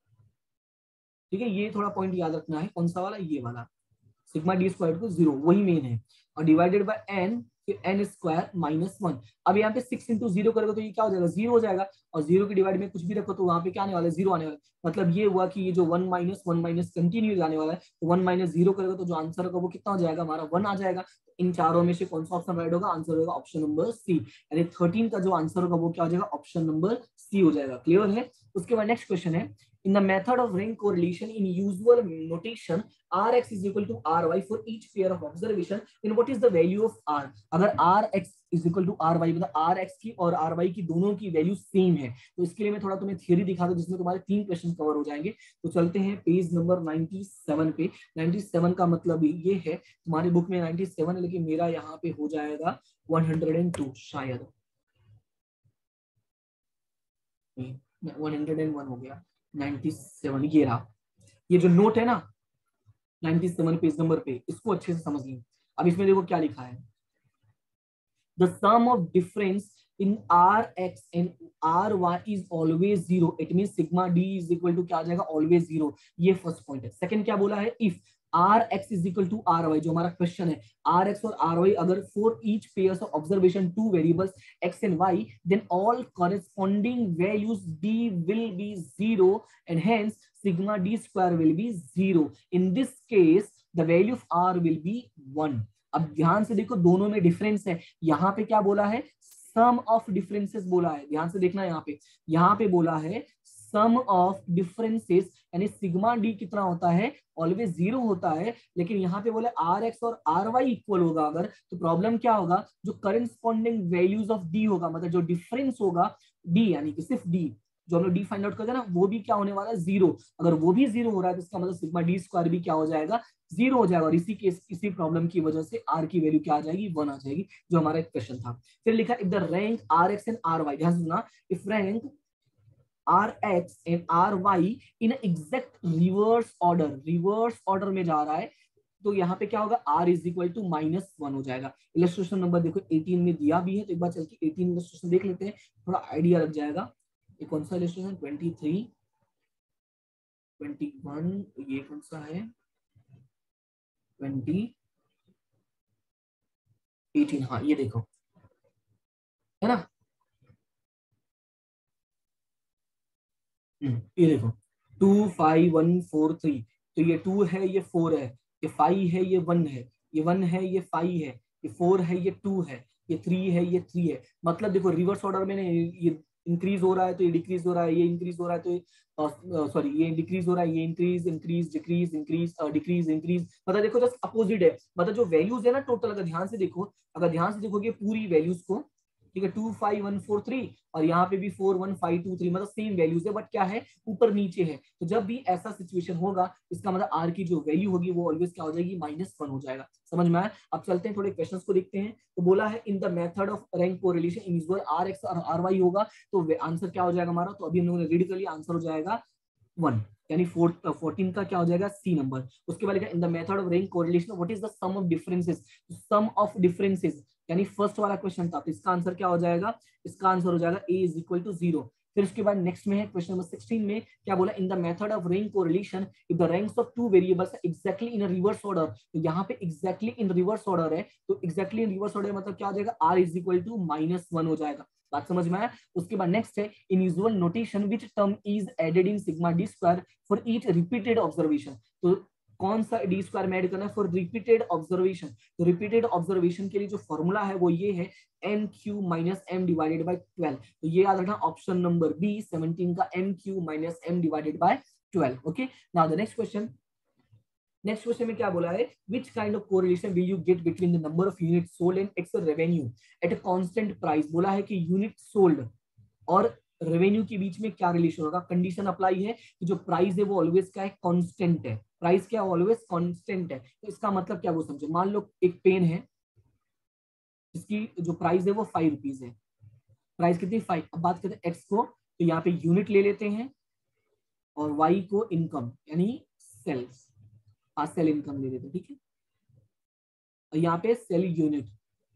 ठीक है, ये थोड़ा पॉइंट याद रखना है, कौन सा वाला, ये वाला, सिग्मा डी स्क्वायर को जीरो, वही मेन है, और डिवाइडेड बाय एन, फिर एन स्क्वायर माइनस वन। अब यहाँ पे सिक्स इंटू जीरो करोगे तो ये क्या हो जाएगा, जीरो हो जाएगा, और जीरो की डिवाइड में कुछ भी रखो तो वहां पे क्या आने वाला है, जीरो आने वाला है। मतलब ये हुआ कि ये जो one minus one minus continue जाने वाला है, तो वन माइनस जीरो करोगे तो जो आंसर होगा वो कितना हो जाएगा, हमारा वन आ जाएगा। इन चारों में से कौन सा ऑप्शन राइट होगा, आंसर होगा ऑप्शन नंबर सी, यानी थर्टीन का जो आंसर होगा वो क्या हो जाएगा, ऑप्शन नंबर सी हो जाएगा। क्लियर है? उसके बाद नेक्स्ट क्वेश्चन है, in the method of ring correlation in usual notation rx is equal to ry for each pair of observation, then what is the value of r। अगर rx is equal to ry, मतलब rx की और ry की दोनों की वैल्यू सेम है, तो इसके लिए मैं थोड़ा तुम्हें थ्योरी दिखा दूं जिसमें तुम्हारे तीन क्वेश्चन कवर हो जाएंगे। तो चलते हैं पेज नंबर नाइंटी सेवन पे। नाइंटी सेवन का मतलब ये है, तुम्हारी बुक में नाइंटी सेवन है लेकिन मेरा यहाँ पे हो जाएगा वन हंड्रेड एंड टू, शायद वन हंड्रेड एंड वन हो गया, नाइंटी सेवन ये रहा। ये जो नोट है ना नाइंटी सेवन पेज नंबर पे, इसको अच्छे से समझ लीजिए। अब इसमें देखो क्या लिखा है, the sum of difference in r x and r y is always zero, it mean sigma d is equal to क्या आ जाएगा, ऑलवेज जीरो। ये फर्स्ट पॉइंट है। सेकंड क्या बोला है, if r x is equal to r y, जो हमारा क्वेश्चन है, आर एक्स और आर वाई अगर for each pairs of observation two variables x and y, then all corresponding values D will be zero and hence sigma d square will be zero. In this case the value of r will be one. अब ध्यान से देखो, दोनों में डिफरेंस है। यहाँ पे क्या बोला है, सम ऑफ डिफरेंसेस बोला है, ध्यान से देखना। यहाँ पे यहाँ पे बोला है सम ऑफ डिफरेंसेस, यानी सिग्मा डी कितना होता है, ऑलवेज जीरो होता है। लेकिन यहाँ पे बोले आर एक्स और आर वाई इक्वल होगा अगर, तो प्रॉब्लम क्या होगा, जो करेस्पॉन्डिंग वैल्यूज ऑफ डी होगा, मतलब जो डिफरेंस होगा डी, यानी कि सिर्फ डी, जो हम लोग डी फाइंड आउट करते हैं ना, वो भी क्या होने वाला है, जीरो। अगर वो भी जीरो हो रहा है तो इसका मतलब सिग्मा डी स्क्वायर भी क्या हो जाएगा, जीरो हो जाएगा। और इसी केस इसी प्रॉब्लम की वजह से आर की वैल्यू क्या आ जाएगी, वन आ जाएगी, जो हमारा एक क्वेश्चन था। फिर लिखा if the rank r x and r y, ध्यान से सुना, if rank rx and ry in exact reverse order, reverse order में जा रहा है, तो यहाँ पे क्या होगा, r is equal to minus one हो जाएगा। इलस्ट्रेशन नंबर देखो एटीन में दिया भी है, तो एक बार चल के एटीन इलस्ट्रेशन देख लेते हैं, थोड़ा आइडिया लग जाएगा। ये कौन सा illustration, twenty three, twenty one, ये कौन सा है, ट्वेंटी, एटीन, हाँ ये देखो, है ना, ये देखो two five one four three, तो ये टू है, ये फोर है, ये फाइव है, ये वन है, ये वन है, ये फाइव है, ये फोर है, ये टू है, ये थ्री है, ये थ्री है, मतलब देखो रिवर्स ऑर्डर में ये इंक्रीज हो रहा है तो ये डिक्रीज हो रहा है, ये इंक्रीज हो रहा है तो सॉरी ये डिक्रीज हो रहा है, ये increase increase decrease increase decrease increase, मतलब देखो जस्ट अपोजिट है। मतलब जो वैल्यूज है ना टोटल, अगर ध्यान से देखो, अगर ध्यान से देखोगे पूरी वैल्यूज को, ठीक है, two five one four three और यहाँ पे भी four one five two three, मतलब सेम वैल्यूज है, बट क्या है ऊपर नीचे है। तो जब भी ऐसा सिचुएशन होगा इसका मतलब आर की जो वैल्यू होगी वो ऑलवेज क्या हो जाएगी, माइनस वन हो जाएगा। समझ में आया? अब चलते हैं थोड़े क्वेश्चंस को देखते हैं। तो बोला है in the method of rank correlation invisible r x और आर वाई होगा, तो आंसर क्या हो जाएगा हमारा, तो अभी हम लोगों ने रीड कर लिया, आंसर हो जाएगा वन, यानी फोर्टीन का क्या हो जाएगा, सी नंबर। उसके बाद लिखा in the method of rank correlation what is the sum of differences, sum of differences यानी फर्स्ट वाला क्वेश्चन था, तो इसका आंसर क्या हो जाएगा, इसका आंसर हो जाएगा a is equal to zero. फिर उसके बाद नेक्स्ट में है क्वेश्चन नंबर सिक्सटीन में क्या बोला, in the method of rank correlation if the ranks of two variables exactly in reverse order, तो यहाँ पे एग्जैक्टली इन रिवर्स ऑर्डर है, तो एग्जैक्टली इन रिवर्स ऑर्डर मतलब क्या हो जाएगा, r is equal to minus one हो जाएगा। बात समझ में आया? उसके बाद नेक्स्ट है in usual notation which term is added in sigma d square for each repeated observation, तो कौन सा डी स्क्वायर में ऐड करना है, फॉर रिपीटेड ऑब्जर्वेशन। तो रिपीटेड ऑब्जर्वेशन के लिए जो फॉर्मूला है वो ये है m cube minus m divided by twelve, तो ये याद रखना ऑप्शन नंबर बी सेवनटीन का m cube minus m divided by twelve. Okay, now the next question, next question में क्या बोला है, which kind of correlation will you get between the number of units sold and its revenue at a constant price, बोला है कि यूनिट सोल्ड और रेवेन्यू के बीच में क्या रिलेशन होगा, कंडीशन अप्लाई है कि जो प्राइस है वो ऑलवेज क्या है, कांस्टेंट है, प्राइस क्या ऑलवेज कांस्टेंट है। तो इसका मतलब क्या वो समझो, मान लो एक पेन है जिसकी जो प्राइस है वो फाइव रुपीज है, प्राइस कितनी फाइव। अब बात करते हैं एक्स को, तो यहाँ पे यूनिट ले लेते हैं और वाई को इनकम यानी सेल्स, आज सेल इनकम ले लेते हैं, ठीक है, और यहाँ पे सेल यूनिट।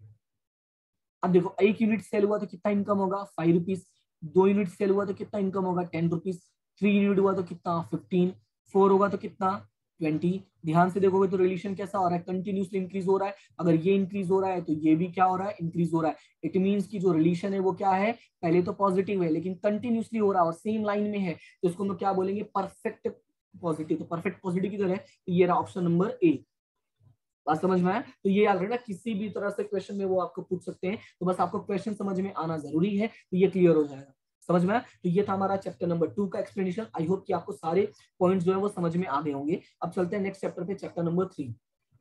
अब देखो एक यूनिट सेल हुआ तो कितना इनकम होगा, फाइव रुपीज, दो यूनिट सेल हुआ तो कितना इनकम होगा, टेन रुपीज, थ्री यूनिट हुआ तो कितना, फिफ्टीन, फोर होगा तो कितना, ट्वेंटी। ध्यान से देखोगे तो रिलेशन कैसा हो रहा है, कंटिन्यूसली इंक्रीज हो रहा है। अगर ये इंक्रीज हो रहा है तो ये भी क्या हो रहा है, इंक्रीज हो रहा है। इट मींस की जो रिलेशन है वो क्या है, पहले तो पॉजिटिव है लेकिन कंटिन्यूसली हो रहा है और सेम लाइन में है, तो इसको हम क्या बोलेंगे, परफेक्ट पॉजिटिव। तो परफेक्ट पॉजिटिव की तरह है, तो ये रहा ऑप्शन नंबर ए। बात समझ में आया? तो ये याद रखना, किसी भी तरह से क्वेश्चन में वो आपको पूछ सकते हैं, तो बस आपको क्वेश्चन समझ में आना जरूरी है, तो ये क्लियर हो जाएगा। समझ में आया? तो ये था हमारा चैप्टर नंबर टू का एक्सप्लेनेशन। आई होप कि आपको सारे पॉइंट्स जो है वो समझ में आ गए होंगे। अब चलते हैं नेक्स्ट चैप्टर पे, चैप्टर नंबर थ्री।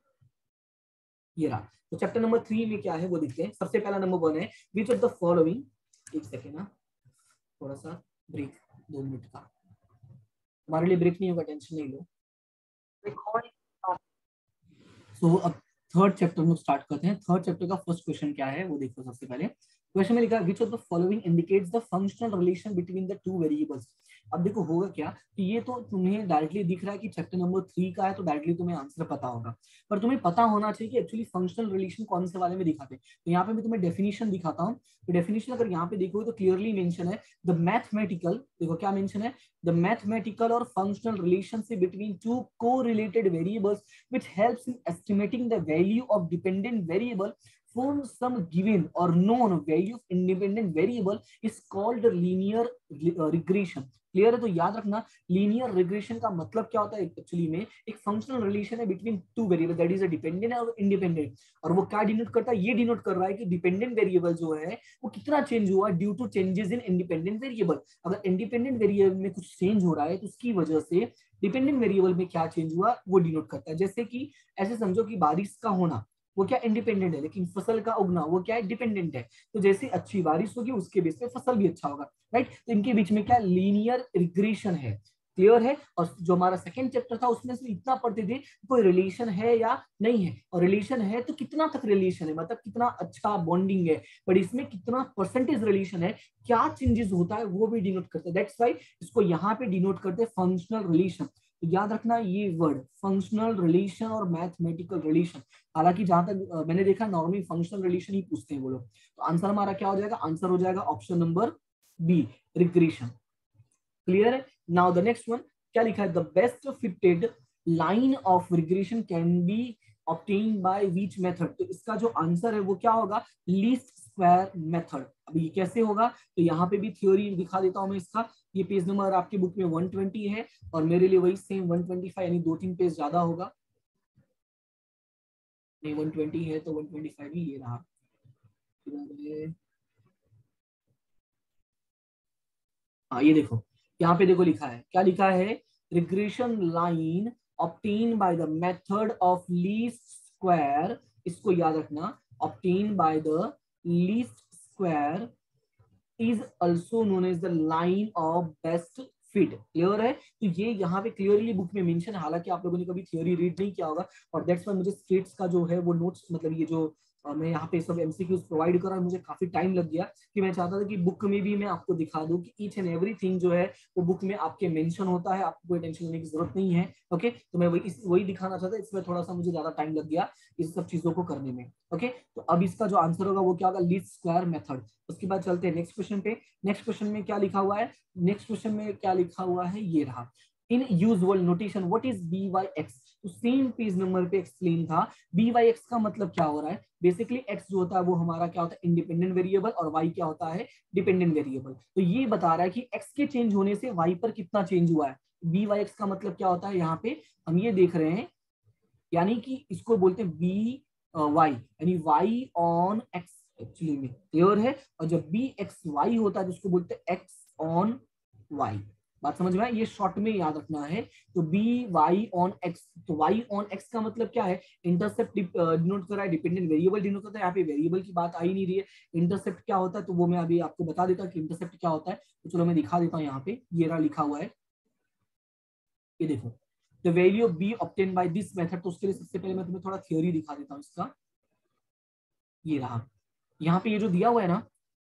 ये रहा, तो चैप्टर नंबर थ्री में क्या है वो देखते हैं। सबसे पहला नंबर वन है, विच ऑफ द फॉलोइंग, एक सेकेंड ना, थोड़ा सा ब्रेक, दो मिनट का, हमारे लिए ब्रेक नहीं होगा, टेंशन नहीं लो। सो so, अब थर्ड चैप्टर में स्टार्ट करते हैं। थर्ड चैप्टर का फर्स्ट क्वेश्चन क्या है वो देखो। सबसे पहले क्वेश्चन में लिखा, which of the following indicates the functional relation between the two variables. अब देखो होगा क्या कि ये तो तुम्हें डायरेक्टली दिख रहा है कि चैप्टर नंबर थ्री का है, तो डायरेक्टली तुम्हें आंसर पता होगा, पर तुम्हें पता होना चाहिए कि एक्चुअली फंक्शनल रिलेशन कौन से वाले में दिखाते हैं। तो यहाँ पे मैं तुम्हें डेफिनेशन दिखाता हूँ। तो डेफिनेशन अगर यहाँ पे देखोगे तो क्लियरली मेंशन है, द मैथमेटिकल, देखो क्या मेंशन है, द मैथमेटिकल और functional relationship between two correlated variables which helps in estimating the value of dependent variable from some given or known value of independent variable is called linear regression। Clear है? तो याद रखना, लीनियर रिग्रेशन का मतलब क्या होता है, एक्चुअली में एक फंक्शनल रिलेशन है between two variable, that is a dependent और इंडिपेंडेंट, और वो क्या डिनोट करता है, ये डिनोट कर रहा है कि डिपेंडेंट वेरिएबल जो है वो कितना चेंज हुआ due to changes in independent variable. अगर इंडिपेंडेंट वेरिएबल में कुछ चेंज हो रहा है तो उसकी वजह से डिपेंडेंट वेरिएबल में क्या चेंज हुआ वो डिनोट करता है। जैसे कि ऐसे समझो कि बारिश का होना वो क्या इंडिपेंडेंट है, लेकिन फसल का उगना वो क्या है, डिपेंडेंट है। तो जैसे अच्छी बारिश होगी उसके बेस पे फसल भी अच्छा होगा, राइट। तो इनके बीच में क्या लीनियर रिग्रेशन है। क्लियर है? और जो हमारा सेकंड चैप्टर था उसमें से इतना पढ़ते थे कोई रिलेशन है या नहीं है, और रिलेशन है तो कितना तक रिलेशन है, मतलब कितना अच्छा बॉन्डिंग है, बट इसमें कितना परसेंटेज रिलेशन है, क्या चेंजेस होता है वो भी डिनोट करते हैं। दैट्स व्हाई इसको यहाँ पे डिनोट करते हैं फंक्शनल रिलेशन। तो याद रखना ये वर्ड फंक्शनल रिलेशन और मैथमेटिकल रिलेशन। हालांकि जहां तक मैंने देखा नॉर्मली फंक्शनल रिलेशन ही पूछते हैं वो लोग। तो आंसर हमारा क्या हो जाएगा, आंसर हो जाएगा option number b, regression. Clear है? नाउ द नेक्स्ट वन क्या लिखा है, the best fitted line of regression can be obtained by which method. तो इसका जो आंसर है वो क्या होगा, लीस्ट स्क्वायर मेथड। अब ये कैसे होगा, तो यहाँ पे भी थ्योरी दिखा देता हूं मैं इसका। ये पेज नंबर आपकी बुक में वन ट्वेंटी है और मेरे लिए वही सेम वन ट्वेंटी फाइव, यानी दो तीन पेज ज्यादा होगा। नहीं वन ट्वेंटी है तो वन ट्वेंटी फाइव ही ये रहा, हाँ ये देखो, यहाँ पे देखो लिखा है, क्या लिखा है, regression line obtain by the method of least square, इसको याद रखना, obtain by the least square is also known as the line of best fit. Clear है? तो ये यहाँ पे क्लियरली बुक में मेंशन है, हालांकि आप लोगों ने कभी थ्योरी रीड नहीं किया होगा, और दैट्स व्हाई मुझे स्टेट्स का जो है वो नोट्स, मतलब ये जो मैं यहाँ पे सब एमसीक्यूज प्रोवाइड कर रहा हूँ, मुझे काफी टाइम लग गया कि मैं चाहता था कि बुक में भी मैं आपको दिखा दूं कि ईच एंड एवरीथिंग जो है वो बुक में आपके मेंशन होता है, आपको कोई टेंशन लेने की जरूरत नहीं है। ओके, तो मैं वही वही दिखाना चाहता, इसमें थोड़ा सा मुझे ज्यादा टाइम लग गया इस सब चीजों को करने में। ओके, तो अब इसका जो आंसर होगा वो क्या होगा, लीस्ट स्क्वायर मेथड। उसके बाद चलते हैं नेक्स्ट क्वेश्चन पे। नेक्स्ट क्वेश्चन में क्या लिखा हुआ है, नेक्स्ट क्वेश्चन में क्या लिखा हुआ है, ये रहा, in usual notation what is b Y x. तो सेम पेज नंबर पे एक्सप्लेन था, बी वाई एक्स का मतलब क्या हो रहा है, बेसिकली एक्स जो होता है वो हमारा क्या होता है, इंडिपेंडेंट वेरिएबल, और वाई क्या होता है, डिपेंडेंट वेरिएबल। तो ये बता रहा है कि एक्स के चेंज होने से वाई पर कितना चेंज हुआ है। बी वाई एक्स का मतलब क्या होता है, यहाँ पे हम ये देख रहे हैं, यानी कि इसको बोलते हैं बी वाई, यानी वाई ऑन एक्स एक्चुअली में। क्लियर है? और जब बी एक्स वाई होता है तो उसको बोलते हैं एक्स ऑन वाई। बात समझ में आया? ये शॉर्ट में याद रखना है। तो बी वाई ऑन एक्स, तो वाई ऑन एक्स का मतलब क्या है, इंटरसेप्ट डिनोट कर रहा है, डिपेंडेंट वेरिएबल डिनोट करता है, यहाँ पे वेरिएबल की बात आ ही नहीं रही है। इंटरसेप्ट क्या होता है तो वो मैं अभी आपको बता देता कि इंटरसेप्ट क्या होता है। तो चलो मैं दिखा देता हूँ, यहाँ पे ये रहा लिखा हुआ है, ये देखो, the value of b obtain by this method. तो उसके लिए सबसे पहले मैं तुम्हें थोड़ा थ्योरी दिखा देता हूँ इसका, ये रहा, यहाँ पे ये जो दिया हुआ है ना,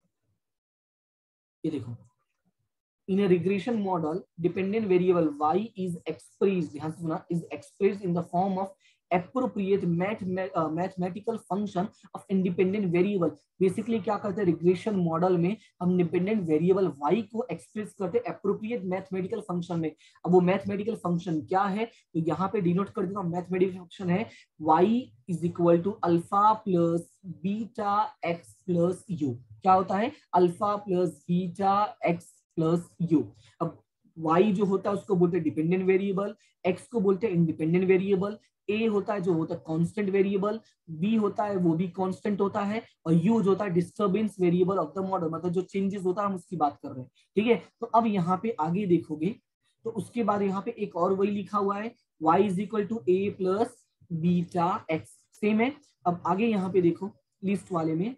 ये देखो, in a regression model dependent variable y is expressed, ध्यान से सुना, is expressed in the form of appropriate math, uh, mathematical function of independent variable। Basically क्या करते हैं, रिग्रेशन मॉडल में हम डिपेंडेंट वेरिएबल y को एक्सप्रेस करते हैं एप्रोप्रिएट मैथमेटिकल फंक्शन में। अब वो मैथमेटिकल फंक्शन क्या है, तो यहाँ पे डिनोट कर देता हूँ, मैथमेटिकल फंक्शन है y is equal to alpha plus beta x plus u. क्या होता है, alpha plus beta x plus u. अब y जो होता है उसको बोलते हैं डिपेंडेंट वेरिएबल, x को बोलते हैं इंडिपेंडेंट वेरिएबल, a होता है जो होता है कांस्टेंट वेरिएबल, b होता है वो भी कांस्टेंट होता है, और u जो होता है disturbance variable of the model, मतलब जो चेंजेस होता है हम उसकी बात कर रहे हैं। ठीक है, तो अब यहाँ पे आगे देखोगे तो उसके बाद यहाँ पे एक और वही लिखा हुआ है, y is equal to A plus beta x, same है। अब आगे यहाँ पे देखो लिस्ट वाले में,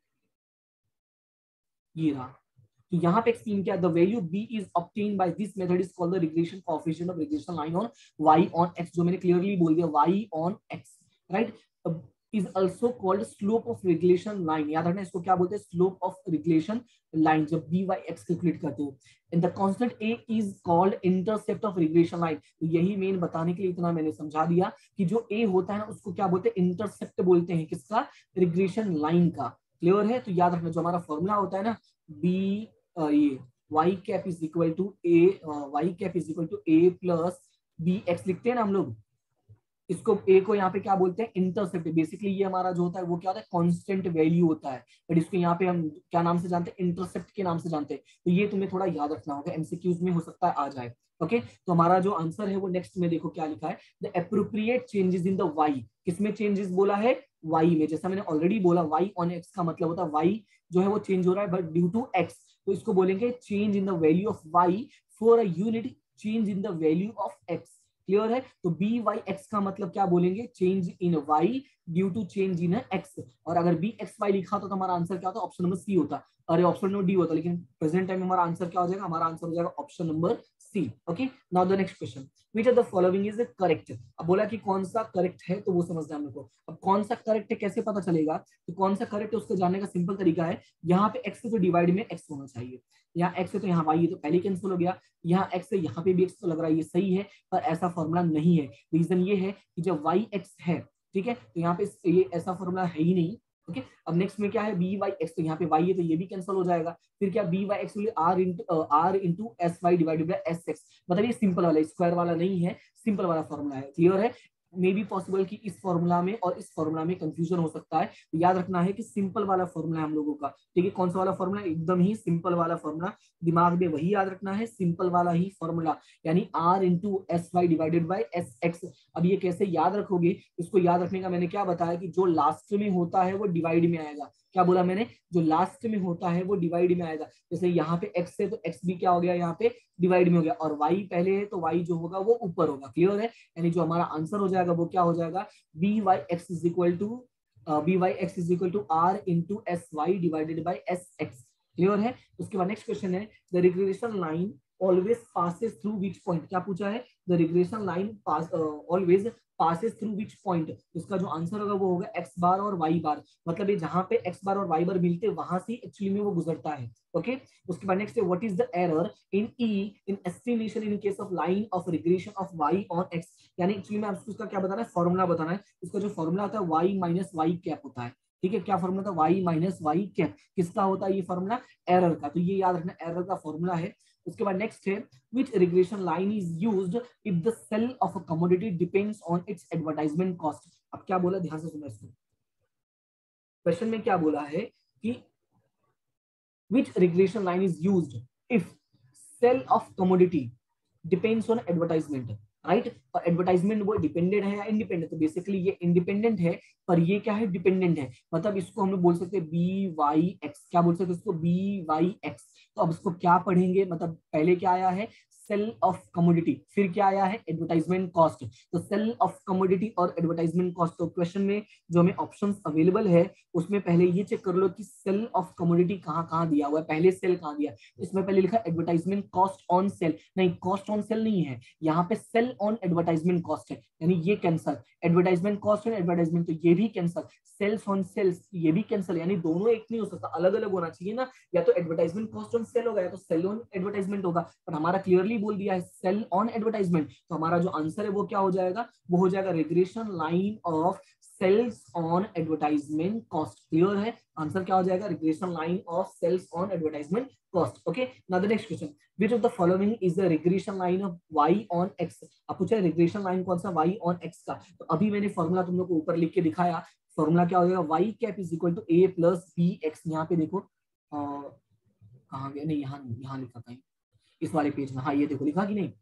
ये रहा, तो यहाँ पे एक्सप्लेन किया, the value b is obtain by this method is called the regression coefficient of regression line on y on x, जो मैंने क्लियरली बोल दिया, y on x, right, is also called slope of regression line. याद रखना इसको क्या बोलते हैं, स्लोप ऑफ रिग्रेशन लाइन, जब b y x कैलकुलेट करते हो। And the constant a is called intercept of regression line. तो यही मेन बताने के लिए इतना मैंने समझा दिया कि जो a होता है ना उसको क्या बोलते हैं, इंटरसेप्ट बोलते हैं, किसका, रिग्रेशन लाइन का। क्लियर है? तो याद रखना जो हमारा फॉर्मूला होता है ना, b ये y cap is equal to A, y cap is equal to A plus B X लिखते हैं ना हम लोग, इसको a को यहाँ पे क्या बोलते हैं, इंटरसेप्ट। बेसिकली ये हमारा जो होता है वो क्या होता है, कांस्टेंट वैल्यू होता है, बट इसको यहाँ पे हम क्या नाम से जानते हैं, इंटरसेप्ट के नाम से जानते हैं। तो ये तुम्हें थोड़ा याद रखना होगा, एमसीक्यूज में हो सकता है आ जाए। ओके, तो हमारा जो आंसर है वो नेक्स्ट में देखो क्या लिखा है, the appropriate changes in the y। किसमें चेंजेस बोला है, y में। जैसा मैंने ऑलरेडी बोला, y ऑन x का मतलब होता है y जो है वो चेंज हो रहा है बट ड्यू टू x, तो इसको बोलेंगे change in the value of y for a unit change in the value of x। Clear है? तो बी वाई एक्स का मतलब क्या बोलेंगे, change in Y due to change in X. और अगर बी एक्स वाई लिखा तो हमारा आंसर क्या होता, ऑप्शन नंबर सी होता, अरे ऑप्शन नंबर डी होता, लेकिन प्रेजेंट टाइम में हमारा आंसर क्या हो जाएगा, हमारा आंसर हो जाएगा option number C. Okay, now the next question, which of the following is correct. अब बोला कि कौन सा करेक्ट है, तो वो समझना है हमको। अब कौन सा करेक्ट है कैसे पता चलेगा, तो कौन सा करेक्ट है उसको जानने का सिंपल तरीका है, यहाँ पे एक्स से तो डिवाइड में एक्स होना चाहिए, यहाँ एक्स है तो यहाँ वाई है, तो पहले कैंसिल हो गया, यहाँ एक्स है यहाँ पे भी एक्स, तो लग रहा है ये सही है, पर ऐसा फॉर्मूला नहीं है। रीजन ये है कि जब वाई एक्स है, ठीक है, तो यहाँ पे ये ऐसा फॉर्मूला है ही नहीं। ओके, अब नेक्स्ट में क्या है, बी वाई एक्स, तो यहाँ पे वाई है तो ये भी कैंसिल हो जाएगा। फिर क्या, B Y X R into R into S Y divided by S X, मतलब ये सिंपल वाला, स्क्वायर वाला नहीं है, सिंपल वाला फॉर्मूला है। क्लियर है? मे बी पॉसिबल कि इस फॉर्मूला में और इस फॉर्मूला में कंफ्यूजन हो सकता है, तो याद रखना है कि सिंपल वाला फॉर्मूला है हम लोगों का, ठीक है। कौन सा वाला फॉर्मूला? एकदम ही सिंपल वाला फॉर्मूला, दिमाग में वही याद रखना है, सिंपल वाला ही फॉर्मूला, यानी R into S Y divided by S X. अब ये कैसे याद रखोगे? इसको याद रखने का मैंने क्या बताया कि जो लास्ट में होता है वो डिवाइड में आएगा। क्या बोला मैंने? जो लास्ट में होता है वो डिवाइड में आएगा। जैसे यहाँ पे x है तो x भी क्या हो गया, यहाँ पे डिवाइड में हो गया, और y पहले है तो y जो होगा वो ऊपर होगा। क्लियर है? यानी जो हमारा आंसर हो जाएगा वो क्या हो जाएगा, B Y X is equal to B Y X is equal to R into S Y divided by S X. Clear है? उसके बाद नेक्स्ट क्वेश्चन है, the regression line always passes through which point. क्या पूछा है? The regression line pass always passes through which point. इसका जो आंसर होगा वो होगा एक्स बार और वाई बार, मतलब ये जहां पे एक्स बार और वाई बार मिलते हैं वहां से एक्चुअली में वो गुजरता है। Okay okay? उसके बाद नेक्स्ट है, what is the error in E in estimation in case of line of regression of Y on X. यानी एक्चुअली में आपको उसका क्या बताना है, फॉर्मूला बताना है। इसका जो फॉर्मूला होता है वाई माइनस वाई कैप होता है, ठीक है। क्या फॉर्मूला था? Y minus Y cap. किसका होता है ये फॉर्मूला? एरर का। तो ये याद रखना, एरर का फॉर्मूला है। उसके बाद नेक्स्ट है, which regression line is used if the sell of a commodity depends on its advertisement cost। अब क्या बोला, ध्यान से सुनो इसको। क्वेश्चन में क्या बोला है कि which regression line is used if sell of commodity depends on advertisement, right. और एडवर्टाइजमेंट वो डिपेंडेंट है या इंडिपेंडेंट? तो बेसिकली ये इंडिपेंडेंट है, पर ये क्या है, डिपेंडेंट है। मतलब इसको हम लोग बोल सकते हैं बी वाई एक्स। क्या बोल सकते हैं इसको? B Y x. तो अब इसको क्या पढ़ेंगे, मतलब पहले क्या आया है, सेल ऑफ कमोडिटी, फिर क्या आया है, एडवर्टाइजमेंट कॉस्ट। तो सेल ऑफ कमोडिटी और एडवर्टाइजमेंट कॉस्ट। तो क्वेश्चन में जो हमें ऑप्शंस अवेलेबल है उसमें पहले ये चेक कर लो कि सेल ऑफ कमोडिटी कहाँ कहाँ दिया हुआ है, पहले सेल कहाँ दिया। इसमें पहले लिखा एडवर्टाइजमेंट कॉस्ट ऑन सेल, नहीं कॉस्ट ऑन सेल नहीं है, यहाँ पे सेल ऑन एडवर्टाइजमेंट कॉस्ट है, यानी ये कैंसल। एडवर्टाइजमेंट कॉस्ट और एडवर्टाइजमेंट तो ये भी कैंसल, सेल्स ऑन सेल्स ये भी कैंसल, यानी दोनों एक नहीं हो सकता, अलग अलग होना चाहिए ना। या तो एडवर्टाइजमेंट कॉस्ट ऑन सेल होगा या तो सेल ऑन एडवर्टाइजमेंट होगा, पर हमारा क्लियरली बोल दिया है सेल ऑन एडवर्टाइजमेंट। तो हमारा जो आंसर है वो क्या हो जाएगा, वो हो जाएगा regression line of sales on advertisement cost. Clear है? आंसर क्या हो जाएगा, regression line of sales on advertisement cost. Okay, now the next question, which of the following is the regression line of y on x। अब पूछा है रिग्रेशन लाइन कौन सा, y on x का। तो अभी मैंने फॉर्मूला तुम लोग को ऊपर लिख के दिखाया, फॉर्मूला क्या हो जाएगा, y cap is equal to a plus B X. यहाँ पे देखो कहाँ गया, नहीं यहाँ यहाँ लिखा था इस वाले पेज में, हाँ ये देखो लिखा कि नहीं,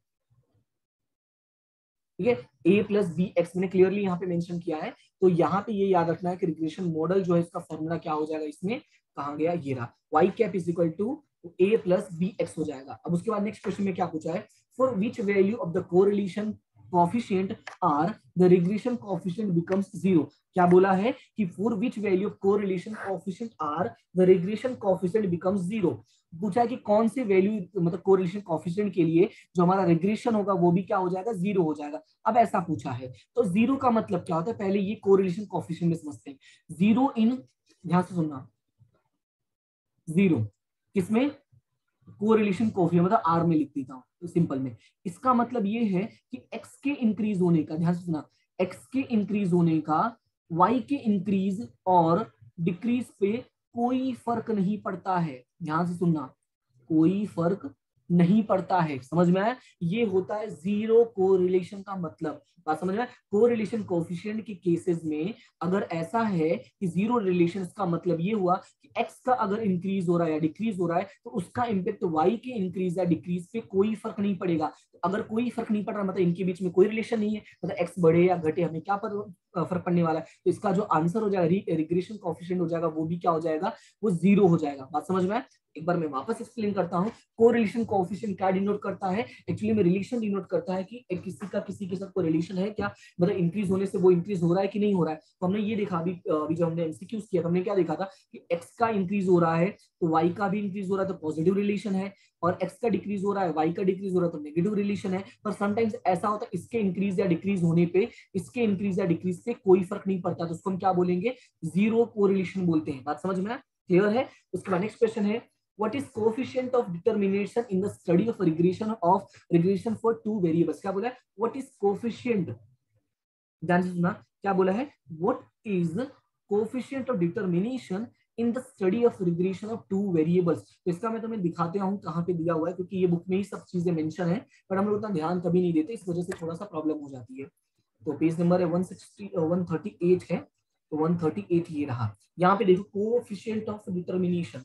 ठीक है। a प्लस बी एक्स मैंने क्लियरली यहाँ पे मेंशन किया है। तो यहाँ पे ये याद रखना है कि रिग्रेशन मॉडल जो है इसका फॉर्मूला क्या हो जाएगा, इसमें कहाँ गया, ये रहा, y cap is equal to a plus B X हो जाएगा। अब उसके बाद नेक्स्ट क्वेश्चन में क्या पूछा है, for which value of the correlation coefficient R the regression coefficient becomes zero. क्या बोला है कि for which value of correlation coefficient R the regression coefficient becomes zero. पूछा है कि कौन सी वैल्यू, मतलब कोरिलेशन कोएफिशिएंट के लिए जो हमारा रिग्रेशन होगा वो भी क्या हो जाएगा, जीरो हो जाएगा। अब ऐसा पूछा है तो जीरो का मतलब क्या होता है, पहले ये कोरिलेशन कोएफिशिएंट में समझते हैं। जीरो इन, ध्यान से सुनना, जीरो किसमें, कोरिलेशन कोएफिशिएंट मतलब आर में लिख देता हूं तो सिंपल में। इसका मतलब ये है कि एक्स के इंक्रीज होने का, ध्यान से सुना, एक्स के इंक्रीज होने का वाई के इंक्रीज और डिक्रीज पे कोई फर्क नहीं पड़ता है। ध्यान से सुनना, कोई फर्क नहीं पड़ता है। समझ में आया? ये होता है जीरो कोरिलेशन का मतलब। बात समझ में? कोरिलेशन कोएफिशिएंट के केसेस में अगर ऐसा है कि जीरो रिलेशन का मतलब ये हुआ कि एक्स का अगर इंक्रीज हो रहा है या डिक्रीज हो रहा है तो उसका इंपैक्ट वाई के इंक्रीज या डिक्रीज पे कोई फर्क नहीं पड़ेगा। तो अगर कोई फर्क नहीं पड़ रहा मतलब इनके बीच में कोई रिलेशन नहीं है, मतलब एक्स बढ़े या घटे हमें क्या पर फर्क पड़ने वाला है। तो इसका जो आंसर हो जाएगा, रिग्रेशन कोएफिशिएंट हो जाएगा, वो भी क्या हो जाएगा, वो जीरो हो जाएगा। बात समझ में? एक बार मैं वापस एक्सप्लेन करता हूं। कोरिलेशन कोएफिशिएंट क्या डिनोट करता है, एक्चुअली में रिलेशन डिनोट करता है कि किसी का किसी के साथ कोई रिलेशन है क्या, मतलब इंक्रीज होने से वो इंक्रीज हो रहा है कि नहीं हो रहा है। तो हमने ये देखा अभी अभी जो हमने एमसीक्यूज किया हमने क्या देखा था कि एक्स का इंक्रीज हो रहा है तो वाई का भी इंक्रीज हो रहा है तो पॉजिटिव रिलेशन है, और एक्स का डिक्रीज हो रहा है वाई का डिक्रीज हो रहा है तो नेगेटिव रिलेशन है। पर समटाइम्स ऐसा होता है इसके इंक्रीज या डिक्रीज होने पे इसके इंक्रीज या डिक्रीज से कोई फर्क नहीं पड़ता, तो उसको हम क्या बोलेंगे, जीरो कोरिलेशन बोलते हैं। बात समझ में? क्लियर है? उसके बाद नेक्स्ट क्वेश्चन है, what is coefficient of determination in the study of regression of regression for two variables। क्या बोला है, what is coefficient, ध्यान से सुना, क्या बोला है, what is coefficient of determination in the study of regression of two variables। तो इसका मैं तुम्हें दिखाते हूँ कहाँ पे दिया हुआ है, क्योंकि ये बुक में ही सब चीजें मेंशन है पर हम लोग उतना ध्यान कभी नहीं देते, इस वजह से थोड़ा सा प्रॉब्लम हो जाती है। तो पेज नंबर है one sixty one thirty eight है, तो वन थर्टी एट ये रहा। यहाँ पे देखो कोएफिशिएंट ऑफ डिटर्मिनेशन।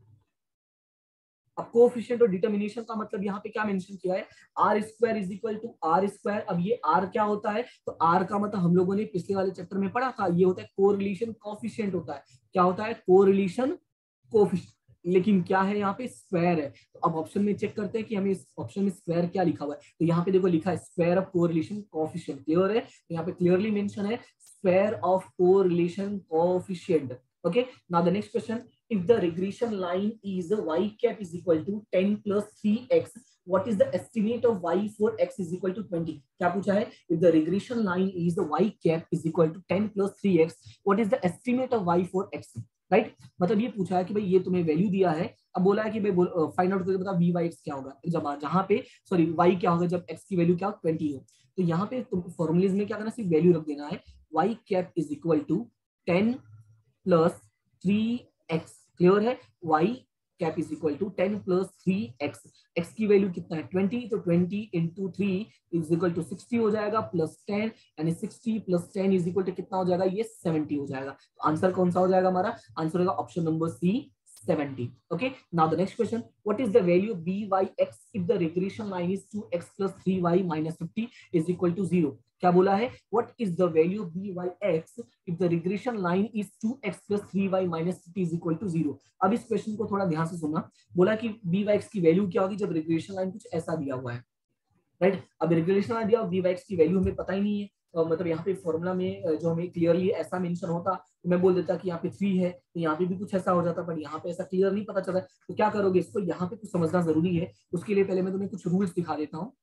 अब कोएफिशिएंट और डिटर्मिनेशन का मतलब यहाँ पे क्या मेंशन किया है, R square is equal to R square. अब ये आर क्या होता है, तो आर का मतलब हम लोगों ने पिछले वाले चैप्टर में पढ़ा था, ये होता है कोरिलेशन कोएफिशिएंट होता है। क्या होता है, कोरिलेशन कोएफिशिएंट। लेकिन क्या है यहाँ पे, स्क्वायर है। तो अब ऑप्शन में चेक करते हैं कि हमें इस ऑप्शन में स्क्वायर क्या लिखा हुआ है। तो यहाँ पे देखो लिखा है square of correlation coefficient, clear है। तो यहाँ पे क्लियरली मेंशन है square of correlation coefficient. Okay, now the next question, if the regression line is y cap is equal to ten plus three x, what is the estimate of y for x is equal to twenty? क्या पूछा है, if the regression line is the y cap is equal to ten plus three x, what is the estimate of y for x? Right right? मतलब ये पूछा है कि भाई ये तुम्हें वैल्यू दिया है, अब बोला है कि भाई फाइंड आउट करके बता वी वाई एक्स क्या होगा, जब जहां पे सॉरी y क्या होगा जब x की वैल्यू क्या हो ट्वेंटी हो। तो यहाँ पे तुम फॉर्मुलेज में क्या करना, सिर्फ वैल्यू रख देना है, y cap is equal to ten plus three X, clear है। y cap is equal to ten plus three X, x की वैल्यू कितना है ट्वेंटी, तो twenty into three is equal to sixty हो जाएगा प्लस टेन, यानी sixty plus ten is equal to कितना हो जाएगा, ये सेवेंटी हो जाएगा। तो आंसर कौन सा हो जाएगा हमारा, आंसर होगा option number C seventy. Okay, now the next question, what is the value byx if the regression line is two x plus three y minus fifty is equal to zero? क्या बोला है, what is the value byx if the regression line is two x plus three y minus fifty is equal to zero? अब इस क्वेश्चन को थोड़ा ध्यान से सुनना, बोला कि byx की वैल्यू क्या होगी जब रिग्रेशन लाइन कुछ ऐसा दिया हुआ है, राइट right? अब रिग्रेशन लाइन दिया byx की वैल्यू हमें पता ही नहीं है, तो मतलब यहाँ पे फॉर्मूला में जो हमें क्लियरली ऐसा मेंशन होता तो मैं बोल देता कि यहाँ पे थ्री है, तो यहाँ पे भी कुछ ऐसा हो जाता, पर यहाँ पे ऐसा क्लियर नहीं पता चल रहा है। तो क्या करोगे, इसको यहाँ पे कुछ समझना जरूरी है, उसके लिए पहले मैं तुम्हें कुछ रूल्स दिखा देता हूँ।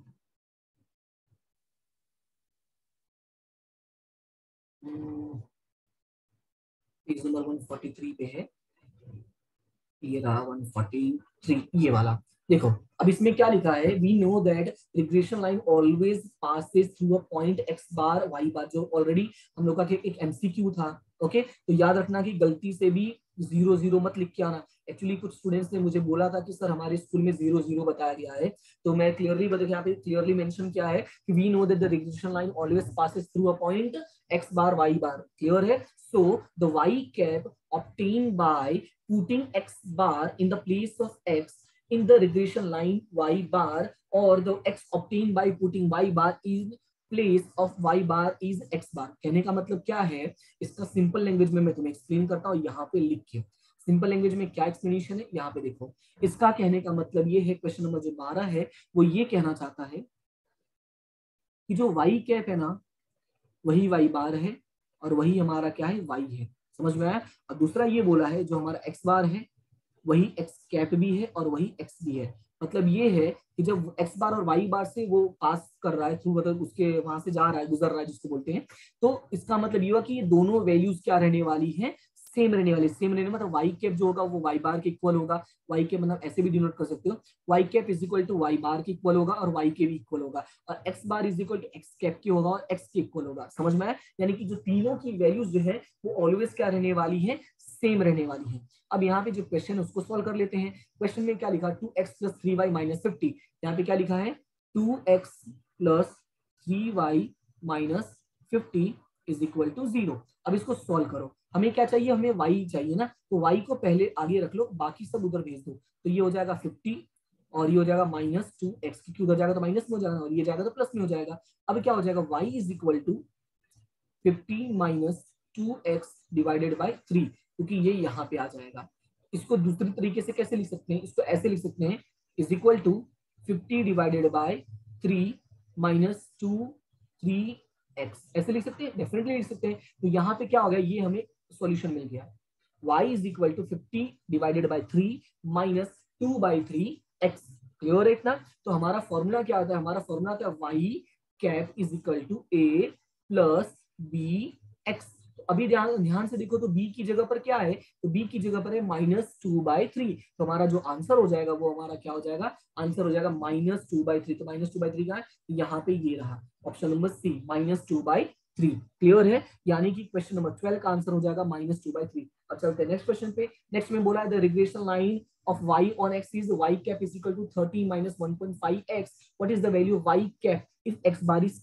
Page number one forty three पे है, ये रहा वन फोर्टी थ्री ये वाला। देखो अब इसमें क्या लिखा है, we know that regression line always passes through a point X bar Y bar, जो ऑलरेडी हम लोग का एक एमसीक्यू था। ओके, तो याद रखना कि गलती से भी जीरो जीरो मत लिख के आना। एक्चुअली कुछ स्टूडेंट्स ने मुझे बोला था कि सर हमारे स्कूल में जीरो जीरो बताया गया है, तो मैं क्लियरली बता, यहाँ पे क्लियरली मेंशन किया है कि we know that the regression line always passes through a point X bar Y bar, clear है। So the Y cap obtain by putting x bar in the place of x in the regression line y bar, or the x obtained by putting y bar in place of y bar is x bar। कहने का मतलब क्या है, इसका सिंपल लैंग्वेज में मैं तुम्हें एक्सप्लेन करता हूँ, यहाँ पे लिख के। सिंपल लैंग्वेज में क्या एक्सप्लेनेशन है, यहाँ पे देखो। इसका कहने का मतलब ये है, क्वेश्चन नंबर जो बारह है वो ये कहना चाहता है कि जो y कैप है ना वही y बार है, और वही हमारा क्या है, y है। समझ में आया। और दूसरा ये बोला है जो हमारा एक्स बार है वही एक्स कैप भी है और वही एक्स भी है। मतलब ये है कि जब एक्स बार और वाई बार से वो पास कर रहा है थ्रू, मतलब उसके वहां से जा रहा है, गुजर रहा है जिसको बोलते हैं, तो इसका मतलब ये हुआ कि ये दोनों वैल्यूज क्या रहने वाली है, सेम रहने वाली। सेम रहने मतलब वाई कैप जो होगा वो वाई बार के इक्वल होगा। वाई कैप मतलब ऐसे भी डिनोट कर सकते हो, Y cap is equal to Y bar के इक्वल होगा और वाई के भी इक्वल होगा, और X bar is equal to X cap के होगा और एक्स के इक्वल होगा। समझ में आया। यानी कि जो तीनों की वैल्यूज जो है वो ऑलवेज क्या रहने वाली है, सेम रहने वाली है। अब यहाँ पे जो क्वेश्चन है उसको सॉल्व कर लेते हैं। क्वेश्चन में क्या लिखा, two X plus three Y minus fifty. यहाँ पे क्या लिखा है, two X plus three Y minus fifty is equal to zero. अब इसको सॉल्व करो। हमें क्या चाहिए, हमें y चाहिए ना, तो y को पहले आगे रख लो, बाकी सब उधर भेज दो। तो ये हो जाएगा फिफ्टी और ये हो जाएगा माइनस टू एक्स, क्योंकि उधर जाएगा तो माइनस में हो जाएगा और ये जाएगा तो प्लस में हो जाएगा। अब क्या हो जाएगा, y is equal to fifty minus two X divided by three, क्योंकि ये यहाँ पे आ जाएगा। इसको दूसरी तरीके से कैसे लिख सकते हैं, इसको ऐसे लिख सकते हैं, is equal to fifty divided by three minus two three X, ऐसे लिख सकते हैं, डेफिनेटली लिख सकते हैं। तो यहाँ पे क्या हो गया, ये हमें सॉल्यूशन मिल गया, y is equal to fifty divided by three minus two by three X. Clear है इतना। तो हमारा फॉर्मूला क्या होता है, हमारा फॉर्मूला क्या, y cap is equal to a plus B X. अभी ध्यान ध्यान से देखो, तो b की जगह पर क्या है, तो b की जगह पर है माइनस टू बाई थ्री। तो हमारा जो आंसर हो जाएगा वो हमारा क्या हो जाएगा, आंसर हो जाएगा माइनस टू बाई थ्री। तो माइनस टू बाई थ्री का है, यहाँ पे ये रहा option number C, minus two by three. Clear है। यानी कि क्वेश्चन नंबर ट्वेल्व का आंसर हो जाएगा माइनस टू बाई थ्री। अब चलते हैं नेक्स्ट क्वेश्चन पे। नेक्स्ट में बोला है the regression line of y on x is y cap is equal to thirty minus one point five x. What is the value of y cap if x bar is ten?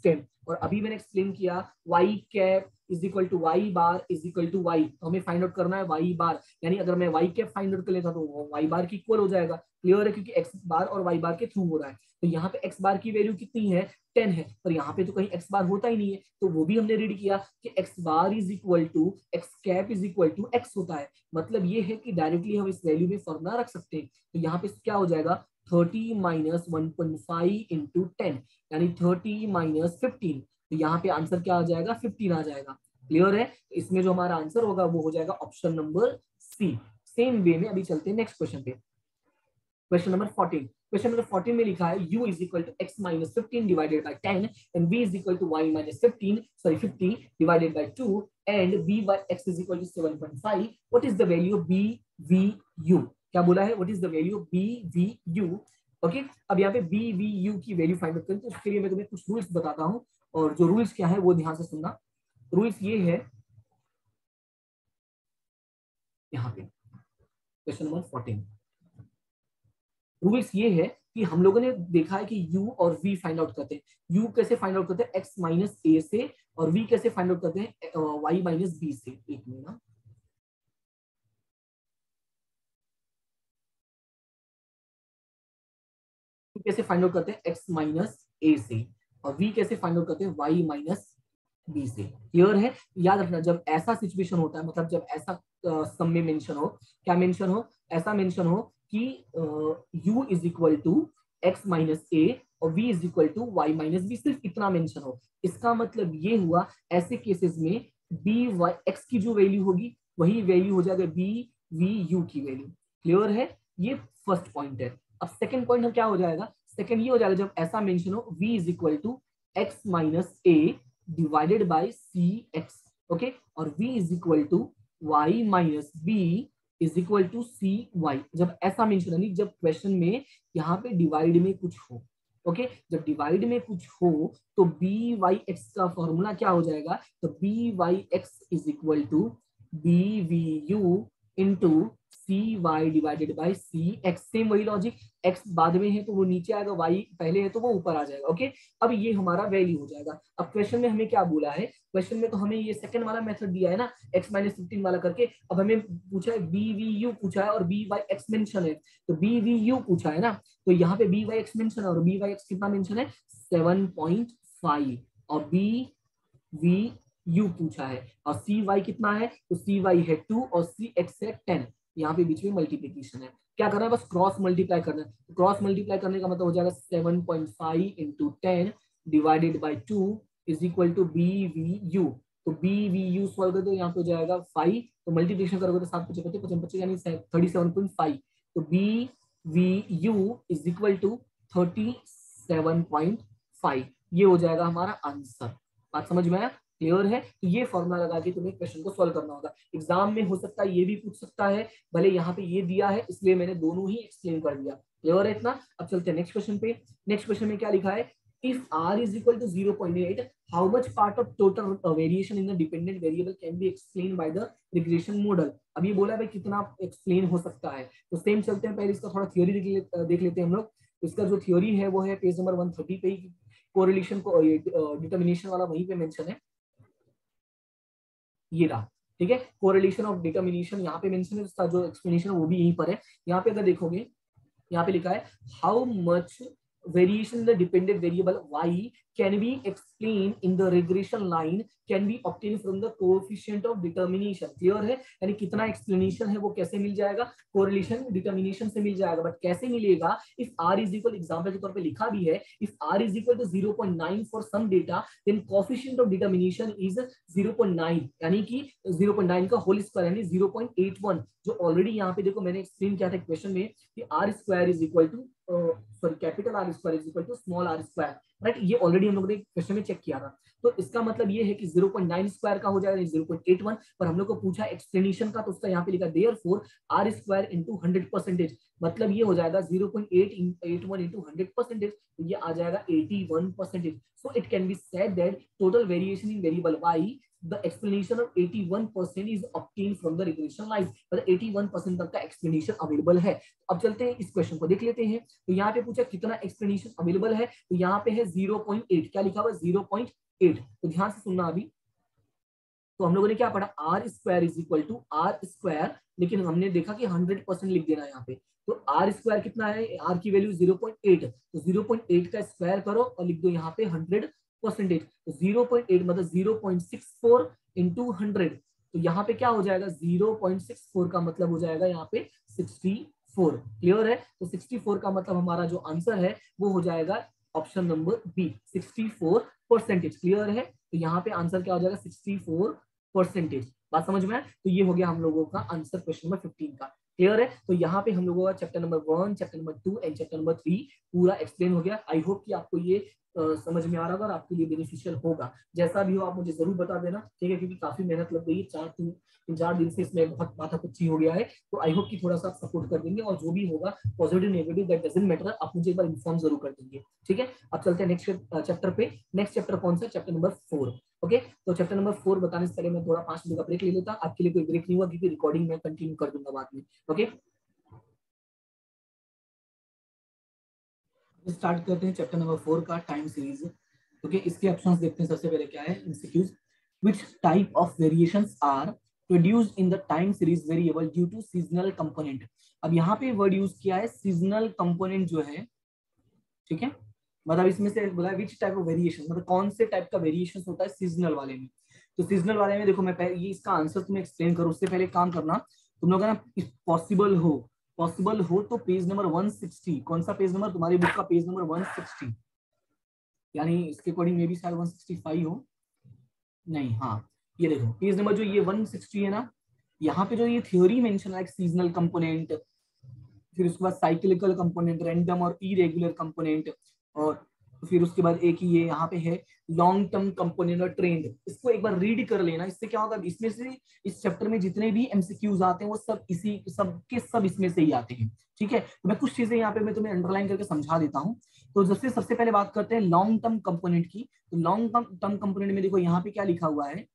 और अभी मैंने एक्सप्लेन किया Y cap is equal to Y bar is equal to Y, तो हमें फाइंड आउट करना है वाई बार, यानी अगर मैं वाई कैप फाइंड आउट कर लेता तो वाई बार की इक्वल हो जाएगा। क्लियर है, क्योंकि एक्स बार और वाई बार के थ्रू हो रहा है। तो यहाँ पे एक्स बार की वैल्यू कितनी है, टेन है, पर यहाँ पे तो कहीं एक्स बार होता ही नहीं है, तो वो भी हमने रीड किया कि X bar is equal to X cap is equal to X होता है। मतलब ये है कि डायरेक्टली हम इस वैल्यू में फॉर्मूला रख सकते हैं। तो यहाँ पे क्या हो जाएगा, thirty minus one point five into ten, यानी थर्टी माइनस फिफ्टीन। तो यहाँ पे आंसर क्या आ जाएगा, फिफ्टीन आ जाएगा। क्लियर है, तो इसमें जो हमारा आंसर होगा वो हो जाएगा option number C. Same way में अभी चलते हैं नेक्स्ट क्वेश्चन पे, question number fourteen. Question number fourteen में लिखा है u is equal to x minus fifteen divided by ten and v is equal to y minus fifteen sorry fifty divided by two and b by x is equal to seven point five. What is the value of b v u? क्या बोला है, what is the value of b v u? Okay, अब यहाँ पे b v u की वैल्यू फाइंड आउट करें तो उसके लिए मैं तुम्हें कुछ रूल्स बताता हूँ, और जो रूल्स क्या है वो ध्यान से सुनना। रूल्स ये है, यहाँ पे क्वेश्चन नंबर फोर्टीन, रूल्स ये है कि हम लोगों ने देखा है कि u और v फाइंड आउट करते हैं। u कैसे फाइंड आउट करते हैं, x माइनस ए से, और v कैसे फाइंड आउट करते हैं, y माइनस बी से। एक मिनट ना, कैसे फाइंड आउट करते हैं, x माइनस ए से, और v कैसे फाइंड आउट करते हैं, y माइनस बी से। क्लियर है, याद रखना जब ऐसा सिचुएशन होता है, मतलब जब ऐसा सम में मेंशन हो, क्या मेंशन हो, ऐसा मेंशन हो कि u is equal to x minus A और v is equal to Y minus B, सिर्फ इतना मेंशन हो, इसका मतलब ये हुआ ऐसे केसेस में b y x की जो वैल्यू होगी वही वैल्यू हो जाएगा b v u की वैल्यू। क्लियर है, ये फर्स्ट पॉइंट है। अब सेकंड पॉइंट क्या हो जाएगा, सेकंड ये हो जाएगा जब ऐसा मेंशन हो v is equal to x minus A divided by C X, okay, और v is equal to y minus B is equal to C Y. जब ऐसा मेंशन यानी जब क्वेश्चन में यहाँ पे डिवाइड में कुछ हो, ओके okay? जब डिवाइड में कुछ हो तो बी वाई एक्स का फॉर्मूला क्या हो जाएगा, तो B Y X is equal to B V U into C Y divided by C X. Same वही लॉजिक, एक्स बाद में है तो वो नीचे आएगा, वाई पहले है तो वो ऊपर आ जाएगा। ओके, अब ये हमारा वैल्यू हो जाएगा। अब क्वेश्चन में हमें क्या बोला है, क्वेश्चन में तो हमें ये सेकंड वाला मेथड दिया है ना, एक्स माइनस फिफ्टीन वाला करके। अब हमें पूछा है बी वी यू पूछा है और बी वाई एक्स मेंशन है, तो बी वी यू पूछा है ना, तो यहाँ पे बी वाई एक्स मेंशन है और बी वाई एक्स कितना मेंशन है, सेवन पॉइंट फाइव, और बी वी यू पूछा है और सी वाई कितना है, तो सी वाई है टू और सी एक्स है टेन। यहाँ पे बीच में मल्टीप्लीकेशन है, क्या करना है, बस क्रॉस मल्टीप्लाई करना है। तो क्रॉस मल्टीप्लाई करने का मतलब हो जाएगा seven point five into ten divided by two is equal to B V U. तो बी वी यू सॉल्व कर दो, यहाँ पे हो जाएगा फाइव, तो मल्टीप्लिकेशन करोगे तो सात पचे पचे पचपन पचे यानी थर्टी सेवन पॉइंट फाइव। तो B V U is equal to thirty seven point five, ये हो जाएगा हमारा आंसर। बात समझ में आया, क्लियर है। तो ये फॉर्मूला लगा के तुम्हें क्वेश्चन को सॉल्व करना होगा। एग्जाम में हो सकता है ये भी पूछ सकता है, भले यहाँ पे ये दिया है इसलिए मैंने दोनों ही एक्सप्लेन कर दिया। क्लियर है इतना। अब चलते हैं नेक्स्ट क्वेश्चन पे। नेक्स्ट क्वेश्चन में क्या लिखा है, if r is equal to zero point eight, how much part of total uh, variation in the dependent variable can be explained by the regression model? अब ये बोला भाई कितना एक्सप्लेन हो सकता है, तो सेम चलते हैं, पहले इसका थोड़ा थ्योरी देख, ले, देख लेते हैं हम लोग। इसका जो थ्योरी है वो है पेज नंबर वन थर्टी पे ही, कोरिलेशन को डिटर्मिनेशन वाला वहीं पे मेंशन है, ये रहा, ठीक है। कोरिलेशन ऑफ डिटर्मिनेशन यहाँ पे मेंशन है, उसका जो एक्सप्लेनेशन है वो भी यहीं पर है। यहाँ पे अगर देखोगे, यहाँ पे लिखा है how much variation in the dependent variable y can be explained in the regression line can be obtained from the coefficient of determination। Clear है, यानी कितना एक्सप्लेनेशन है वो कैसे मिल जाएगा, कोरिलेशन डिटर्मिनेशन से मिल जाएगा। बट कैसे मिलेगा, if r is equal, example के तौर पे लिखा भी है, if r is equal to zero point nine for some data then coefficient of determination is zero point nine, यानी कि zero point nine का होल स्क्वायर यानी zero point eight one, जो ऑलरेडी यहाँ पे देखो मैंने एक्सप्लेन किया था क्वेश्चन में कि r square is equal to sorry capital R square is equal to small R square, right. ये ऑलरेडी हम लोगों ने क्वेश्चन में चेक किया था। तो इसका मतलब ये है कि zero point nine स्क्वायर का हो जाएगा zero point eight one, पर हम लोग को पूछा एक्सप्लेनेशन का, तो उसका यहाँ पे लिखा therefore r square into hundred percentage, मतलब ये हो जाएगा zero point eight one into hundred percentage, तो ये आ जाएगा eighty-one percentage. So it can be said that total variation in variable y the explanation of eighty-one percent is obtained from the regression line, मतलब eighty-one percent तक का explanation अवेलेबल है। अब चलते हैं इस क्वेश्चन को देख लेते हैं। तो यहाँ पे पूछा कितना explanation अवेलेबल है, तो यहाँ पे है zero point eight, क्या लिखा हुआ है zero point एट। तो ध्यान से सुनना अभी। तो हम लोगों ने क्या पढ़ा, R square is equal to R square, लेकिन हमने देखा कि हंड्रेड परसेंट लिख देना यहाँ पे। तो आर स्क्वायर कितना है, आर की वैल्यू ज़ीरो पॉइंट एट, तो ज़ीरो पॉइंट एट का स्क्वायर करो और लिख दो यहाँ पे हंड्रेड परसेंटेज। तो ज़ीरो पॉइंट एट मतलब zero point six four into hundred, तो यहाँ पे क्या हो जाएगा, ज़ीरो पॉइंट सिक्स फोर का मतलब हो जाएगा यहाँ पे सिक्सटी फोर। क्लियर है? तो सिक्सटी फोर का मतलब हमारा जो आंसर है वो हो जाएगा option number B, sixty four percentage. Clear है? तो यहाँ पे आंसर क्या हो जाएगा, सिक्सटी फोर परसेंटेज। बात समझ में आए? तो ये हो गया हम लोगों का आंसर क्वेश्चन नंबर फिफ्टीन का। क्लियर है? तो यहाँ पे हम लोगों का chapter number one, chapter number two and chapter number three पूरा एक्सप्लेन हो गया। आई होप कि आपको ये Uh, समझ में आ रहा होगा और आपके लिए बेनिफिशियल होगा। जैसा भी हो आप मुझे जरूर बता देना, ठीक है? क्योंकि काफी मेहनत लग गई है, चार तीन तीन चार दिन से इसमें बहुत माथा कुच्ची हो गया है। तो आई होप कि थोड़ा सा आप सपोर्ट कर देंगे और जो भी होगा positive negative that doesn't matter, आप मुझे एक बार इन्फॉर्म जरूर कर देंगे। ठीक है? अब चलते हैं नेक्स्ट चैप्टर पे। नेक्स्ट चैप्टर कौन सा? Chapter number four. ओके, तो चैप्टर नंबर फोर बताने से पहले मैं थोड़ा पांच मिनट का ब्रेक ले लेता। आपके लिए कोई ब्रेक नहीं हुआ क्योंकि रिकॉर्डिंग मैं कंटिन्यू कर दूंगा बाद में। ओके, स्टार्ट करते हैं चैप्टर नंबर फोर का टाइम सीरीज। ओके, इसके ऑप्शंस देखते हैं। सबसे पहले क्या है, MCQs. Which type of variations are produced in the time series variable due to seasonal component. अब यहाँ पे वर्ड यूज किया है सीजनल कंपोनेंट जो है, ठीक है? मतलब इसमें से बोला विच टाइप ऑफ वेरिएशन, मतलब कौन से टाइप का वेरिएशन होता है सीजनल वाले में। तो सीजनल वाले में देखो, मैं पहले ये इसका आंसर तुम्हें एक्सप्लेन करूँ उससे पहले काम करना, तुम लोग ना पॉसिबल हो पॉसिबल हो तो पेज नंबर वन सिक्सटी, कौन सा पेज नंबर तुम्हारी बुक का, पेज नंबर वन सिक्सटी, यानी इसके अकॉर्डिंग में भी शायद वन सिक्सटी फाइव हो, नहीं, हाँ ये देखो पेज नंबर जो ये वन सिक्सटी है ना, यहाँ पे जो ये थ्योरी मेंशन है सीजनल कंपोनेंट, फिर उसके बाद साइक्लिकल कंपोनेंट, रैंडम और इरेगुलर कंपोनेंट, और फिर उसके बाद एक ही ये यहाँ पे है लॉन्ग टर्म कंपोनेंट और ट्रेंड। इसको एक बार रीड कर लेना, इससे क्या होगा, इसमें से इस चैप्टर में जितने भी एमसीक्यूज आते हैं वो सब इसी सब के सब इसमें से ही आते हैं। ठीक है? तो मैं कुछ चीजें यहाँ पे मैं तुम्हें अंडरलाइन करके समझा देता हूँ। तो जैसे सबसे पहले बात करते हैं लॉन्ग टर्म कंपोनेंट की। तो लॉन्ग टर्म कंपोनेंट में देखो यहाँ पे क्या लिखा हुआ है,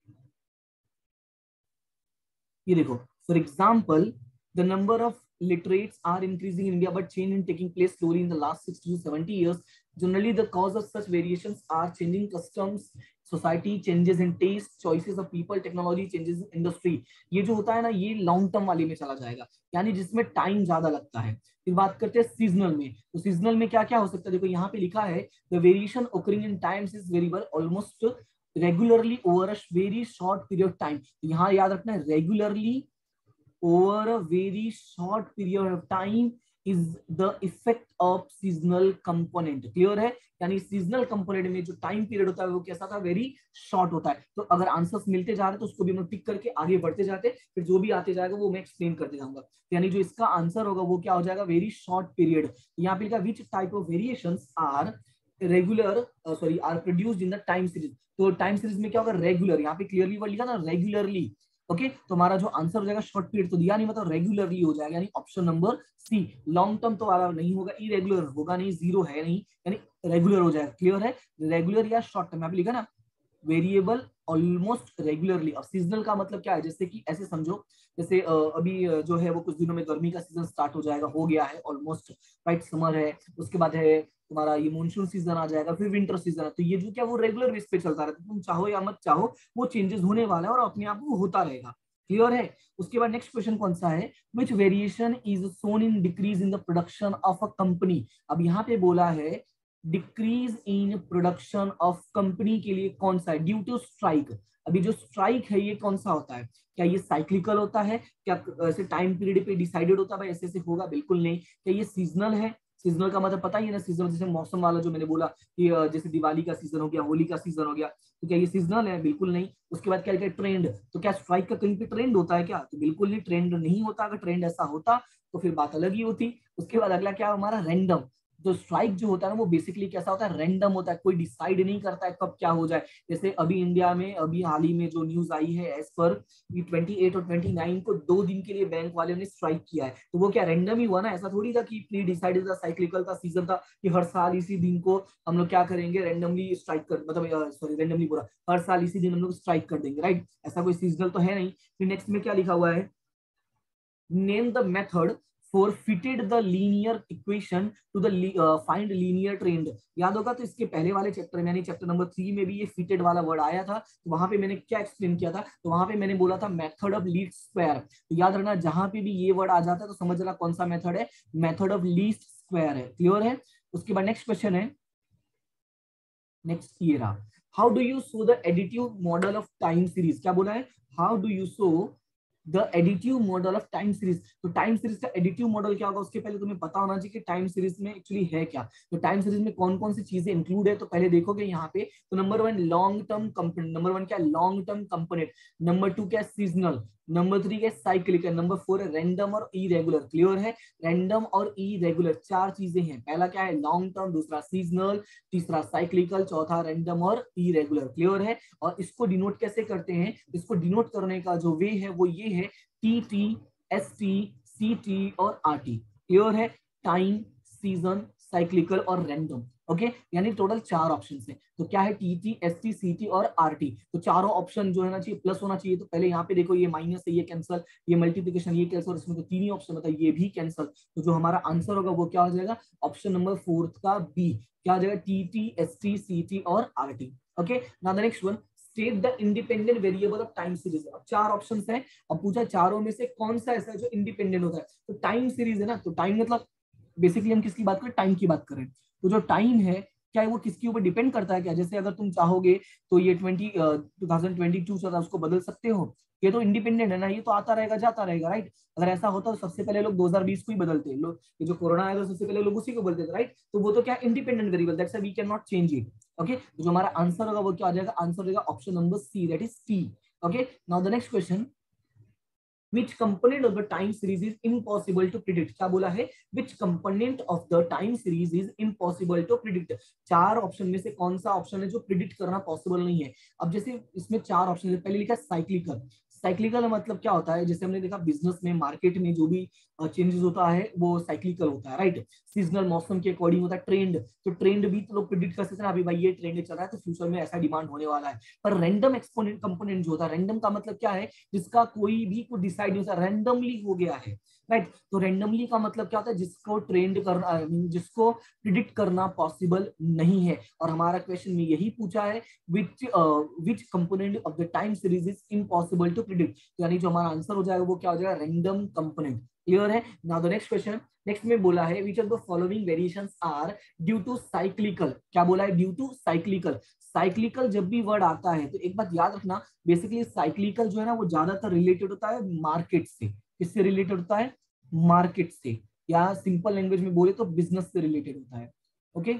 ये देखो, for example the number of literates are increasing in India, but change in taking place slowly in the last sixty to seventy years. Generally, the cause of such variations are changing customs, society changes in taste, choices of people, technology changes in industry. ये जो होता है ना, ये लॉन्ग टर्म वाले में चला जाएगा, यानी जिसमें टाइम ज्यादा लगता है। फिर बात करते हैं सीजनल में। तो सीजनल में क्या क्या हो सकता है, देखो यहाँ पे लिखा है the variation occurring in times is variable almost regularly over a very short period of time. यहाँ याद रखना है regularly over a very short period of time is the effect of seasonal component. Clear है? यानी सीजनल कंपोनेंट में जो टाइम पीरियड होता है वो कैसा था, वेरी शॉर्ट होता है। तो अगर आंसर्स मिलते जा रहे तो उसको भी हम टिक करके आगे बढ़ते जाते, फिर जो भी आते जाएगा वो मैं एक्सप्लेन करते जाऊंगा। यानी जो इसका आंसर होगा वो क्या हो जाएगा, वेरी शॉर्ट पीरियड। यहाँ पे लिखा which type of variations are regular sorry are produced in the time series. तो टाइम सीरीज में क्या होगा, रेगुलर, यहाँ पे क्लियरली वर्ड लिखा ना, रेगुलरली। ओके okay, तो हमारा जो आंसर हो जाएगा शॉर्ट पीरियड तो दिया नहीं, मतलब रेगुलरली हो जाएगा, यानी option number C. Long term तो वाला नहीं होगा, इरेगुलर होगा नहीं, जीरो है नहीं, यानी रेगुलर हो जाएगा। क्लियर है? रेगुलर या शॉर्ट टर्म, यहाँ पे लिखा ना वेरिएबल ऑलमोस्ट रेगुलरली। अब सीजनल का मतलब क्या है, जैसे कि ऐसे समझो, जैसे अभी जो है वो कुछ दिनों में गर्मी का सीजन स्टार्ट हो जाएगा, हो गया है ऑलमोस्ट, राइट? समर है, उसके बाद है तुम्हारा ये मानसून सीजन आ जाएगा, फिर विंटर सीजन है। तो ये जो क्या वो रेगुलर बेस पे चलता रहता है, तुम चाहो या मत चाहो वो चेंजेस होने वाला है और अपने आप वो होता रहेगा। क्लियर है? उसके बाद नेक्स्ट क्वेश्चन कौन सा है, which variation is shown in decrease in the production of a company. अब यहाँ पे बोला है decrease in production of company के लिए कौन सा है, ड्यू टू स्ट्राइक। अभी जो स्ट्राइक है ये कौन सा होता है, क्या ये साइक्लिकल होता है, क्या ऐसे टाइम पीरियड पे डिसाइडेड होता है, भाई ऐसे ऐसे होगा, बिल्कुल नहीं। क्या ये सीजनल है, सीजनल का मतलब पता ही है ना, सीजनल जैसे मौसम वाला जो मैंने बोला कि जैसे दिवाली का सीजन हो गया, होली का सीजन हो गया, तो क्या ये सीजनल है, बिल्कुल नहीं। उसके बाद क्या लिखा है, ट्रेंड। तो क्या स्ट्राइक का कहीं पे ट्रेंड होता है क्या, तो बिल्कुल नहीं, ट्रेंड नहीं होता। अगर ट्रेंड ऐसा होता तो फिर बात अलग ही होती। उसके बाद अगला क्या हमारा, रैंडम। तो स्ट्राइक जो होता है ना वो बेसिकली कैसा होता है, रैंडम होता है, कोई डिसाइड नहीं करता है कब क्या हो जाए। जैसे अभी इंडिया में अभी हाल ही में जो न्यूज आई है, एज पर अट्ठाईस और उनतीस को दो दिन के लिए बैंक वाले ने स्ट्राइक किया है, तो वो क्या रैंडम ही हुआ ना, ऐसा थोड़ी था कि प्री डिसाइडेड था, साइक्लिकल का सीजन था कि हर साल इसी दिन को हम लोग क्या करेंगे, रैंडमली स्ट्राइक कर, मतलब सॉरी रैंडमली पूरा हर साल इसी दिन हम लोग स्ट्राइक कर देंगे, राइट? ऐसा कोई सीजनल तो है नहीं। फिर नेक्स्ट में क्या लिखा हुआ है, name the method forfeited the linear equation to the uh, find linear trend। याद होगा तो इसके पहले वाले चैप्टर में यानी चैप्टर नंबर थ्री में भी ये फिटेड वाला वर्ड आया था, तो वहां पे मैंने क्या एक्सप्लेन किया था, तो वहां पे मैंने बोला था मेथड ऑफ लीस्ट स्क्वायर। तो याद रखना जहां पे भी ये वर्ड आ जाता है तो समझ लेना कौन सा मेथड है, मेथड ऑफ लीस्ट स्क्वायर है। क्लियर है। उसके बाद नेक्स्ट क्वेश्चन है, नेक्स्ट ये रहा, how do you show the additive model of time series. क्या बोला है, how do you show the additive model of time series. तो टाइम सीरीज का एडिटिव मॉडल क्या होगा, उसके पहले तुम्हें पता होना चाहिए कि टाइम सीरीज में एक्चुअली है क्या। तो टाइम सीरीज में कौन कौन सी चीजें इंक्लूड है, तो पहले देखोगे यहाँ पे, तो number one long term component, number one क्या long term component, number two क्या सीजनल, नंबर थ्री क्या साइक्लिकल, नंबर फोर है रैंडम और इरेगुलर। क्लियर है, रैंडम और इरेगुलर चार चीजें हैं। पहला क्या है लॉन्ग टर्म, दूसरा सीजनल, तीसरा साइक्लिकल, चौथा रैंडम और इरेगुलर। क्लियर है। और इसको डिनोट कैसे करते हैं, इसको डिनोट करने का जो वे है वो ये है T T, S T, C T और आर टी। क्लियर है, टाइम, सीजन, साइक्लिकल और रैंडम। Okay okay? यानी टोटल चार ऑप्शन है। तो क्या है T T, S T, C T और आर टी। तो चारों ऑप्शन जो है ना चाहिए प्लस होना चाहिए। तो पहले यहाँ पे देखो ये माइनस है, ये कैंसल, ये मल्टीप्लिकेशन, ये कैंसल, इसमें तो तीन ही ऑप्शन होता है, ये भी कैंसल। तो जो हमारा आंसर होगा वो क्या हो जाएगा, ऑप्शन नंबर फोर्थ का बी। क्या हो जाएगा, T T, S T, C T और R T. Okay, now the next one, state the independent variable of time series. अब चार ऑप्शंस हैं, अब पूछा चारों में से कौन सा ऐसा है जो इंडिपेंडेंट होता है। तो टाइम सीरीज है ना, तो टाइम मतलब बेसिकली हम किसकी बात करें, टाइम की बात करें। तो जो टाइम है क्या है वो किसके ऊपर डिपेंड करता है क्या, जैसे अगर तुम चाहोगे तो ये twenty two thousand twenty two चल रहा है उसको बदल सकते हो, ये तो इंडिपेंडेंट है ना, ये तो आता रहेगा जाता रहेगा, राइट। अगर ऐसा होता तो सबसे पहले लोग दो हज़ार बीस को ही बदलते, लोग ये जो कोरोना आया था सबसे पहले लोग उसी को बदलते थे, राइट। तो वो तो क्या independent variable, that's why we can not change it. Okay, तो जो हमारा आंसर होगा वो क्या आ जाएगा, आंसर होगा option number C, that is T. Okay, now the next question, which component of the time series is impossible to predict। क्या बोला है, which component of the time series is impossible to predict। चार ऑप्शन में से कौन सा ऑप्शन है जो प्रिडिक्ट करना पॉसिबल नहीं है। अब जैसे इसमें चार ऑप्शन है, पहले लिखा साइक्लिकल। साइक्लिकल मतलब क्या होता है, जैसे हमने देखा बिजनेस में, मार्केट में जो भी चेंजेस होता है वो साइक्लिकल होता है, राइट। सीजनल मौसम के अकॉर्डिंग होता है, ट्रेंड, तो ट्रेंड भी तो लोग प्रिडिक्ट कर सकते हैं अभी भाई ये ट्रेंड चल रहा है तो फ्यूचर में ऐसा डिमांड होने वाला है। पर रैंडम एक्सपोनेंट कंपोनेंट जो होता है, रैंडम का मतलब क्या है, जिसका कोई भी कुछ डिसाइड नहीं होता, रैंडमली हो गया है, राइट। तो रैंडमली का मतलब क्या होता है, जिसको ट्रेंड करना, जिसको प्रिडिक्ट करना पॉसिबल नहीं है। और हमारा क्वेश्चन में यही पूछा है, which which component of the time series is impossible to predict. यानी जो हमारा आंसर हो जाएगा वो क्या हो जाएगा, रैंडम कंपोनेंट। क्लियर है। Now the next question, next में बोला है which of the following variations are due to cyclical. क्या बोला है, ड्यू टू साइक्लिकल। साइक्लिकल जब भी वर्ड आता है तो एक बात याद रखना, बेसिकली साइक्लिकल जो है ना वो ज्यादातर रिलेटेड होता है मार्केट से। किससे रिलेटेड होता है, मार्केट से, या सिंपल लैंग्वेज में बोले तो बिजनेस से रिलेटेड होता है। ओके,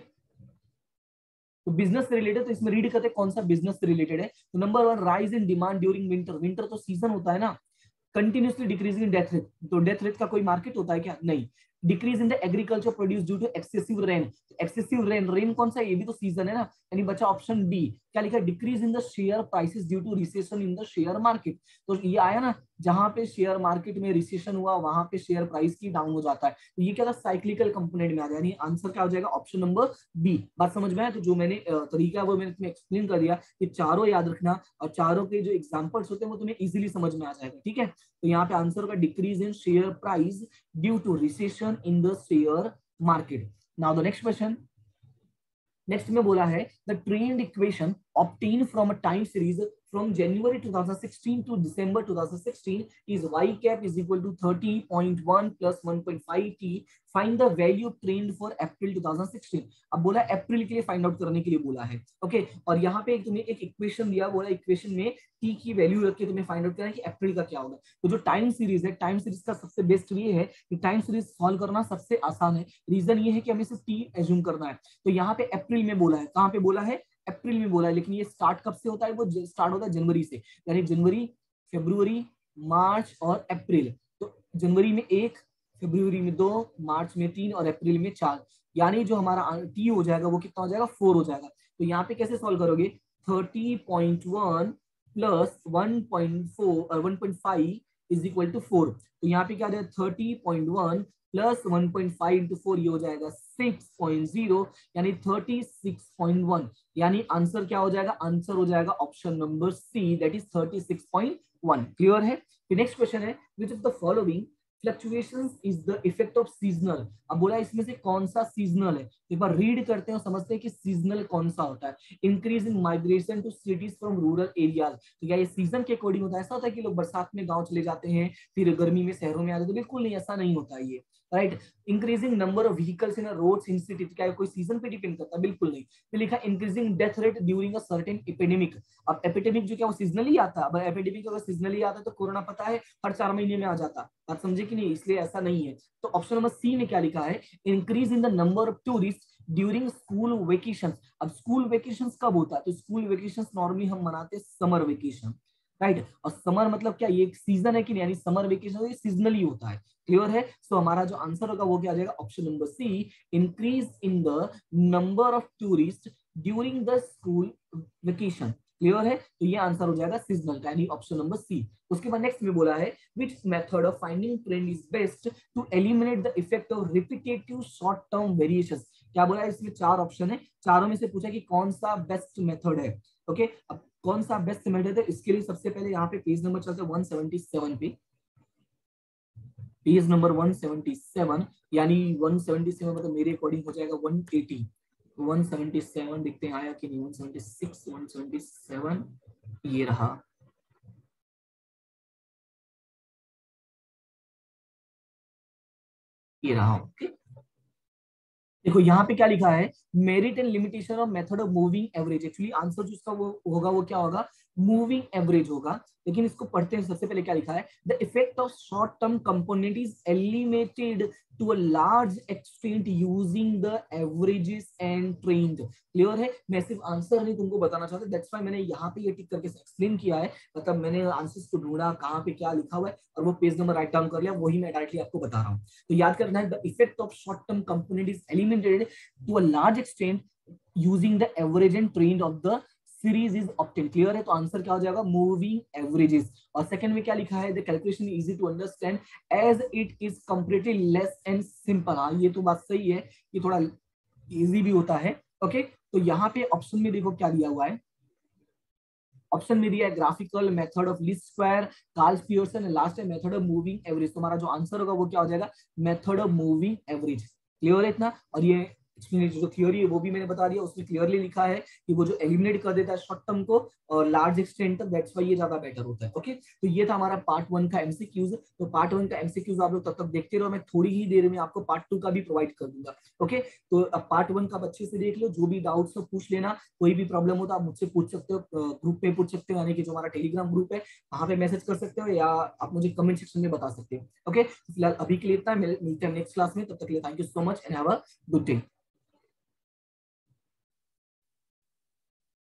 तो बिजनेस से रिलेटेड, तो इसमें रीड करते कौन सा बिजनेस से रिलेटेड है। तो number one, rise in demand during winter. Winter तो सीजन होता है ना। Continuously decreasing in death rate, तो डेथ रेट का कोई मार्केट होता है क्या, नहीं। Decrease in the agriculture produce due to excessive rain. Excessive rain, rain कौन सा है, ये भी तो सीजन है ना, यानी बचा ऑप्शन बी। क्या लिखा, decrease in the share prices due to recession in the share market. तो ये आया ना, जहां पे शेयर मार्केट में रिसेशन हुआ वहां पे शेयर प्राइस की डाउन हो जाता है। तो ये क्या था, साइक्लिकल कंपोनेंट में आ गया, यानी आंसर क्या हो जाएगा, ऑप्शन नंबर बी। बात समझ में आया। तो जो मैंने तरीका है वो मैंने तुम्हें एक्सप्लेन कर दिया, कि चारों याद रखना और चारों के जो एग्जांपल्स होते हैं वो तुम्हें इजीली समझ में आ जाएगा, ठीक है। तो यहाँ पे आंसर होगा decrease in share price due to recession in the share market. Now the next question, next में बोला है the trend equation obtain from a time series from January twenty sixteen to December twenty sixteen is y cap is equal to thirty point one plus one point five t. Find the value trend for April twenty sixteen. अब बोला अप्रैल के लिए फाइंड आउट करने के लिए बोला है, ओके okay? और यहाँ पे तुम्हें एक इक्वेशन दिया, बोला इक्वेशन में t की वैल्यू रख के तुम्हें फाइंड आउट करना है कि अप्रैल का क्या होगा। तो जो टाइम सीरीज है, टाइम सीरीज का सबसे बेस्ट ये है कि टाइम सीरीज सॉल्व करना सबसे आसान है। रीजन ये है कि हमें सिर्फ t एज्यूम करना है। तो यहाँ पे अप्रैल में बोला है, कहाँ पे बोला है, अप्रैल में बोला है, लेकिन ये स्टार्ट कब से होता है, वो स्टार्ट होता है जनवरी से, यानी जनवरी, फरवरी, मार्च और अप्रैल। तो जनवरी में एक, फरवरी में दो, मार्च में तीन और अप्रैल में चार, यानी जो हमारा टी हो जाएगा वो कितना हो जाएगा, फोर हो जाएगा। तो यहाँ पे कैसे सॉल्व करोगे, thirty point one plus one point four one point five is equal to four. तो यहाँ पे क्या आ जाएगा, thirty point one plus one point five into four, ये हो जाएगा सिक्स पॉइंट जीरो, यानी थर्टी सिक्स पॉइंट वन। यानी आंसर क्या हो जाएगा, आंसर हो जाएगा option number C, that is thirty six point one. Clear है। नेक्स्ट क्वेश्चन है, which of the following fluctuations is the effect of seasonal. अब बोला इसमें से कौन सा सीजनल है, एक बार रीड करते हैं और समझते हैं कि सीजनल कौन सा होता है। Increase in migration to cities from rural areas, तो क्या ये सीजन के अकॉर्डिंग होता है? ऐसा होता है कि लोग बरसात में गांव चले जाते हैं फिर गर्मी में शहरों में आ जाते हैं? बिल्कुल नहीं, ऐसा नहीं होता ये, right. Increasing number of vehicles in roads in city, क्या कोई सीजन पे डिपेंड करता है? बिल्कुल नहीं। फिर लिखा increasing death rate during a certain epidemic. अब एपिडेमिक जो क्या वो सीजनली आता है? अब एपिडेमिक अगर सीजनली आता है तो कोरोना पता है हर चार महीने में आ जाता, बात समझे कि नहीं? इसलिए ऐसा नहीं है। तो ऑप्शन नंबर सी में क्या लिखा है? Increase in the number of tourist during school vacation. अब स्कूल वेकेशन कब होता है? तो स्कूल वेकेशन नॉर्मली हम मनाते हैं समर वेकेशन, राइट। और समर मतलब क्या, ये एक सीजन है कि नहीं? यानी समर वेकेशन ये सीजनली होता है। क्लियर है? सो so, हमारा जो आंसर होगा वो क्या आ जाएगा? Option number C, increase in the number of tourist during the school vacation. Clear है? तो ये आंसर हो जाएगा सीजनल, यानी ऑप्शन नंबर सी। उसके बाद नेक्स्ट में बोला है which method of finding trend is best to eliminate the effect of repetitive short term variations. क्या बोला है? इसमें चार ऑप्शन है, चारों में से पूछा कि कौन सा बेस्ट मेथड है। ओके, अब कौन सा बेस्ट मेथड है? इसके लिए सबसे पहले यहाँ पे पेज नंबर चलते हैं वन सेवेंटी सेवन पे, page number one seventy seven, यानी वन सेवेंटी सेवन मतलब मेरे अकॉर्डिंग हो जाएगा one eighty. One seventy seven देखते हैं आया कि नहीं। One seventy six, one seventy seven ये रहा। ये रहा। ओके, देखो यहाँ पे क्या लिखा है? Merit and limitation of method of moving average. Actually answer जो इसका वो होगा वो क्या होगा? मूविंग एवरेज होगा। लेकिन इसको पढ़ते हैं, सबसे पहले क्या लिखा है? The effect of short term component is eliminated to a large extent using the averages and trend. Clear है? मैं सिर्फ आंसर नहीं तुमको बताना चाहता, दैट्स व्हाई मैंने यहाँ पे ये टिक करके एक्सप्लेन किया है। मतलब मैंने आंसर्स को ढूंढा कहाँ पे क्या लिखा हुआ है और वो पेज नंबर राइट डाउन कर लिया, वही मैं डायरेक्टली आपको बता रहा हूँ। तो याद करना है, the effect of short term component is eliminated to a large extent using the average and trend of the series is obtain. Clear है? तो आंसर क्या हो जाएगा? Moving averages. और सेकंड में क्या लिखा है? The calculation easy to understand as it is completely less and simple. हाँ, ये तो बात सही है, ये थोड़ा इजी भी होता है। ओके, तो यहाँ पे ऑप्शन में देखो क्या दिया हुआ है। ऑप्शन में दिया है graphical, method of least square, Karl Pearson, last है मेथड ऑफ मूविंग एवरेज। तुम्हारा जो आंसर होगा वो क्या हो जाएगा? Method of moving average. Clear है इतना? और ये जो थ्योरी है वो भी मैंने बता दिया, उसमें क्लियरली लिखा है कि वो जो एलिमिनेट कर देता है शॉर्ट टर्म को और लार्ज एक्सटेंट तक, दैट्स व्हाई ये ज्यादा बेटर होता है। ओके, तो ये था हमारा पार्ट वन का एमसीक्यूज। तो पार्ट वन का एमसीक्यूज आप लोग तब तक देखते रहो, मैं थोड़ी ही देर में आपको पार्ट टू का भी प्रोवाइड कर दूंगा। ओके, तो अब पार्ट वन का अच्छे से देख लो, जो भी डाउट्स हो पूछ लेना, कोई भी प्रॉब्लम हो तो आप मुझसे पूछ सकते हो, ग्रुप में पूछ सकते हो, यानी कि जो हमारा टेलीग्राम ग्रुप है वहां पे मैसेज कर सकते हो, या आप मुझे कमेंट सेक्शन में बता सकते हो। ओके, फिलहाल अभी के लिए इतना, मिलते हैं नेक्स्ट क्लास में, तब तक के लिए thank you so much and have a good day.